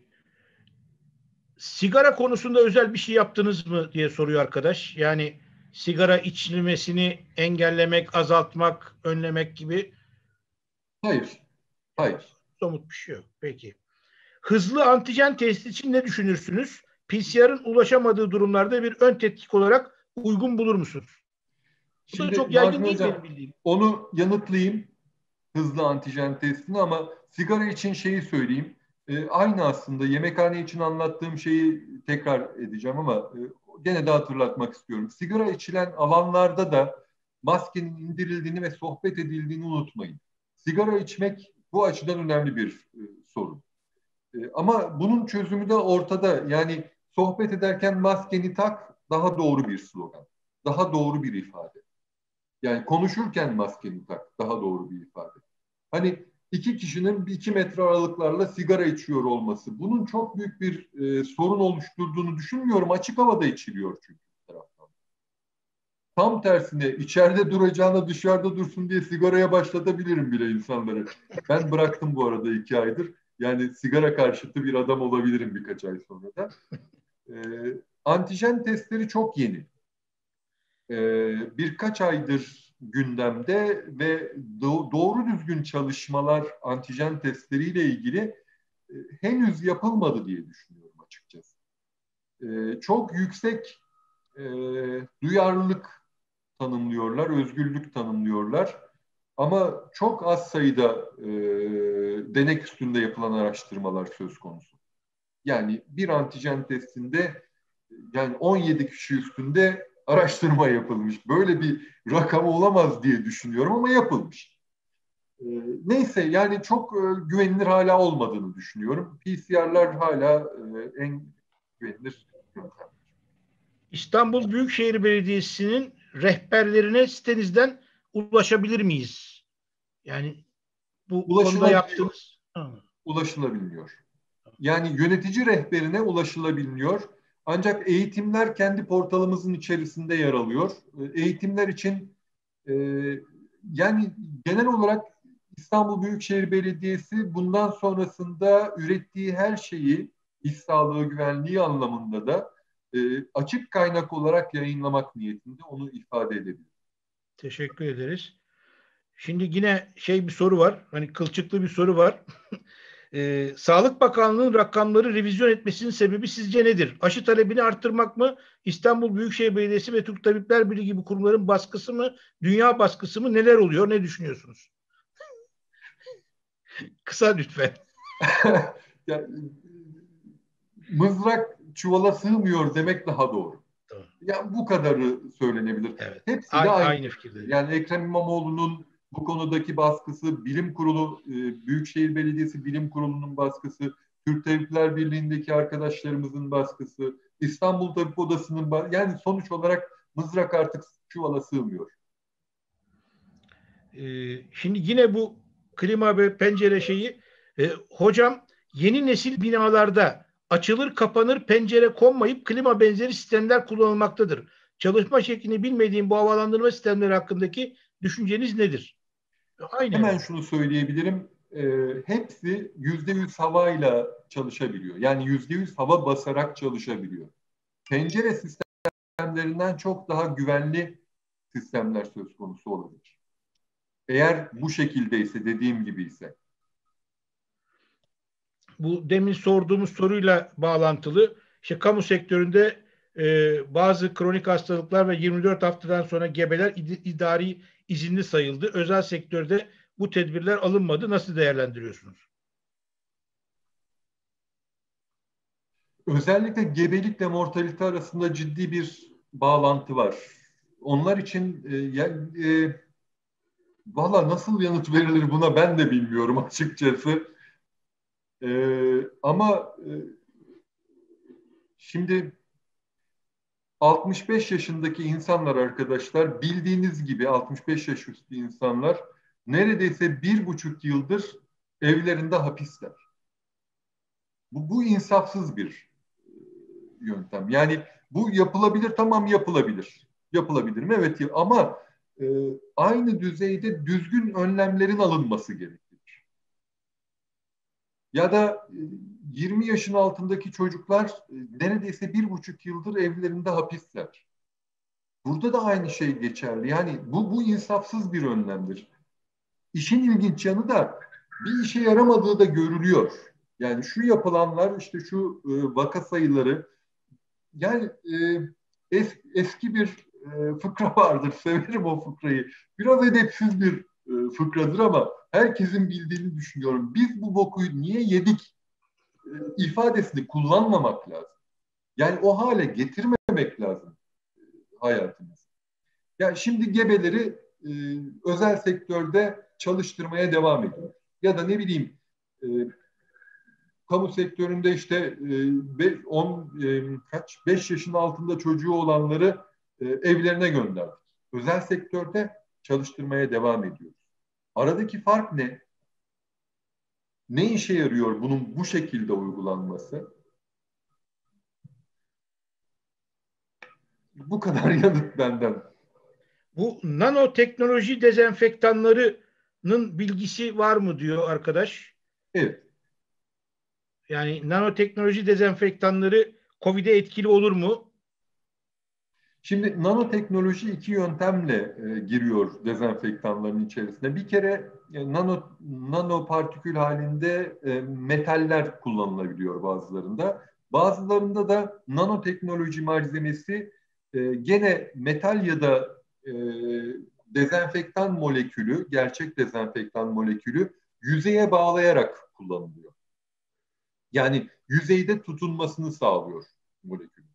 [SPEAKER 1] Sigara konusunda özel bir şey yaptınız mı diye soruyor arkadaş. Yani sigara içilmesini engellemek, azaltmak, önlemek gibi
[SPEAKER 2] Hayır, hayır.
[SPEAKER 1] somut bir şey yok. Peki. Hızlı antijen testi için ne düşünürsünüz? PCR'ın ulaşamadığı durumlarda bir ön tetkik olarak uygun bulur musunuz? Bu da
[SPEAKER 2] Şimdi
[SPEAKER 1] çok yaygın
[SPEAKER 2] Nazmi
[SPEAKER 1] değil benim
[SPEAKER 2] Hocam,
[SPEAKER 1] bildiğim.
[SPEAKER 2] onu yanıtlayayım, hızlı antijen testini, ama sigara için şeyi söyleyeyim. Aynı aslında yemekhane için anlattığım şeyi tekrar edeceğim ama gene de hatırlatmak istiyorum. Sigara içilen alanlarda da maskenin indirildiğini ve sohbet edildiğini unutmayın. Sigara içmek bu açıdan önemli bir sorun. Ama bunun çözümü de ortada. Yani sohbet ederken maskeni tak daha doğru bir slogan. Daha doğru bir ifade. Yani konuşurken maskeni tak daha doğru bir ifade. Hani iki kişinin 2 metre aralıklarla sigara içiyor olması bunun çok büyük bir sorun oluşturduğunu düşünmüyorum. Açık havada içiliyor çünkü bir taraftan. Tam tersine içeride duracağına dışarıda dursun diye sigaraya başlatabilirim bile insanları. Ben bıraktım bu arada 2 aydır. Yani sigara karşıtı bir adam olabilirim birkaç ay sonra da. E, Antijen testleri çok yeni. Birkaç aydır gündemde ve doğru düzgün çalışmalar antijen testleriyle ilgili henüz yapılmadı diye düşünüyorum açıkçası. Çok yüksek e, duyarlılık tanımlıyorlar, özgürlük tanımlıyorlar. Ama çok az sayıda denek üstünde yapılan araştırmalar söz konusu. Yani bir antijen testinde yani 17 kişi üstünde araştırma yapılmış. Böyle bir rakam olamaz diye düşünüyorum ama yapılmış. Neyse yani çok güvenilir hala olmadığını düşünüyorum. PCR'lar hala en güvenilir yöntem.
[SPEAKER 1] İstanbul Büyükşehir Belediyesi'nin rehberlerine sitenizden ulaşabilir miyiz? Yani bu konuda
[SPEAKER 2] Ulaşılabiliyor.
[SPEAKER 1] yaptığınız... Ha.
[SPEAKER 2] Ulaşılabiliyor. Yani yönetici rehberine ulaşılabiliyor. Ancak eğitimler kendi portalımızın içerisinde yer alıyor. Eğitimler için e, yani genel olarak İstanbul Büyükşehir Belediyesi bundan sonrasında ürettiği her şeyi iş sağlığı güvenliği anlamında da açık kaynak olarak yayınlamak niyetinde, onu ifade edebilirim.
[SPEAKER 1] Teşekkür ederiz. Şimdi yine bir soru var. Hani kılçıklı bir soru var. Sağlık Bakanlığı'nın rakamları revizyon etmesinin sebebi sizce nedir? Aşı talebini arttırmak mı? İstanbul Büyükşehir Belediyesi ve Türk Tabipler Birliği gibi kurumların baskısı mı? Dünya baskısı mı? Neler oluyor? Ne düşünüyorsunuz? Kısa lütfen.
[SPEAKER 2] Yani, mızrak çuvala sığmıyor demek daha doğru.
[SPEAKER 1] Tamam.
[SPEAKER 2] Ya bu kadarı söylenebilir.
[SPEAKER 1] Evet.
[SPEAKER 2] Hepsi de aynı.
[SPEAKER 1] Aynı fikirdeyim.
[SPEAKER 2] Yani Ekrem İmamoğlu'nun bu konudaki baskısı, Bilim Kurulu, Büyükşehir Belediyesi Bilim Kurulu'nun baskısı, Türk Tabipler Birliği'ndeki arkadaşlarımızın baskısı, İstanbul Tabip Odası'nın yani sonuç olarak mızrak artık çuvala sığmıyor.
[SPEAKER 1] Şimdi yine bu klima ve pencere hocam, yeni nesil binalarda açılır kapanır pencere konmayıp klima benzeri sistemler kullanılmaktadır. Çalışma şeklini bilmediğim bu havalandırma sistemleri hakkındaki düşünceniz nedir? Aynen
[SPEAKER 2] Hemen
[SPEAKER 1] öyle.
[SPEAKER 2] şunu söyleyebilirim. Hepsi %100 havayla çalışabiliyor. Yani %100 hava basarak çalışabiliyor. Pencere sistemlerinden çok daha güvenli sistemler söz konusu olabilir. Eğer bu şekildeyse, dediğim gibi ise.
[SPEAKER 1] Bu demin sorduğumuz soruyla bağlantılı. İşte kamu sektöründe bazı kronik hastalıklar ve 24 haftadan sonra gebeler idari izinli sayıldı. Özel sektörde bu tedbirler alınmadı. Nasıl değerlendiriyorsunuz?
[SPEAKER 2] Özellikle gebelikle mortalite arasında ciddi bir bağlantı var. Onlar için valla nasıl yanıt verilir buna ben de bilmiyorum açıkçası. Ama şimdi 65 yaşındaki insanlar arkadaşlar, bildiğiniz gibi 65 yaş üstü insanlar neredeyse 1,5 yıldır evlerinde hapisler. Bu insafsız bir yöntem. Yani bu yapılabilir, tamam yapılabilir. Yapılabilir mi? Evet, ama aynı düzeyde düzgün önlemlerin alınması gerekir. Ya da 20 yaşın altındaki çocuklar neredeyse 1,5 yıldır evlerinde hapisler. Burada da aynı şey geçerli. Yani bu insafsız bir önlemdir. İşin ilginç yanı da bir işe yaramadığı da görülüyor. Yani şu yapılanlar, işte şu vaka sayıları, yani eski bir fıkra vardır. Severim o fıkrayı. Biraz edepsiz bir fıkradır ama herkesin bildiğini düşünüyorum. Biz bu boku niye yedik ifadesini kullanmamak lazım. Yani o hale getirmemek lazım hayatımızı. Yani şimdi gebeleri özel sektörde çalıştırmaya devam ediyor. Ya da ne bileyim e, kamu sektöründe işte 5 yaşın altında çocuğu olanları evlerine gönderdik. Özel sektörde çalıştırmaya devam ediyoruz. Aradaki fark ne? Ne işe yarıyor bunun bu şekilde uygulanması? Bu kadar yanıt benden.
[SPEAKER 1] Bu nanoteknoloji dezenfektanlarının bilgisi var mı diyor arkadaş.
[SPEAKER 2] Evet.
[SPEAKER 1] Yani nanoteknoloji dezenfektanları COVID'e etkili olur mu?
[SPEAKER 2] Şimdi nanoteknoloji iki yöntemle giriyor dezenfektanların içerisine. Bir kere nano partikül halinde metaller kullanılabiliyor bazılarında. Bazılarında da nanoteknoloji malzemesi gene metal ya da e, dezenfektan molekülü, gerçek dezenfektan molekülü yüzeye bağlayarak kullanılıyor. Yani yüzeyde tutunmasını sağlıyor molekül.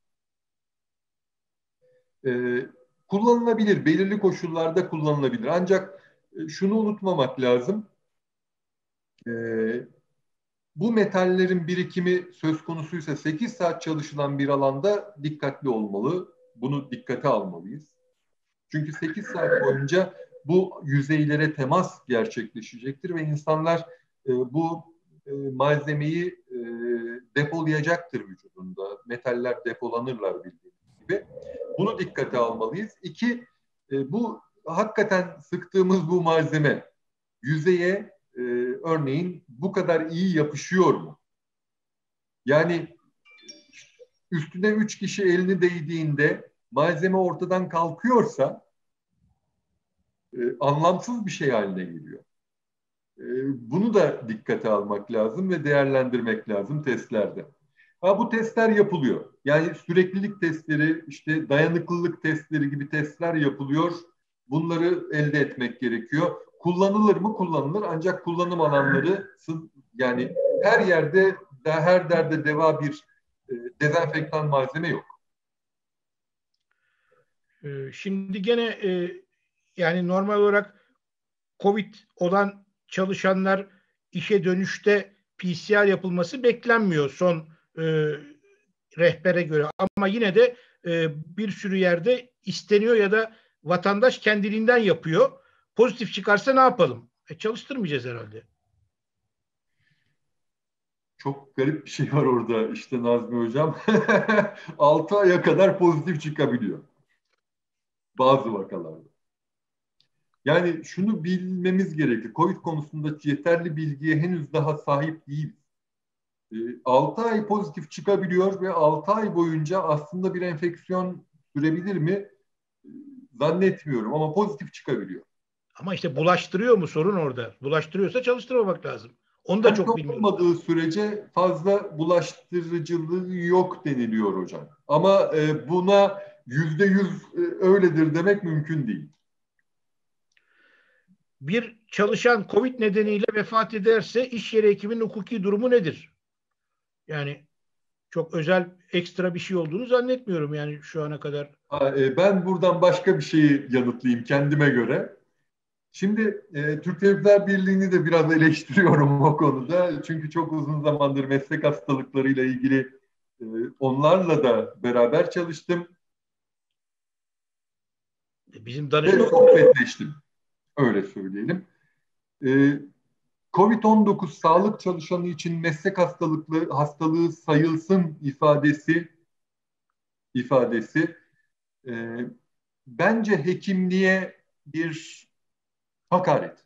[SPEAKER 2] e, kullanılabilir, belirli koşullarda kullanılabilir. Ancak şunu unutmamak lazım. E, bu metallerin birikimi söz konusuysa 8 saat çalışılan bir alanda dikkatli olmalı. Bunu dikkate almalıyız. Çünkü 8 saat boyunca bu yüzeylere temas gerçekleşecektir ve insanlar bu malzemeyi depolayacaktır vücudunda. Metaller depolanırlar bildiğiniz gibi. Bunu dikkate almalıyız. İki, bu hakikaten sıktığımız bu malzeme yüzeye örneğin bu kadar iyi yapışıyor mu? Yani üstüne 3 kişi elini değdiğinde malzeme ortadan kalkıyorsa anlamsız bir şey haline geliyor. Bunu da dikkate almak lazım ve değerlendirmek lazım testlerde. Bu testler yapılıyor. Yani süreklilik testleri, işte dayanıklılık testleri gibi testler yapılıyor. Bunları elde etmek gerekiyor. Kullanılır mı? Kullanılır. Ancak kullanım alanları, yani her yerde, her derde deva bir dezenfektan malzeme yok.
[SPEAKER 1] Şimdi gene yani normal olarak COVID olan çalışanlar işe dönüşte PCR yapılması beklenmiyor son rehbere göre. Ama yine de bir sürü yerde isteniyor ya da vatandaş kendiliğinden yapıyor. Pozitif çıkarsa ne yapalım? Çalıştırmayacağız herhalde.
[SPEAKER 2] Çok garip bir şey var orada işte Nazmi Hocam. 6 aya kadar pozitif çıkabiliyor bazı vakalarda. Yani şunu bilmemiz gerekli. COVID konusunda yeterli bilgiye henüz daha sahip değiliz. 6 ay pozitif çıkabiliyor ve 6 ay boyunca aslında bir enfeksiyon sürebilir mi? E, Zannetmiyorum ama pozitif çıkabiliyor.
[SPEAKER 1] Ama işte bulaştırıyor mu, sorun orada. Bulaştırıyorsa çalıştırmamak lazım. Onu da
[SPEAKER 2] Semptom
[SPEAKER 1] çok bilmiyoruz.
[SPEAKER 2] olmadığı sürece fazla bulaştırıcılığı yok deniliyor hocam. Ama buna %100 öyledir demek mümkün değil.
[SPEAKER 1] Bir çalışan COVID nedeniyle vefat ederse iş yeri hekiminin hukuki durumu nedir? Yani çok özel ekstra bir şey olduğunu zannetmiyorum yani şu ana kadar.
[SPEAKER 2] Ben buradan başka bir şeyi yanıtlayayım kendime göre. Şimdi Türk Tabipler Birliği'ni de biraz eleştiriyorum o konuda. Çünkü çok uzun zamandır meslek hastalıklarıyla ilgili e, onlarla da beraber çalıştım
[SPEAKER 1] Bizim
[SPEAKER 2] ve
[SPEAKER 1] danışma
[SPEAKER 2] sohbetleştim. Öyle söyleyelim. E, Covid-19 sağlık çalışanı için meslek hastalığı sayılsın ifadesi e, bence hekimliğe bir hakaret.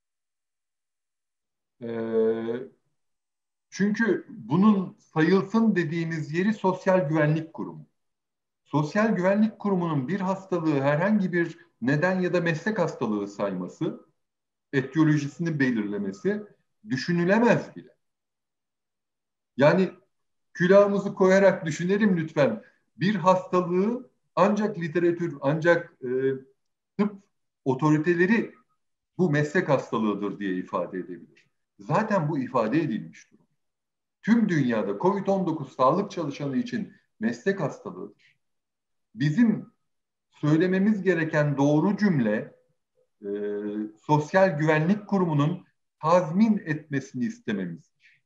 [SPEAKER 2] E, Çünkü bunun sayılsın dediğimiz yeri Sosyal Güvenlik Kurumu. Sosyal Güvenlik Kurumu'nun bir hastalığı herhangi bir neden ya da meslek hastalığı sayması, etiyolojisini belirlemesi düşünülemez bile. Yani külahımızı koyarak düşünelim lütfen. Bir hastalığı ancak literatür, ancak tıp otoriteleri bu meslek hastalığıdır diye ifade edebilir. Zaten bu ifade edilmiş durum. Tüm dünyada COVID-19 sağlık çalışanı için meslek hastalığıdır. Bizim söylememiz gereken doğru cümle e, Sosyal Güvenlik Kurumu'nun tazmin etmesini istememizdir.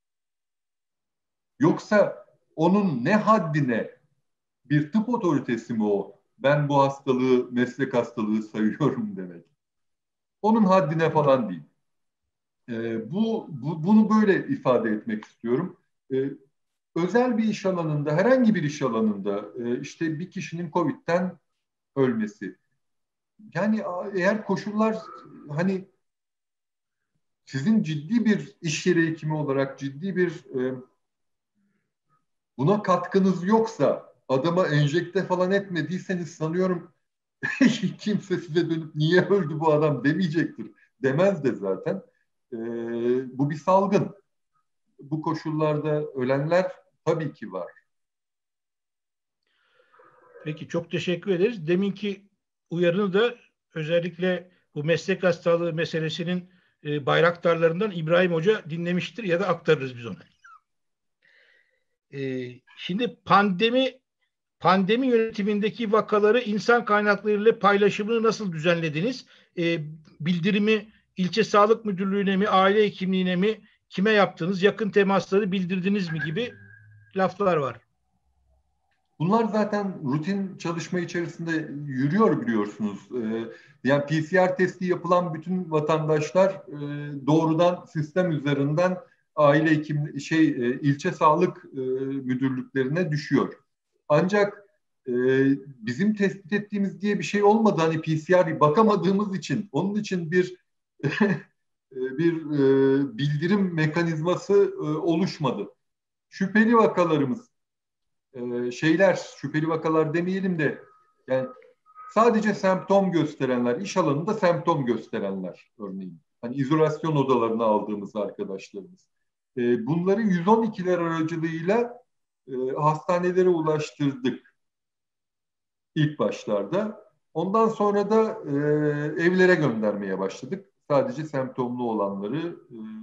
[SPEAKER 2] Yoksa onun ne haddine bir tıp otoritesi mi o? Ben bu hastalığı meslek hastalığı sayıyorum demek. Onun haddine falan değil. Bunu böyle ifade etmek istiyorum. Özel bir iş alanında, herhangi bir iş alanında işte bir kişinin COVID'den ölmesi. Yani eğer koşullar hani sizin ciddi bir iş yeri hekimi olarak ciddi bir buna katkınız yoksa adama enjekte falan etmediyseniz sanıyorum kimse size dönüp niye öldü bu adam demeyecektir. Demez de zaten. Bu bir salgın. Bu koşullarda ölenler tabii ki var.
[SPEAKER 1] Peki çok teşekkür ederiz. Deminki uyarını da özellikle bu meslek hastalığı meselesinin bayraktarlarından İbrahim Hoca dinlemiştir ya da aktarırız biz ona. Şimdi pandemi yönetimindeki vakaları insan kaynaklarıyla paylaşımını nasıl düzenlediniz? Bildirimi ilçe sağlık müdürlüğüne mi, aile hekimliğine mi, kime yaptınız? Yakın temasları bildirdiniz mi gibi laflar var.
[SPEAKER 2] Bunlar zaten rutin çalışma içerisinde yürüyor biliyorsunuz. Yani PCR testi yapılan bütün vatandaşlar doğrudan sistem üzerinden aile hekim ilçe sağlık müdürlüklerine düşüyor. Ancak bizim tespit ettiğimiz diye bir şey olmadı. Hani PCR bakamadığımız için onun için bir bir bildirim mekanizması oluşmadı. Şüpheli vakalarımız şüpheli vakalar demeyelim de yani sadece semptom gösterenler, iş alanında semptom gösterenler örneğin. Hani izolasyon odalarına aldığımız arkadaşlarımız. Bunları 112'ler aracılığıyla hastanelere ulaştırdık ilk başlarda. Ondan sonra da evlere göndermeye başladık. Sadece semptomlu olanları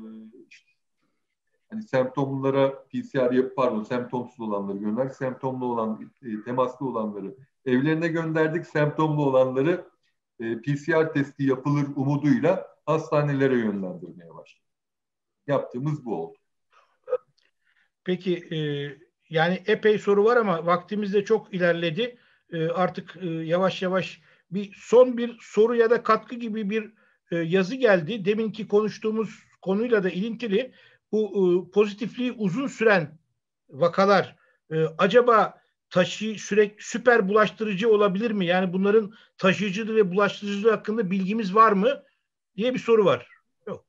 [SPEAKER 2] hani semptomlara PCR semptomsuz olanları gönderdik. Semptomlu olan, temaslı olanları evlerine gönderdik. Semptomlu olanları PCR testi yapılır umuduyla hastanelere yönlendirmeye başladık. Yaptığımız bu oldu.
[SPEAKER 1] Peki yani epey soru var ama vaktimiz de çok ilerledi. Artık yavaş yavaş son bir soru ya da katkı gibi bir yazı geldi. Deminki konuştuğumuz konuyla da ilintili. Bu pozitifliği uzun süren vakalar acaba süper bulaştırıcı olabilir mi? Yani bunların taşıyıcılığı ve bulaştırıcılığı hakkında bilgimiz var mı diye bir soru var. Yok.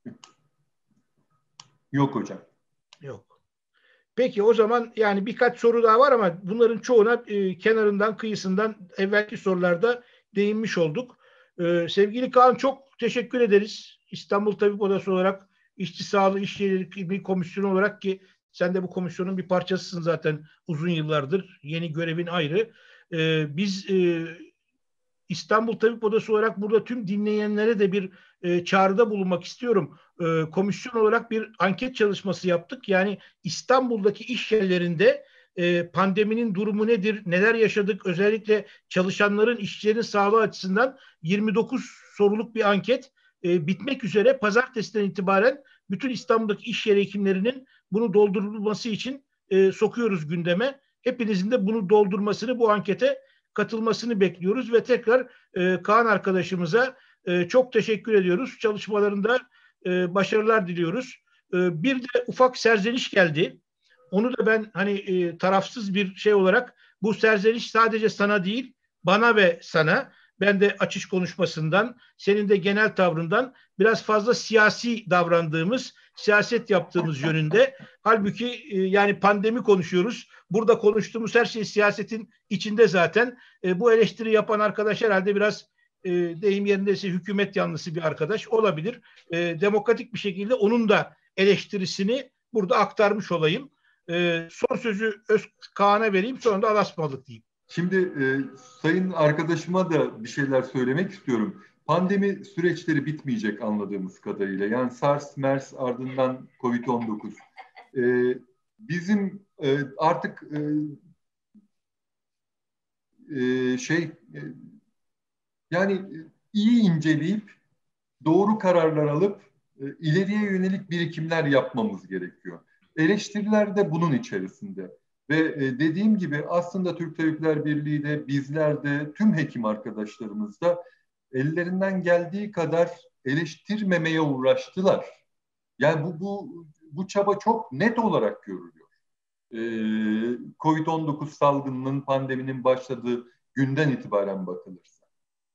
[SPEAKER 2] Yok hocam.
[SPEAKER 1] Yok. Peki o zaman yani birkaç soru daha var ama bunların çoğuna kenarından kıyısından evvelki sorularda değinmiş olduk. Sevgili Kaan çok teşekkür ederiz. İstanbul Tabip Odası olarak İşçi Sağlığı İş Yeri Komisyonu olarak ki sen de bu komisyonun bir parçasısın zaten uzun yıllardır. Yeni görevin ayrı. Biz İstanbul Tabip Odası olarak burada tüm dinleyenlere de bir çağrıda bulunmak istiyorum. Komisyon olarak bir anket çalışması yaptık. Yani İstanbul'daki iş yerlerinde pandeminin durumu nedir, neler yaşadık, özellikle çalışanların, işçilerin sağlığı açısından 29 soruluk bir anket bitmek üzere. Pazartesiden itibaren bütün İstanbul'daki iş yeri hekimlerinin bunu doldurulması için sokuyoruz gündeme. Hepinizin de bunu doldurmasını, bu ankete katılmasını bekliyoruz ve tekrar Kaan arkadaşımıza çok teşekkür ediyoruz. Çalışmalarında başarılar diliyoruz. Bir de ufak serzeniş geldi. Onu da ben tarafsız bir şey olarak bu serzeniş sadece sana değil, bana ve sana. Ben de açış konuşmasından, senin de genel tavrından biraz fazla siyasi davrandığımız, siyaset yaptığımız yönünde. Halbuki yani pandemi konuşuyoruz. Burada konuştuğumuz her şey siyasetin içinde zaten. Bu eleştiri yapan arkadaş herhalde biraz deyim yerindeyse hükümet yanlısı bir arkadaş olabilir. Demokratik bir şekilde onun da eleştirisini burada aktarmış olayım. Son sözü Kaan'a vereyim, sonra da alasmalık diyeyim.
[SPEAKER 2] Şimdi sayın arkadaşıma da bir şeyler söylemek istiyorum. Pandemi süreçleri bitmeyecek anladığımız kadarıyla. Yani SARS, MERS ardından COVID-19. Bizim artık yani iyi inceleyip doğru kararlar alıp ileriye yönelik birikimler yapmamız gerekiyor. Eleştiriler de bunun içerisinde. Ve dediğim gibi aslında Türk Tabipler Birliği de bizler de tüm hekim arkadaşlarımız da ellerinden geldiği kadar eleştirmemeye uğraştılar. Yani bu çaba çok net olarak görülüyor. Covid-19 salgınının, pandeminin başladığı günden itibaren bakılırsa.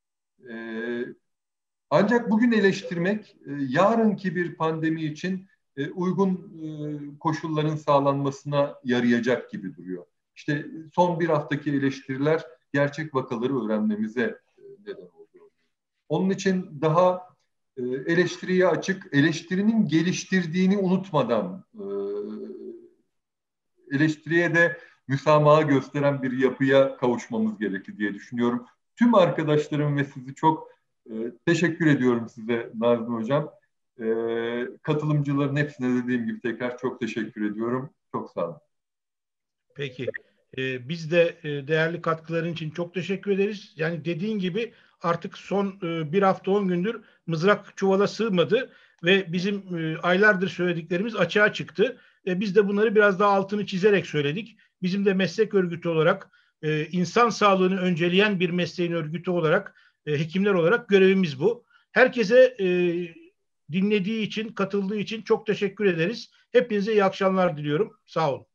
[SPEAKER 2] Ancak bugün eleştirmek, yarınki bir pandemi için uygun koşulların sağlanmasına yarayacak gibi duruyor. İşte son bir haftaki eleştiriler gerçek vakaları öğrenmemize neden oluyor. Onun için daha eleştiriye açık, eleştirinin geliştirdiğini unutmadan eleştiriye de müsamaha gösteren bir yapıya kavuşmamız gerekir diye düşünüyorum. Tüm arkadaşlarım ve sizi çok teşekkür ediyorum size Nazmi Hocam. Katılımcıların hepsine dediğim gibi tekrar çok teşekkür ediyorum. Çok sağ olun.
[SPEAKER 1] Peki. Biz de değerli katkıların için çok teşekkür ederiz. Yani dediğin gibi artık son bir hafta 10 gündür mızrak çuvala sığmadı ve bizim aylardır söylediklerimiz açığa çıktı. Biz de bunları biraz daha altını çizerek söyledik. Bizim de meslek örgütü olarak insan sağlığını önceleyen bir mesleğin örgütü olarak hekimler olarak görevimiz bu. Herkese dinlediği için, katıldığı için çok teşekkür ederiz. Hepinize iyi akşamlar diliyorum. Sağ olun.